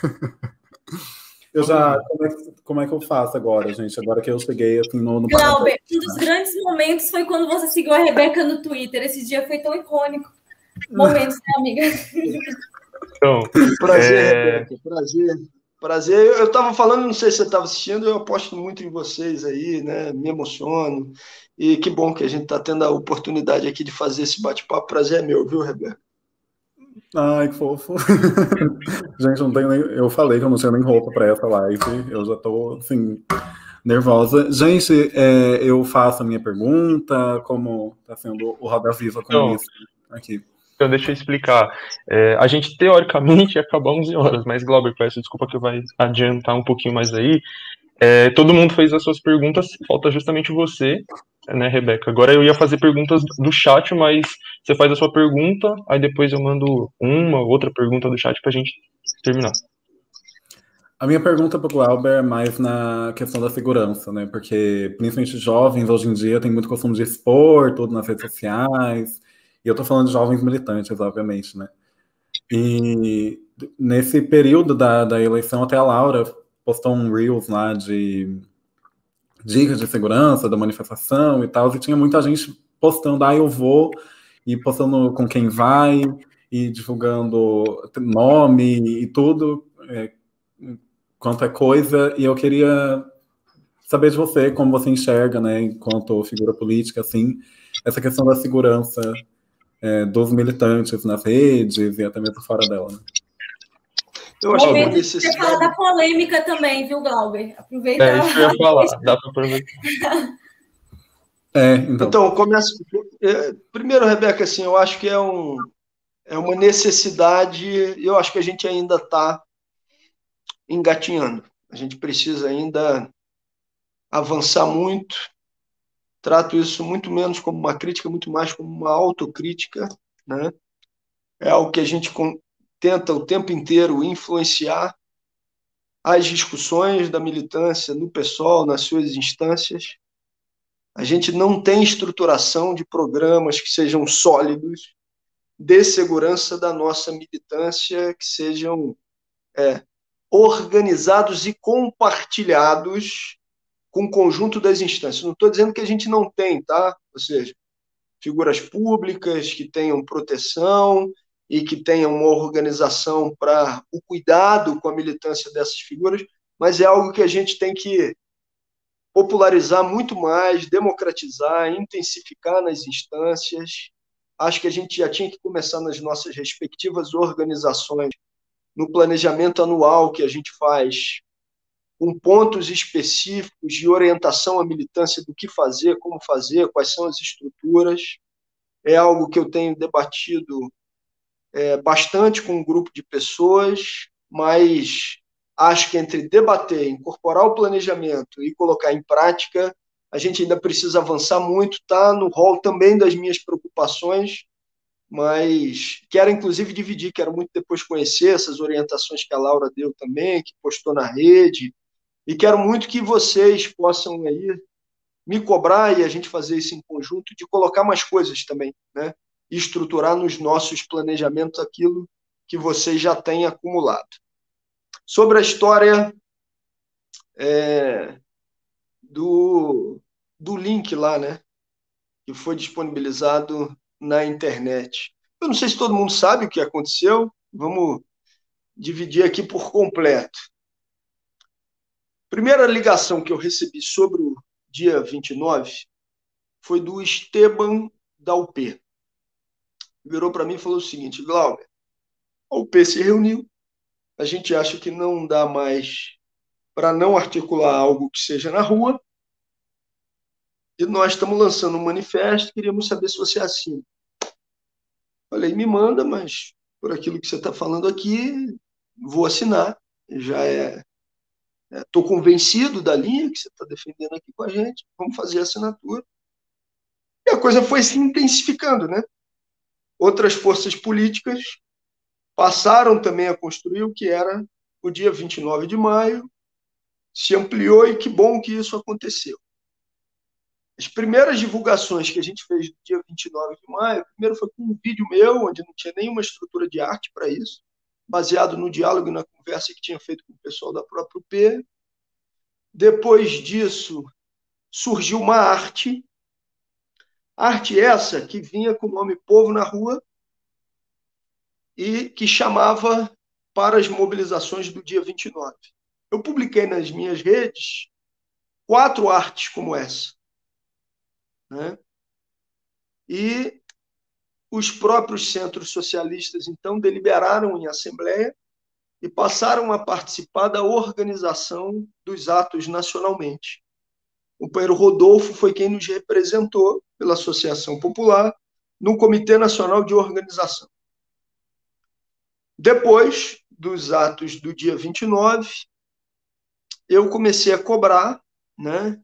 Como é que eu faço agora, gente? Agora que eu cheguei assim no Glauber, um dos grandes momentos foi quando você seguiu a Rebeca no Twitter. Esse dia foi tão icônico. Momentos, né, amiga? Então, prazer, Rebeca, prazer. Eu estava falando, não sei se você estava assistindo, eu aposto muito em vocês aí, né? Me emociono. E que bom que a gente está tendo a oportunidade aqui de fazer esse bate-papo. Prazer é meu, viu, Rebeca? Ai, que fofo. Gente, não tenho nem... Eu falei que eu não tinha nem roupa para essa live. Eu já tô, assim, nervosa. Gente, eu faço a minha pergunta, como está sendo o Roda Viva com isso aqui. Então, deixa eu explicar. A gente, teoricamente, ia acabar 11 horas, mas, Glauber, peço desculpa que vai adiantar um pouquinho mais aí. Todo mundo fez as suas perguntas, falta justamente você, né, Rebeca? Agora eu ia fazer perguntas do chat, mas você faz a sua pergunta, aí depois eu mando outra pergunta do chat pra gente terminar. A minha pergunta para o Glauber é mais na questão da segurança, né? Porque, principalmente jovens, hoje em dia, tem muito costume de expor tudo nas redes sociais. E eu tô falando de jovens militantes, obviamente, né? E nesse período da eleição, até a Laura postou um Reels lá de dicas de segurança, da manifestação e tal, e tinha muita gente postando, eu vou, e postando com quem vai, e divulgando nome e tudo, quanto é coisa, e eu queria saber de você, como você enxerga, né, enquanto figura política, assim, essa questão da segurança dos militantes nas redes e até mesmo fora dela, né? Eu acho que você fala da polêmica também, viu, Glauber? Aproveita. Isso que eu ia falar, dá para aproveitar. Então começo. Primeiro, Rebeca, assim, eu acho que é uma necessidade, eu acho que a gente ainda está engatinhando. A gente precisa ainda avançar muito. Trato isso muito menos como uma crítica, muito mais como uma autocrítica, né? É algo que a gente tenta o tempo inteiro influenciar as discussões da militância no PSOL, nas suas instâncias. A gente não tem estruturação de programas que sejam sólidos de segurança da nossa militância, que sejam organizados e compartilhados com o conjunto das instâncias. Não estou dizendo que a gente não tem, tá? Ou seja, figuras públicas que tenham proteção e que tenham uma organização para o cuidado com a militância dessas figuras, mas é algo que a gente tem que popularizar muito mais, democratizar, intensificar nas instâncias. Acho que a gente já tinha que começar nas nossas respectivas organizações, no planejamento anual que a gente faz, com pontos específicos de orientação à militância do que fazer, como fazer, quais são as estruturas. é algo que eu tenho debatido bastante com um grupo de pessoas, mas acho que entre debater, incorporar o planejamento e colocar em prática, a gente ainda precisa avançar muito, está no rol também das minhas preocupações, mas quero inclusive dividir, quero muito depois conhecer essas orientações que a Laura deu também, que postou na rede, e quero muito que vocês possam aí me cobrar e a gente fazer isso em conjunto, de colocar mais coisas também, né? E estruturar nos nossos planejamentos aquilo que vocês já têm acumulado. Sobre a história do link lá, né? Que foi disponibilizado na internet. Eu não sei se todo mundo sabe o que aconteceu, vamos dividir aqui por completo. Primeira ligação que eu recebi sobre o dia 29 foi do Esteban da UP. Virou para mim e falou o seguinte: Glauber, a UP se reuniu, a gente acha que não dá mais para não articular algo que seja na rua, e nós estamos lançando um manifesto, queríamos saber se você assina. Falei, me manda, mas por aquilo que você está falando aqui, vou assinar. Já estou convencido da linha que você está defendendo aqui com a gente, vamos fazer a assinatura. E a coisa foi se intensificando, né? Outras forças políticas passaram também a construir o que era o dia 29 de maio, se ampliou e que bom que isso aconteceu. As primeiras divulgações que a gente fez no dia 29 de maio, primeiro foi com um vídeo meu, onde não tinha nenhuma estrutura de arte para isso, baseado no diálogo e na conversa que tinha feito com o pessoal da própria UP. Depois disso, surgiu uma arte essa que vinha com o nome Povo na Rua e que chamava para as mobilizações do dia 29. Eu publiquei nas minhas redes 4 artes como essa, né? E os próprios centros socialistas, então, deliberaram em assembleia e passaram a participar da organização dos atos nacionalmente. O companheiro Rodolfo foi quem nos representou pela Associação Popular no Comitê Nacional de Organização. Depois dos atos do dia 29, eu comecei a cobrar, né,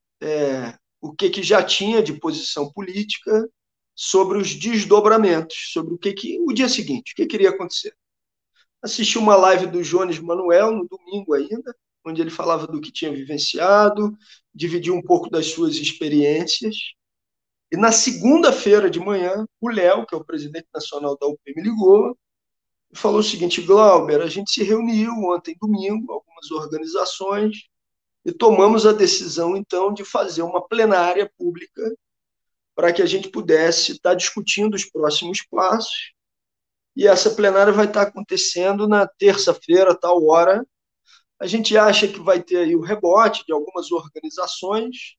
o que já tinha de posição política sobre os desdobramentos, sobre o dia seguinte, o que iria acontecer. Assisti uma live do Jones Manuel, no domingo ainda, onde ele falava do que tinha vivenciado, dividiu um pouco das suas experiências. E na segunda-feira de manhã, o Léo, que é o presidente nacional da UP, me ligou e falou o seguinte: Glauber, a gente se reuniu ontem, domingo, algumas organizações, e tomamos a decisão, então, de fazer uma plenária pública para que a gente pudesse estar discutindo os próximos passos. E essa plenária vai estar acontecendo na terça-feira, tal hora. A gente acha que vai ter aí o rebote de algumas organizações,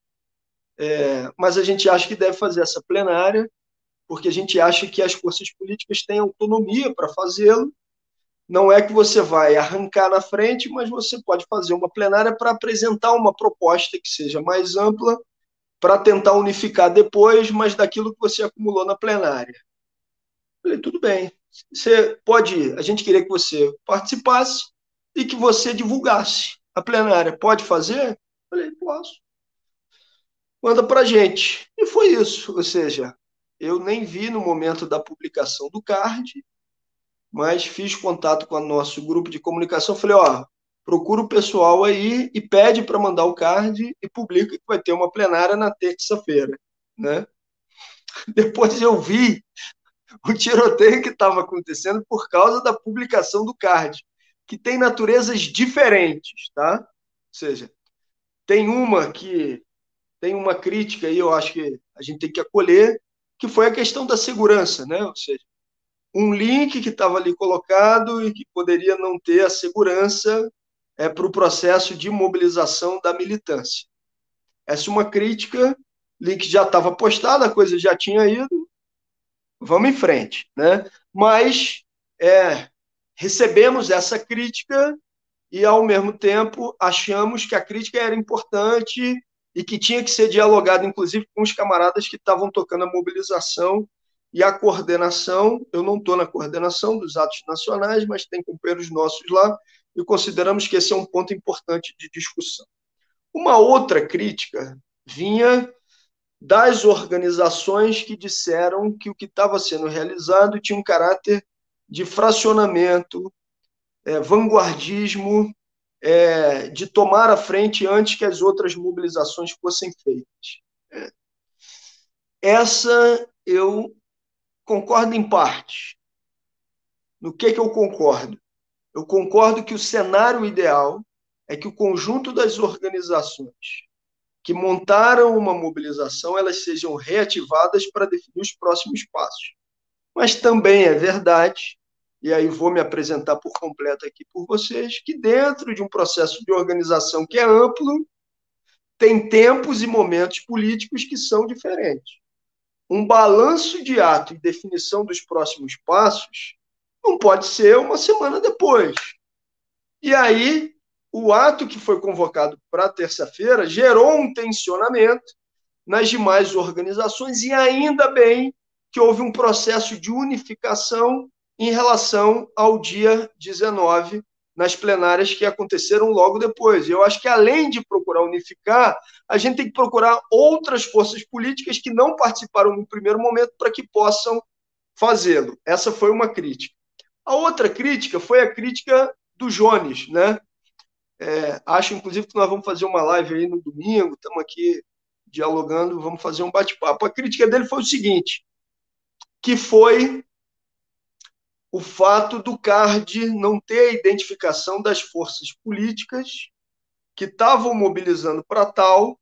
mas a gente acha que deve fazer essa plenária, porque a gente acha que as forças políticas têm autonomia para fazê-lo. Não é que você vai arrancar na frente, mas você pode fazer uma plenária para apresentar uma proposta que seja mais ampla, para tentar unificar depois, mas daquilo que você acumulou na plenária. Falei, tudo bem. Você pode, a gente queria que você participasse e que você divulgasse a plenária. Pode fazer? Falei, posso. Manda para a gente. E foi isso. Ou seja, eu nem vi no momento da publicação do card, mas fiz contato com o nosso grupo de comunicação. Falei, procura o pessoal aí e pede para mandar o card e publica que vai ter uma plenária na terça-feira, né? Depois eu vi o tiroteio que estava acontecendo por causa da publicação do card, que tem naturezas diferentes, tá? Ou seja, tem uma crítica aí, eu acho que a gente tem que acolher, que foi a questão da segurança, né? Ou seja, um link que estava ali colocado e que poderia não ter a segurança para o processo de mobilização da militância. Essa é uma crítica, link já estava postado, a coisa já tinha ido, vamos em frente, né? Mas recebemos essa crítica e, ao mesmo tempo, achamos que a crítica era importante e que tinha que ser dialogado, inclusive, com os camaradas que estavam tocando a mobilização E a coordenação, eu não estou na coordenação dos atos nacionais, mas tem companheiros nossos lá, e consideramos que esse é um ponto importante de discussão. Uma outra crítica vinha das organizações que disseram que o que estava sendo realizado tinha um caráter de fracionamento, vanguardismo, de tomar a frente antes que as outras mobilizações fossem feitas. Essa eu concordo em parte. No que eu concordo? Eu concordo que o cenário ideal é que o conjunto das organizações que montaram uma mobilização, elas sejam reativadas para definir os próximos passos. Mas também é verdade, e aí vou me apresentar por completo aqui por vocês, que dentro de um processo de organização que é amplo, tem tempos e momentos políticos que são diferentes. Um balanço de ato e definição dos próximos passos não pode ser uma semana depois. E aí, o ato que foi convocado para terça-feira gerou um tensionamento nas demais organizações, e ainda bem que houve um processo de unificação em relação ao dia 19, nas plenárias que aconteceram logo depois. Eu acho que, além de procurar unificar, a gente tem que procurar outras forças políticas que não participaram no primeiro momento para que possam fazê-lo. Essa foi uma crítica. A outra crítica foi a crítica do Jones, né? Acho, inclusive, que nós vamos fazer uma live aí no domingo, estamos aqui dialogando, vamos fazer um bate-papo. A crítica dele foi o seguinte, que foi o fato do CARD não ter a identificação das forças políticas que estavam mobilizando para tal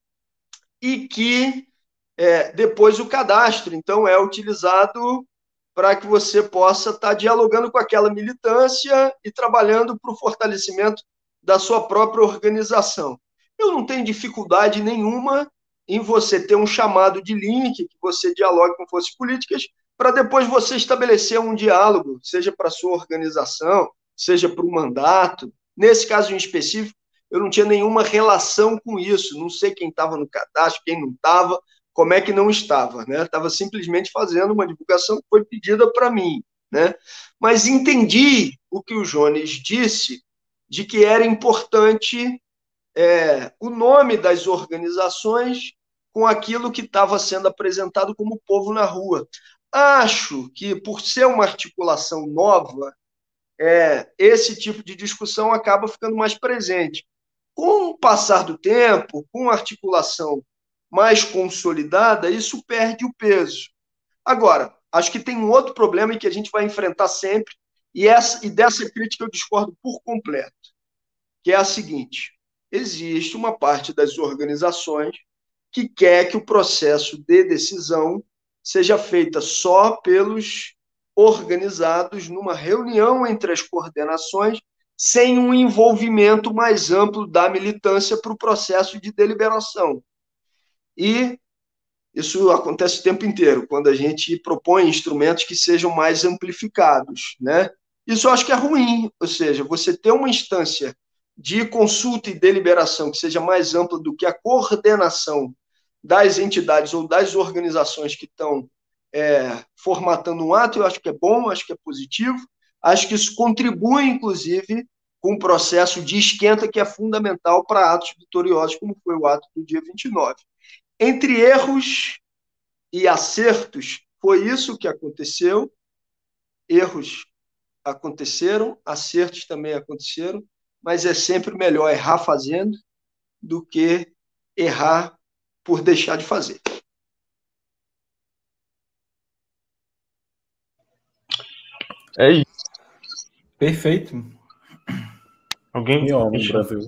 e que depois o cadastro, então, é utilizado para que você possa estar dialogando com aquela militância e trabalhando para o fortalecimento da sua própria organização. Eu não tenho dificuldade nenhuma em você ter um chamado de link, que você dialogue com forças políticas, para depois você estabelecer um diálogo, seja para a sua organização, seja para o mandato. Nesse caso em específico, eu não tinha nenhuma relação com isso, não sei quem estava no cadastro, quem não estava, como é que não estava, né? Estava simplesmente fazendo uma divulgação que foi pedida para mim, né? Mas entendi o que o Jones disse, de que era importante o nome das organizações com aquilo que estava sendo apresentado como povo na rua. Acho que, por ser uma articulação nova, esse tipo de discussão acaba ficando mais presente. Com o passar do tempo, com a articulação mais consolidada, isso perde o peso. Agora, acho que tem um outro problema que a gente vai enfrentar sempre, e dessa crítica eu discordo por completo, que é a seguinte: existe uma parte das organizações que quer que o processo de decisão seja feita só pelos organizados numa reunião entre as coordenações, sem um envolvimento mais amplo da militância para o processo de deliberação. E isso acontece o tempo inteiro, quando a gente propõe instrumentos que sejam mais amplificados, né? Isso eu acho que é ruim, ou seja, você ter uma instância de consulta e deliberação que seja mais ampla do que a coordenação das entidades ou das organizações que estão formatando um ato, eu acho que é bom, acho que é positivo, acho que isso contribui, inclusive, com um processo de esquenta que é fundamental para atos vitoriosos, como foi o ato do dia 29. Entre erros e acertos, foi isso que aconteceu. Erros aconteceram, acertos também aconteceram, mas é sempre melhor errar fazendo do que errar por deixar de fazer. É isso. Perfeito. Alguém? E homem, Brasil.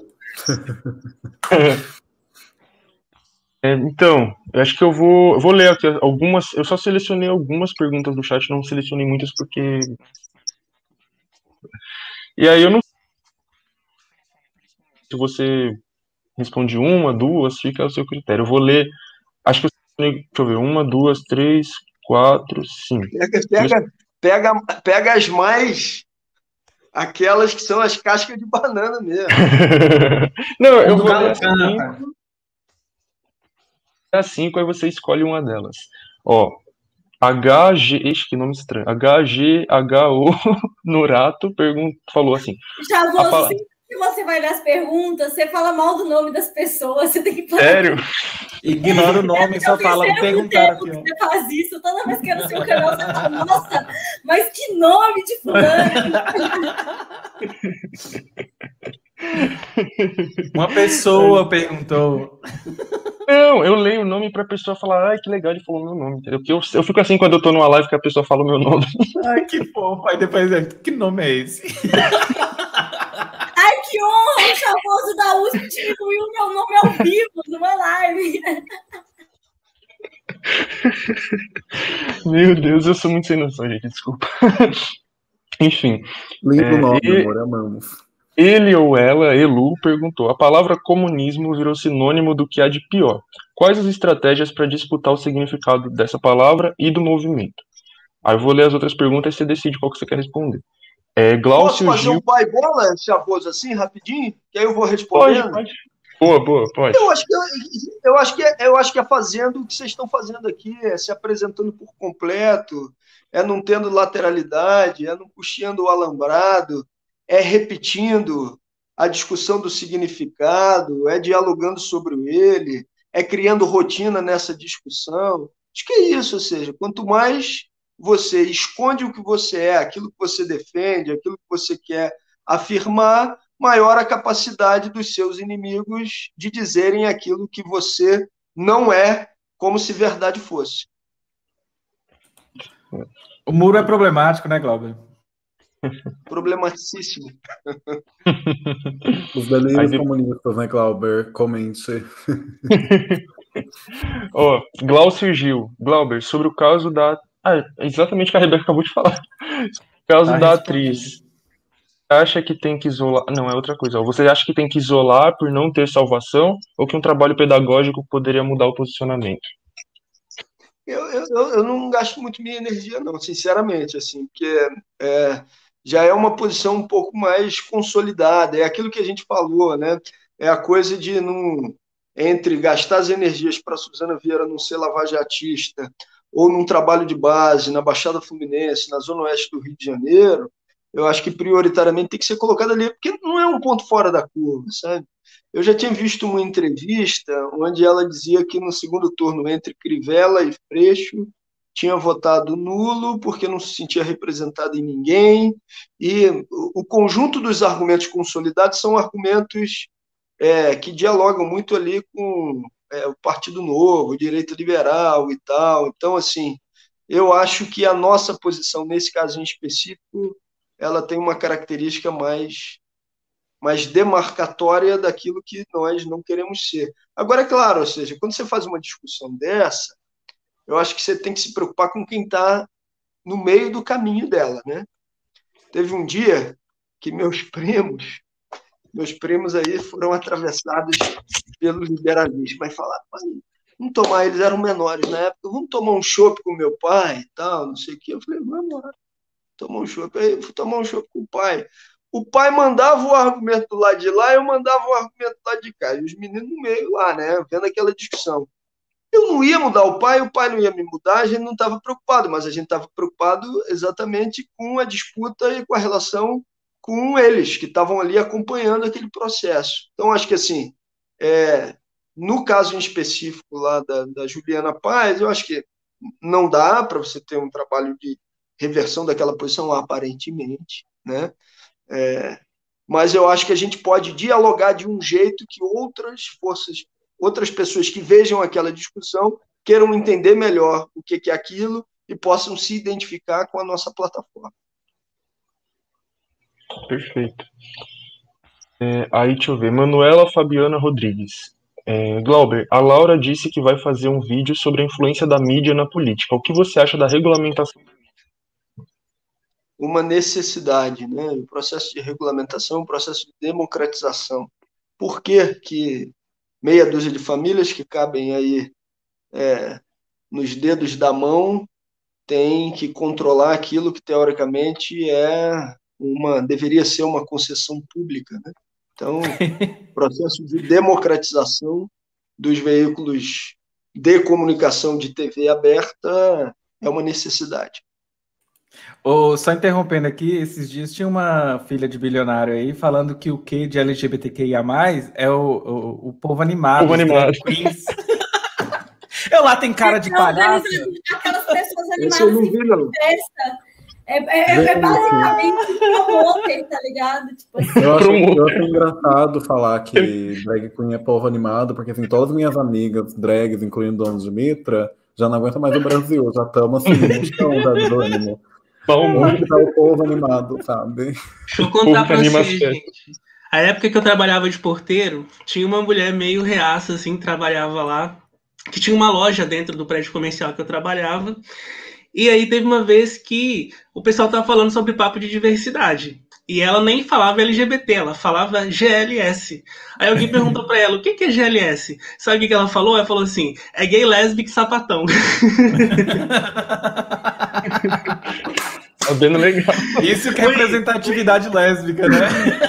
Então, eu acho que eu vou ler aqui algumas. Eu só selecionei algumas perguntas do chat, não selecionei muitas porque. E aí eu não sei se você responde uma, duas, fica ao seu critério. Eu vou ler. Acho que eu selecionei, deixa eu ver, 1, 2, 3, 4, 5. Pega as mais. Aquelas que são as cascas de banana mesmo. Não, eu vou ler as 5, aí você escolhe uma delas. Ó, Ixi, que nome estranho. HGHO Norato falou assim. Já você, se você vai nas perguntas, você fala mal do nome das pessoas, você tem que falar. Sério? Ignora o nome e só fala, perguntar aqui. Você faz isso toda vez que é no seu canal, você fala, nossa, mas que nome de fulano! Uma pessoa perguntou. Não, eu leio o nome pra pessoa falar, ai, que legal, ele falou meu nome, entendeu? Porque eu fico assim quando eu tô numa live que a pessoa fala o meu nome. Ai, que fofo. Aí depois que nome é esse? Ai, que honra! O Chavoso da USP diminuiu o meu nome ao vivo, numa live. Meu Deus, eu sou muito sem noção, gente, desculpa. Enfim. Lindo nome, amor, amamos. Ele ou ela, Elu, perguntou: a palavra comunismo virou sinônimo do que há de pior. Quais as estratégias para disputar o significado dessa palavra e do movimento? Aí eu vou ler as outras perguntas e você decide qual que você quer responder. Posso fazer um pai-bola, Chavoso, assim, rapidinho? Que aí eu vou respondendo? Pode. Boa, pode. Eu acho que é fazendo o que vocês estão fazendo aqui, é se apresentando por completo, é não tendo lateralidade, é não puxando o alambrado, é repetindo a discussão do significado, é dialogando sobre ele, é criando rotina nessa discussão. Acho que é isso, ou seja, quanto mais você esconde o que você é, aquilo que você defende, aquilo que você quer afirmar, maior a capacidade dos seus inimigos de dizerem aquilo que você não é, como se verdade fosse. O muro é problemático, né, Glauber? Problematicíssimo. Os delírios comunistas, né, Glauber? Comente. Glaucio Gil. Glauber, sobre o caso da... exatamente o que a Rebeca acabou de falar. O caso da atriz. Você acha que tem que isolar... Não, é outra coisa. Você acha que tem que isolar por não ter salvação ou que um trabalho pedagógico poderia mudar o posicionamento? Eu não gasto muito minha energia, não, sinceramente, assim, porque já é uma posição um pouco mais consolidada, é aquilo que a gente falou, né? É a coisa de não, entre gastar as energias para a Suzana Vieira não ser lavajatista ou num trabalho de base na Baixada Fluminense, na Zona Oeste do Rio de Janeiro, eu acho que prioritariamente tem que ser colocado ali, porque não é um ponto fora da curva, sabe? Eu já tinha visto uma entrevista onde ela dizia que no segundo turno, entre Crivella e Freixo, tinha votado nulo porque não se sentia representado em ninguém, e o conjunto dos argumentos consolidados são argumentos que dialogam muito ali com o Partido Novo, o direito liberal e tal. Então, assim, eu acho que a nossa posição, nesse caso em específico, ela tem uma característica mais demarcatória daquilo que nós não queremos ser. Agora, é claro, ou seja, quando você faz uma discussão dessa, eu acho que você tem que se preocupar com quem está no meio do caminho dela, né? Teve um dia que meus primos aí foram atravessados pelo liberalismo, mas falaram, vamos tomar, eles eram menores na época, vamos tomar um chopp com meu pai e tal, não sei o quê. Eu falei, vamos lá, tomar um chopp. Aí eu fui tomar um chopp com o pai. O pai mandava o argumento do lado de lá, eu mandava o argumento do lado de cá. E os meninos no meio lá, né? Vendo aquela discussão. Eu não ia mudar o pai não ia me mudar, a gente não estava preocupado, mas a gente estava preocupado exatamente com a disputa e com a relação com eles, que estavam ali acompanhando aquele processo. Então, acho que, assim, no caso em específico lá da Juliana Paz, eu acho que não dá para você ter um trabalho de reversão daquela posição, aparentemente, né? Mas eu acho que a gente pode dialogar de um jeito que outras forças, outras pessoas que vejam aquela discussão queiram entender melhor o que é aquilo e possam se identificar com a nossa plataforma. Perfeito. Aí, deixa eu ver. Manuela Fabiana Rodrigues. Glauber, a Laura disse que vai fazer um vídeo sobre a influência da mídia na política. O que você acha da regulamentação? Uma necessidade, né? O processo de regulamentação, o processo de democratização. Por que meia dúzia de famílias que cabem aí nos dedos da mão tem que controlar aquilo que teoricamente deveria ser uma concessão pública, né? Então, processo de democratização dos veículos de comunicação de TV aberta é uma necessidade. Só interrompendo aqui, esses dias tinha uma filha de bilionário aí falando que o Q de LGBTQIA+, é o povo animado. Povo animado. Queens. Eu lá tem cara de palhaço. Aquelas pessoas Esse eu não vi, não. animadas festa. É basicamente promoter, tá ligado? Tipo assim. Eu acho engraçado falar que drag queen é povo animado, porque assim, todas as minhas amigas drags, incluindo donos de Mitra, já não aguentam mais o Brasil, já estamos assim, no chão do ânimo. Onde tá o povo animado, sabe? Deixa eu contar pra vocês, gente. A época que eu trabalhava de porteiro, tinha uma mulher meio reaça, assim, que trabalhava lá, que tinha uma loja dentro do prédio comercial que eu trabalhava. E aí teve uma vez que o pessoal tava falando sobre papo de diversidade. E ela nem falava LGBT, ela falava GLS. Aí alguém perguntou pra ela, o que é GLS? Sabe o que ela falou? Ela falou assim, é gay, lésbico, sapatão. Tá bem legal. Isso que é representatividade lésbica, né?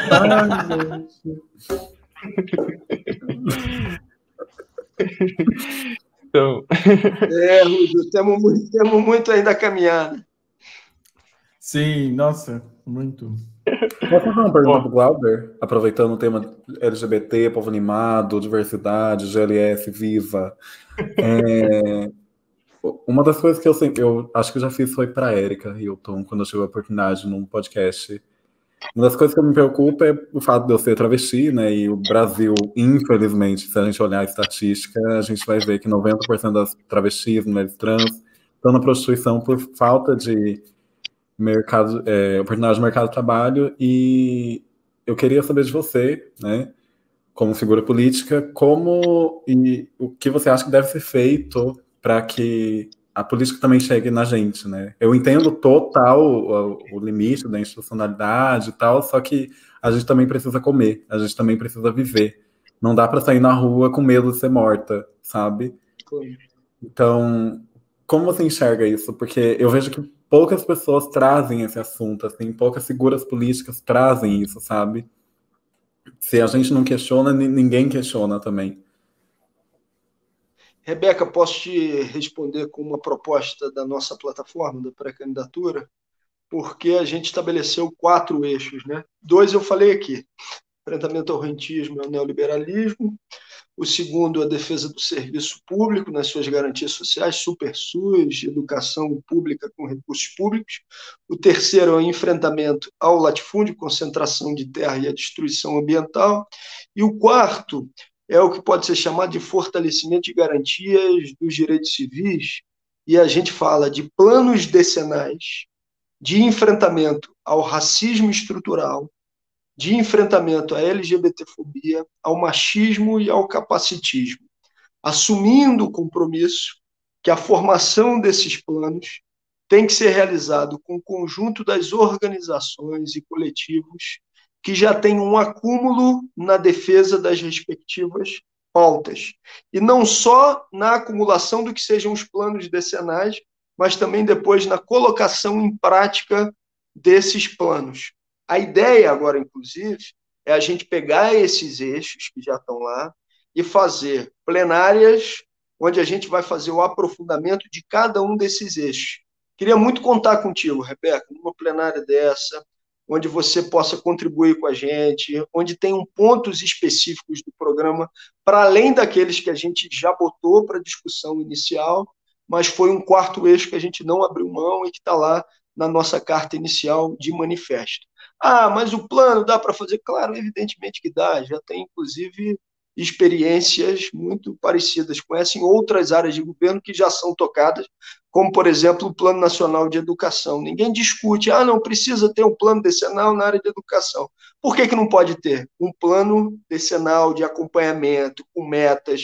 Então... Rúdio, temos muito ainda a caminhar. Sim, nossa, muito. Posso fazer uma pergunta pro Glauber? Aproveitando o tema LGBT, povo animado, diversidade, GLS, viva. Uma das coisas que eu acho que eu já fiz foi para a Erika Hilton, quando eu tive a oportunidade num podcast. Uma das coisas que me preocupa é o fato de eu ser travesti, né? E o Brasil, infelizmente, se a gente olhar a estatística, a gente vai ver que 90% das travestis, mulheres trans, estão na prostituição por falta de oportunidade de mercado de trabalho. E eu queria saber de você, né? Como figura política, o que você acha que deve ser feito para que a política também chegue na gente, né? Eu entendo total o limite da institucionalidade e tal, só que a gente também precisa comer, a gente também precisa viver. Não dá para sair na rua com medo de ser morta, sabe? Então, como você enxerga isso? Porque eu vejo que poucas pessoas trazem esse assunto, assim, poucas figuras políticas trazem isso, sabe? Se a gente não questiona, ninguém questiona também. Rebeca, posso te responder com uma proposta da nossa plataforma, da pré-candidatura? Porque a gente estabeleceu 4 eixos, né? 2 eu falei aqui. Enfrentamento ao rentismo e ao neoliberalismo. O segundo, a defesa do serviço público nas suas garantias sociais, SuperSUS, educação pública com recursos públicos. O terceiro é o enfrentamento ao latifúndio, concentração de terra e a destruição ambiental. E o quarto é o que pode ser chamado de fortalecimento de garantias dos direitos civis, e a gente fala de planos decenais de enfrentamento ao racismo estrutural, de enfrentamento à LGBTfobia, ao machismo e ao capacitismo, assumindo o compromisso que a formação desses planos tem que ser realizado com o conjunto das organizações e coletivos que já tem um acúmulo na defesa das respectivas pautas. E não só na acumulação do que sejam os planos decenais, mas também depois na colocação em prática desses planos. A ideia agora, inclusive, é a gente pegar esses eixos que já estão lá e fazer plenárias onde a gente vai fazer o aprofundamento de cada um desses eixos. Queria muito contar contigo, Rebeca, numa plenária dessa, onde você possa contribuir com a gente, onde tenham pontos específicos do programa, para além daqueles que a gente já botou para discussão inicial, mas foi um 4º eixo que a gente não abriu mão e que está lá na nossa carta inicial de manifesto. Mas o plano dá para fazer? Claro, evidentemente que dá, já tem, inclusive, experiências muito parecidas com essa em outras áreas de governo que já são tocadas, como, por exemplo, o Plano Nacional de Educação. Ninguém discute, não precisa ter um plano decenal na área de educação. Por que não pode ter um plano decenal de acompanhamento, com metas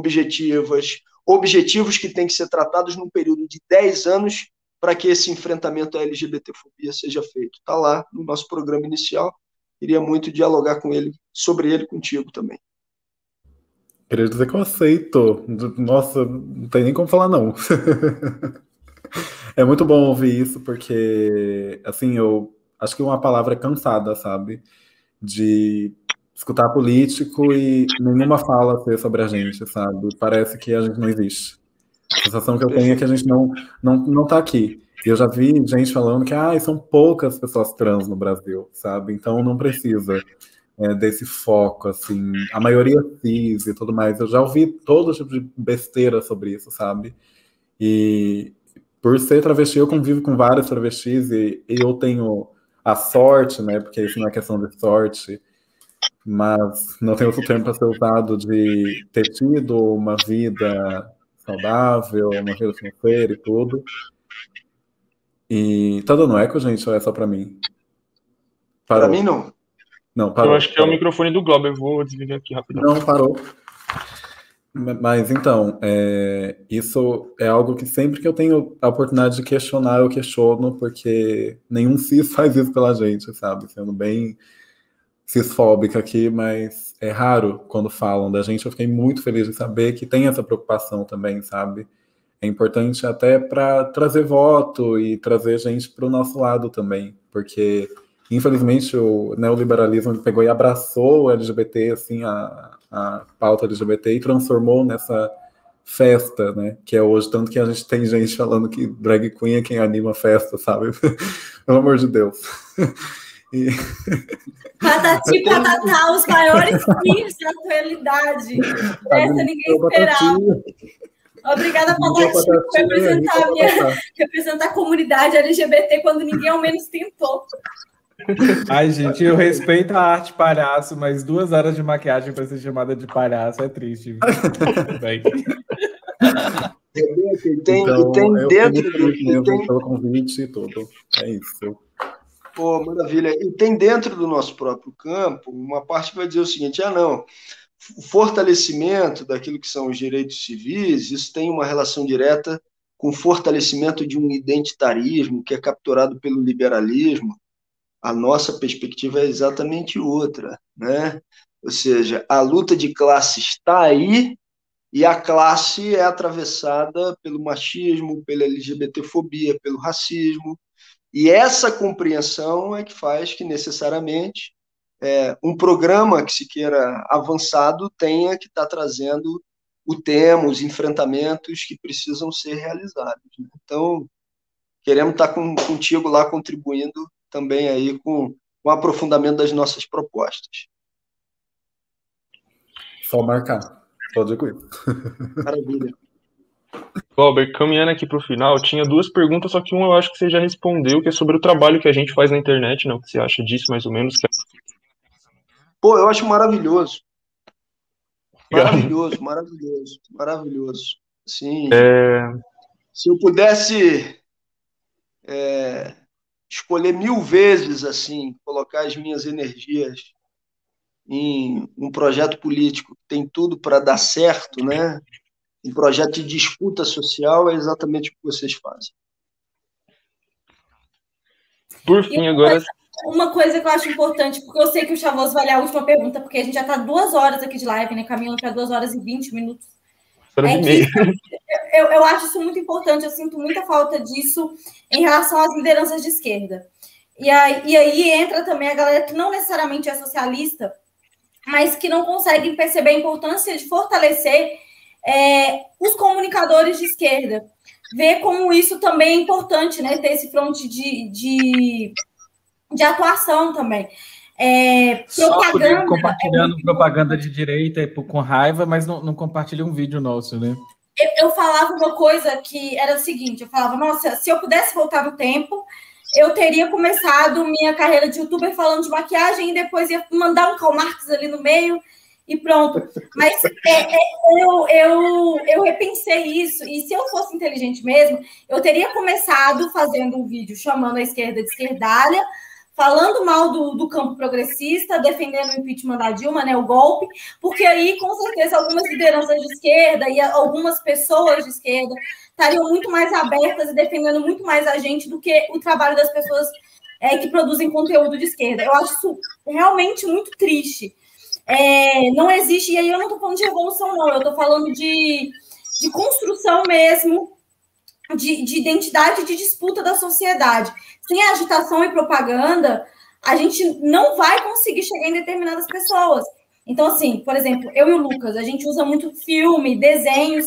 objetivos que têm que ser tratados num período de 10 anos para que esse enfrentamento à LGBTfobia seja feito? Está lá no nosso programa inicial. Queria muito dialogar sobre ele contigo também. Queria dizer que eu aceito. Nossa, não tem nem como falar não. É muito bom ouvir isso, porque, assim, eu acho que uma palavra é cansada, sabe? De escutar político e nenhuma fala ser sobre a gente, sabe? Parece que a gente não existe. A sensação que eu tenho é que a gente não tá aqui. E eu já vi gente falando que são poucas pessoas trans no Brasil, sabe? Então não precisa desse foco, assim. A maioria cis e tudo mais. Eu já ouvi todo tipo de besteira sobre isso, sabe? E por ser travesti, eu convivo com vários travestis e eu tenho a sorte, né? Porque isso não é questão de sorte, mas não tenho outro termo para ser usado, de ter tido uma vida saudável, uma vida financeira e tudo. E tá dando eco, gente, ou é só pra mim? Para mim, não. Não, parou. Eu acho que é o microfone do Globo, eu vou desligar aqui rapidão. Não, parou. Mas então, isso é algo que sempre que eu tenho a oportunidade de questionar, eu questiono, porque nenhum cis faz isso pela gente, sabe? Sendo bem cisfóbica aqui, mas é raro quando falam da gente. Eu fiquei muito feliz de saber que tem essa preocupação também, sabe? É importante até para trazer voto e trazer gente para o nosso lado também, porque infelizmente o neoliberalismo pegou e abraçou o LGBT, assim, a pauta LGBT, e transformou nessa festa, né, que é hoje, tanto que a gente tem gente falando que drag queen é quem anima a festa, sabe? Pelo amor de Deus. E... Patati patatá, os maiores crimes da atualidade. Essa ninguém esperava. Obrigada, Patati, por representar a comunidade LGBT quando ninguém ao menos tentou. Ai, gente, eu respeito a arte palhaço, mas 2 horas de maquiagem para ser chamada de palhaço é triste. Tudo bem. Tem dentro do pelo convite e tudo. É isso. Pô, maravilha. E tem dentro do nosso próprio campo uma parte que vai dizer o seguinte: não, o fortalecimento daquilo que são os direitos civis, isso tem uma relação direta com o fortalecimento de um identitarismo que é capturado pelo liberalismo. A nossa perspectiva é exatamente outra, né? Ou seja, a luta de classe está aí e a classe é atravessada pelo machismo, pela LGBTfobia, pelo racismo, e essa compreensão é que faz que necessariamente um programa que se queira avançado tenha que estar trazendo o tema, os enfrentamentos que precisam ser realizados, né? Então, queremos estar contigo lá contribuindo também aí com o aprofundamento das nossas propostas. Só marcar. Pode ir. Maravilha. Glauber, caminhando aqui para o final, tinha 2 perguntas, só que uma eu acho que você já respondeu, que é sobre o trabalho que a gente faz na internet, né? O que você acha disso, mais ou menos? Pô, eu acho maravilhoso. Maravilhoso, maravilhoso, maravilhoso. Sim. Se eu pudesse escolher 1000 vezes, assim, colocar as minhas energias em um projeto político que tem tudo para dar certo, né? Um projeto de disputa social, é exatamente o que vocês fazem. Por fim, agora... Uma coisa que eu acho importante, porque eu sei que o Chavoso vai ler a última pergunta, porque a gente já está 2 horas aqui de live, né? Caminhando para 2 horas e 20 minutos. Eu acho isso muito importante, eu sinto muita falta disso em relação às lideranças de esquerda. E aí entra também a galera que não necessariamente é socialista, mas que não conseguem perceber a importância de fortalecer os comunicadores de esquerda. Ver como isso também é importante, né? Ter esse fronte de atuação também. Propaganda, compartilhando propaganda de direita com raiva, mas não compartilha um vídeo nosso, né? Eu falava uma coisa que era o seguinte, eu falava, nossa, se eu pudesse voltar no tempo, eu teria começado minha carreira de youtuber falando de maquiagem e depois ia mandar um Karl Marx ali no meio e pronto. Mas eu repensei isso, e se eu fosse inteligente mesmo, eu teria começado fazendo um vídeo chamando a esquerda de esquerdalha, falando mal do campo progressista, defendendo o impeachment da Dilma, né, o golpe, porque aí, com certeza, algumas lideranças de esquerda e algumas pessoas de esquerda estariam muito mais abertas e defendendo muito mais a gente do que o trabalho das pessoas que produzem conteúdo de esquerda. Eu acho isso realmente muito triste. Não existe, e aí eu não estou falando de revolução, não, eu estou falando de construção mesmo, de identidade, de disputa da sociedade. Sem agitação e propaganda, a gente não vai conseguir chegar em determinadas pessoas. Então, assim, por exemplo, eu e o Lucas, a gente usa muito filme, desenhos,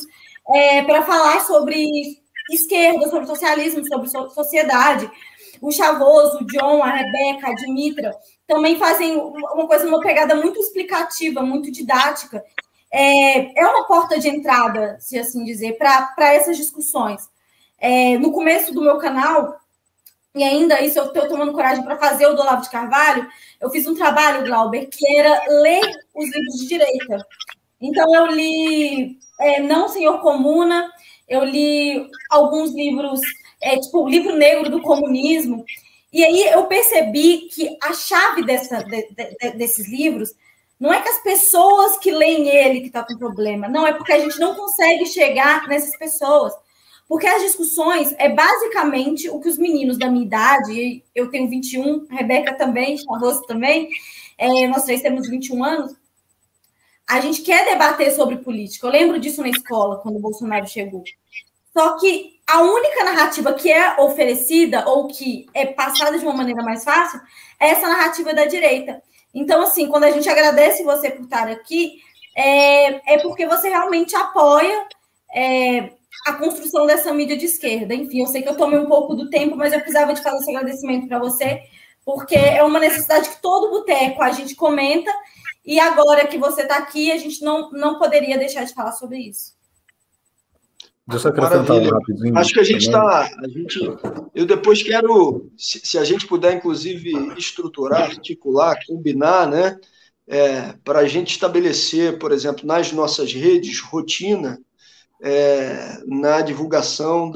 para falar sobre esquerda, sobre socialismo, sobre sociedade. O Chavoso, o John, a Rebeca, a Dimitra também fazem uma pegada muito explicativa, muito didática. É uma porta de entrada, se assim dizer, para essas discussões. No começo do meu canal, e ainda isso eu estou tomando coragem para fazer o do Olavo de Carvalho, eu fiz um trabalho, Glauber, que era ler os livros de direita. Então, eu li Não, Senhor Comuna, eu li alguns livros, tipo o Livro Negro do Comunismo, e aí eu percebi que a chave desses livros não é que as pessoas que leem ele que estão com problema, não, é porque a gente não consegue chegar nessas pessoas. Porque as discussões é basicamente o que os meninos da minha idade, eu tenho 21, a Rebeca também, Chavoso também, nós três temos 21 anos, a gente quer debater sobre política. Eu lembro disso na escola, quando o Bolsonaro chegou. Só que a única narrativa que é oferecida, ou que é passada de uma maneira mais fácil, é essa narrativa da direita. Então, assim, quando a gente agradece você por estar aqui, é porque você realmente apoia a construção dessa mídia de esquerda. Enfim, eu sei que eu tomei um pouco do tempo, mas eu precisava de fazer esse agradecimento para você, porque é uma necessidade que todo boteco a gente comenta, e agora que você está aqui, a gente não poderia deixar de falar sobre isso. Deixa eu acrescentar rapidinho. Acho que a gente está... Eu depois quero, se a gente puder, inclusive, estruturar, articular, combinar, né, para a gente estabelecer, por exemplo, nas nossas redes, rotina, na divulgação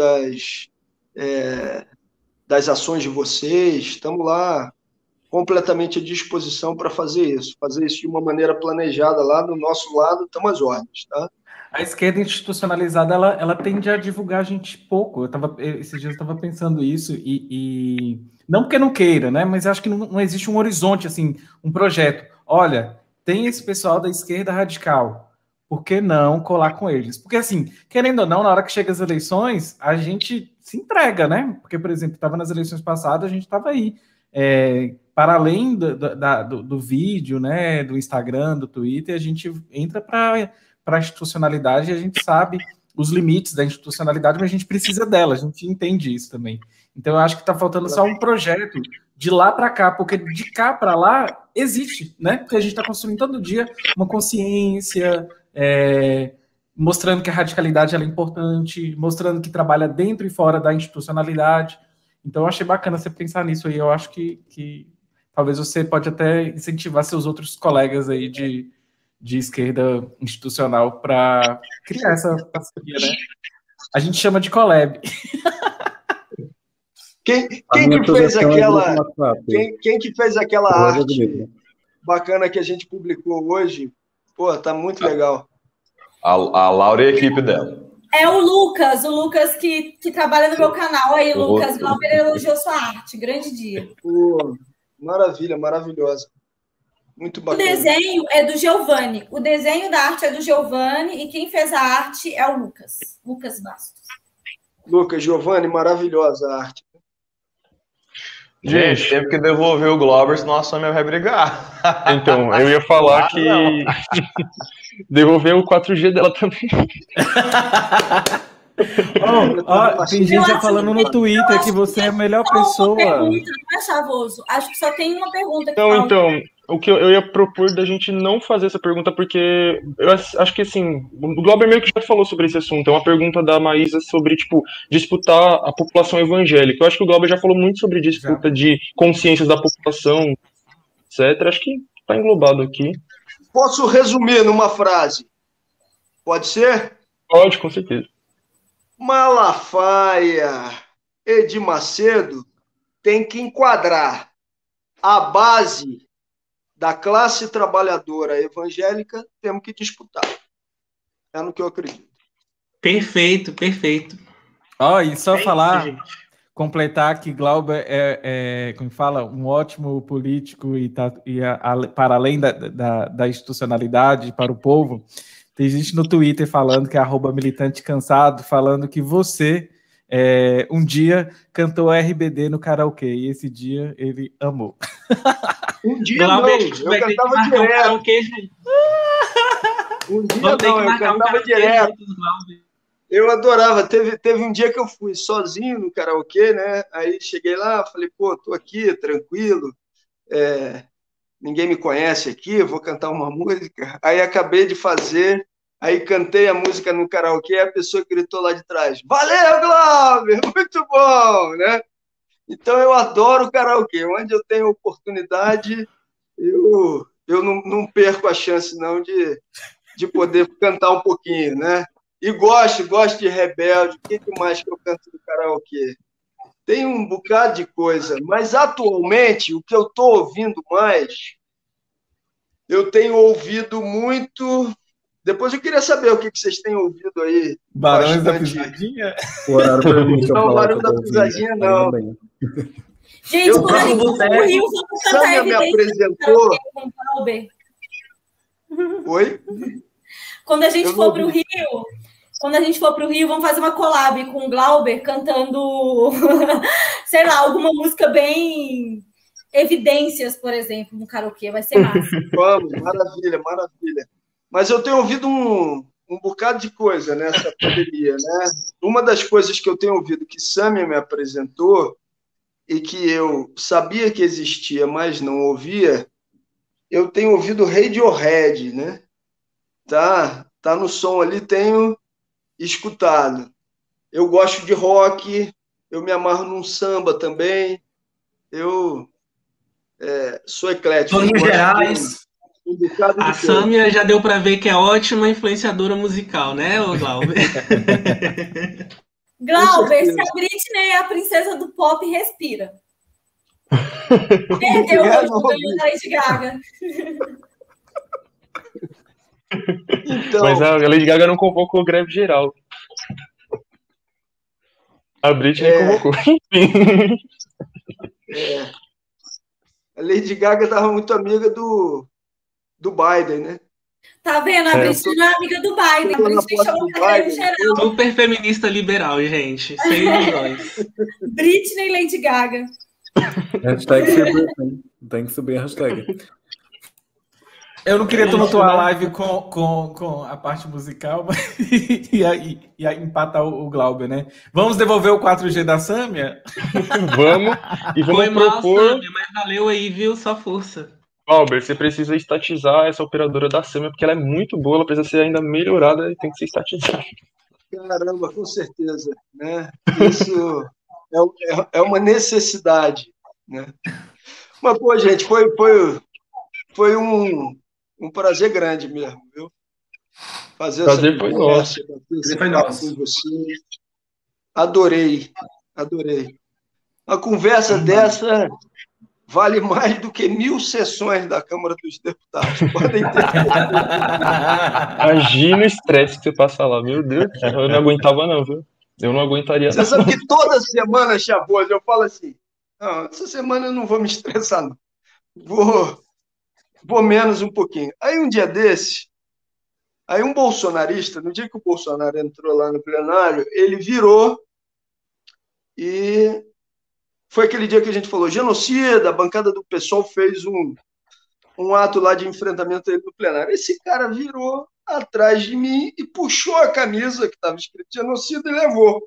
das ações de vocês. Estamos lá completamente à disposição para fazer isso de uma maneira planejada lá do nosso lado, estamos às ordens, tá? A esquerda institucionalizada, ela tende a divulgar a gente pouco. Esses dias eu estava pensando isso, e não porque não queira, né? Mas acho que não existe um horizonte, assim, um projeto. Olha, tem esse pessoal da esquerda radical, por que não colar com eles? Porque, assim, querendo ou não, na hora que chega as eleições, a gente se entrega, né? Porque, por exemplo, estava nas eleições passadas, a gente estava aí. Para além do vídeo, né? Do Instagram, do Twitter, a gente entra para a institucionalidade, e a gente sabe os limites da institucionalidade, mas a gente precisa dela, a gente entende isso também. Então, eu acho que está faltando só um projeto de lá para cá, porque de cá para lá existe, né? Porque a gente está construindo todo dia uma consciência, mostrando que a radicalidade ela é importante, mostrando que trabalha dentro e fora da institucionalidade. Então, eu achei bacana você pensar nisso aí. Eu acho que talvez você pode até incentivar seus outros colegas aí de esquerda institucional para criar essa parceria, né? A gente chama de collab. Quem que fez aquela arte bacana que a gente publicou hoje? Pô, tá muito legal. A Laura e a equipe dela. É o Lucas que trabalha no meu canal. Aí, Lucas, Glauber elogiou sua arte. Grande dia. Pô, maravilha, maravilhosa. Muito bacana. O desenho é do Giovanni. O desenho da arte é do Giovanni, e quem fez a arte é o Lucas Bastos. Lucas, Giovanni, maravilhosa a arte. Gente, teve que devolver o Glauber, senão a Sônia vai brigar. Então, eu ia falar que devolver o 4G dela também. Tem gente já falando no Twitter que você é a melhor pessoa. Pergunta, não é, Chavoso? Acho que só tem uma pergunta. Então, o que eu ia propor da gente não fazer essa pergunta, porque eu acho que, assim, o Glauber meio que já falou sobre esse assunto. É uma pergunta da Maísa sobre, tipo, disputar a população evangélica. Eu acho que o Glauber já falou muito sobre disputa de consciências da população, etc. Acho que tá englobado aqui. Posso resumir numa frase? Pode ser? Pode, com certeza. Malafaia, Edir Macedo tem que enquadrar a base da classe trabalhadora evangélica, temos que disputar. É no que eu acredito. Perfeito. E só falar, completar que Glauber como fala, um ótimo político para além da institucionalidade para o povo. Tem gente no Twitter falando que é @militantecansado, falando que você um dia cantou RBD no karaokê, e esse dia ele amou. Um dia não, eu cantava direto. Um dia não, eu cantava direto. Eu adorava. Teve um dia que eu fui sozinho no karaokê, né? Aí cheguei lá, falei, pô, tô aqui, tranquilo. Ninguém me conhece aqui, vou cantar uma música. Aí acabei de fazer, aí cantei a música no karaokê, a pessoa gritou lá de trás, valeu, Glauber, muito bom, né? Então eu adoro karaokê, onde eu tenho oportunidade, eu não perco a chance não de poder cantar um pouquinho, né? E gosto de Rebelde, o que mais que eu canto no karaokê? Tem um bocado de coisa, mas atualmente o que eu estou ouvindo mais, eu tenho ouvido muito. Depois eu queria saber o que vocês têm ouvido aí. Barões da bastante. Pisadinha? O horário permite eu Não, falar Barão que eu da tô ouvindo. Pisadinha, não. Ainda bem. Gente, quando a gente for pro Rio, vamos cantar Sâmia me apresentou. com o Glauber. Oi? Quando a gente for pro Rio, vamos fazer uma collab com o Glauber cantando, sei lá, alguma música bem Evidências, por exemplo, no karaokê, vai ser massa. Vamos, maravilha. Mas eu tenho ouvido um bocado de coisa nessa pandemia, né? Uma das coisas que eu tenho ouvido que Sâmia me apresentou e que eu sabia que existia, mas não ouvia, eu tenho ouvido Radiohead, né? Tá no som ali, tenho escutado. Eu gosto de rock, eu me amarro num samba também, eu sou eclético. Toninho Gerais. A Sâmia já deu para ver que é ótima influenciadora musical, né, ô Glauber? Glauber, se a Britney é a princesa do pop, respira. Perdeu o Lady Gaga. Então, mas a Lady Gaga não convocou greve geral. A Britney convocou. A Lady Gaga estava muito amiga do Biden, né? Tá vendo? A Britney não é amiga do Biden. A Britney chamou pra greve geral. Super feminista liberal, gente. Sem ilusões. Britney e Lady Gaga. Hashtag Britney. Tem que subir a hashtag. Eu não queria tumultuar a live com a parte musical, mas ia empatar o Glauber, né? Vamos devolver o 4G da Sâmia? Vamos. E vamos Foi mal, propor... Sâmia, mas valeu aí, viu? Só força. Glauber, você precisa estatizar essa operadora da Sâmia, porque ela é muito boa, ela precisa ser ainda melhorada e tem que ser estatizada. Caramba, com certeza, né? Isso é uma necessidade, né? Mas, pô, gente, foi um prazer grande mesmo, viu? Fazer prazer essa foi conversa, nosso. Com você. Adorei. Uma conversa dessa vale mais do que 1000 sessões da Câmara dos Deputados. Podem ter. Imagina o estresse que você passa lá, meu Deus do céu, eu não aguentava não, viu? Eu não aguentaria. Você sabe que toda semana, Chavoso, eu falo assim, não, essa semana eu não vou me estressar, não. Vou menos um pouquinho. Aí um dia desse, aí um bolsonarista, no dia que o Bolsonaro entrou lá no plenário, ele virou e foi aquele dia que a gente falou genocida, a bancada do PSOL fez um ato lá de enfrentamento dele no plenário. Esse cara virou atrás de mim e puxou a camisa que estava escrito genocida e levou.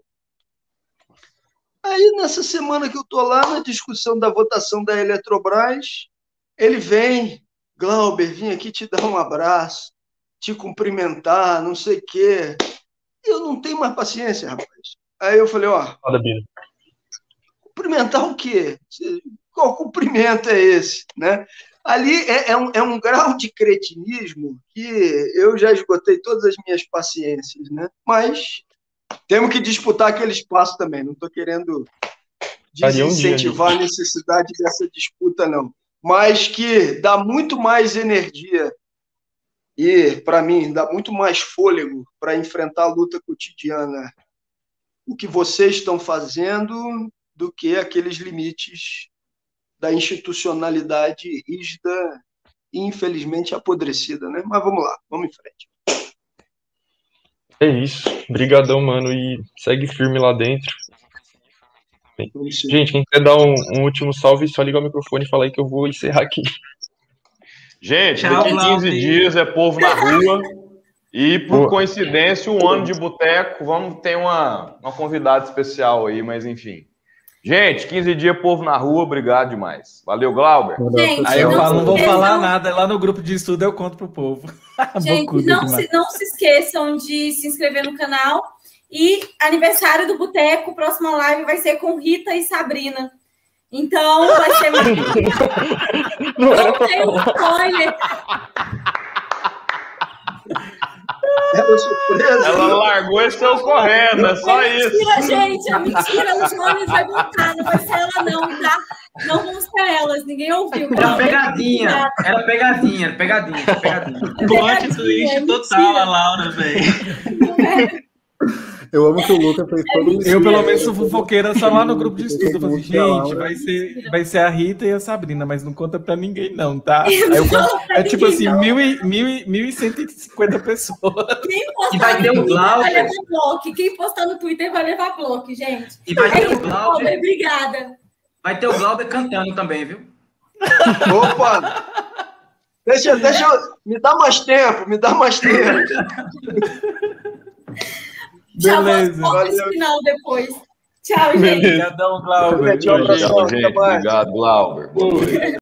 Aí, nessa semana que eu estou lá na discussão da votação da Eletrobras, ele vem, Glauber, vim aqui te dar um abraço, te cumprimentar, não sei o quê. Eu não tenho mais paciência, rapaz. Aí eu falei, cumprimentar o quê? Qual cumprimento é esse? Né? Ali é um grau de cretinismo que eu já esgotei todas as minhas paciências, né? Mas temos que disputar aquele espaço também. Não estou querendo desincentivar a necessidade dessa disputa, não. Mas que dá muito mais energia e, para mim, dá muito mais fôlego para enfrentar a luta cotidiana. O que vocês estão fazendo do que aqueles limites da institucionalidade rígida e, infelizmente, apodrecida, né? Mas vamos lá, vamos em frente. É isso. Brigadão, mano, e segue firme lá dentro. Gente, quem quer dar um último salve, só liga o microfone e fala aí que eu vou encerrar aqui. Gente, daqui 15 dias é povo na rua. E, por coincidência, um ano de boteco, vamos ter uma convidada especial aí, mas enfim. Gente, 15 dias, povo na rua, obrigado demais. Valeu, Glauber. Gente, Aí eu falo, não vou falar não... nada, lá no grupo de estudo eu conto pro povo. Gente, não se esqueçam de se inscrever no canal. E aniversário do Boteco, próxima live vai ser com Rita e Sabrina. Então, vai ser muito... Não tem um spoiler. Ela largou e saiu correndo, é só isso. Mentira, gente, a mentira, o Jones vai voltar, não vai ser ela não, tá? Não vamos ter elas, ninguém ouviu. Era pegadinha, era pegadinha. Plot twist total, a Laura, velho. Eu amo que o Lucas fez todo isso. Eu, pelo menos, sou fofoqueira só lá no grupo de estudo. Eu falo assim, gente, vai ser a Rita e a Sabrina, mas não conta pra ninguém, não, tá? Aí eu conto, é tipo assim, 1.150 pessoas. Quem postar E vai ter o Glauber. vai levar bloco. Quem postar no Twitter vai levar bloco, gente. E vai ter o Glauber. Obrigada. Vai ter o Glauber cantando também, viu? Opa! Deixa eu... Me dá mais tempo. Beleza. Já vou no final depois. Tchau, gente. Obrigadão, Glauber. Tchau, gente. Obrigado, Glauber. Boa noite.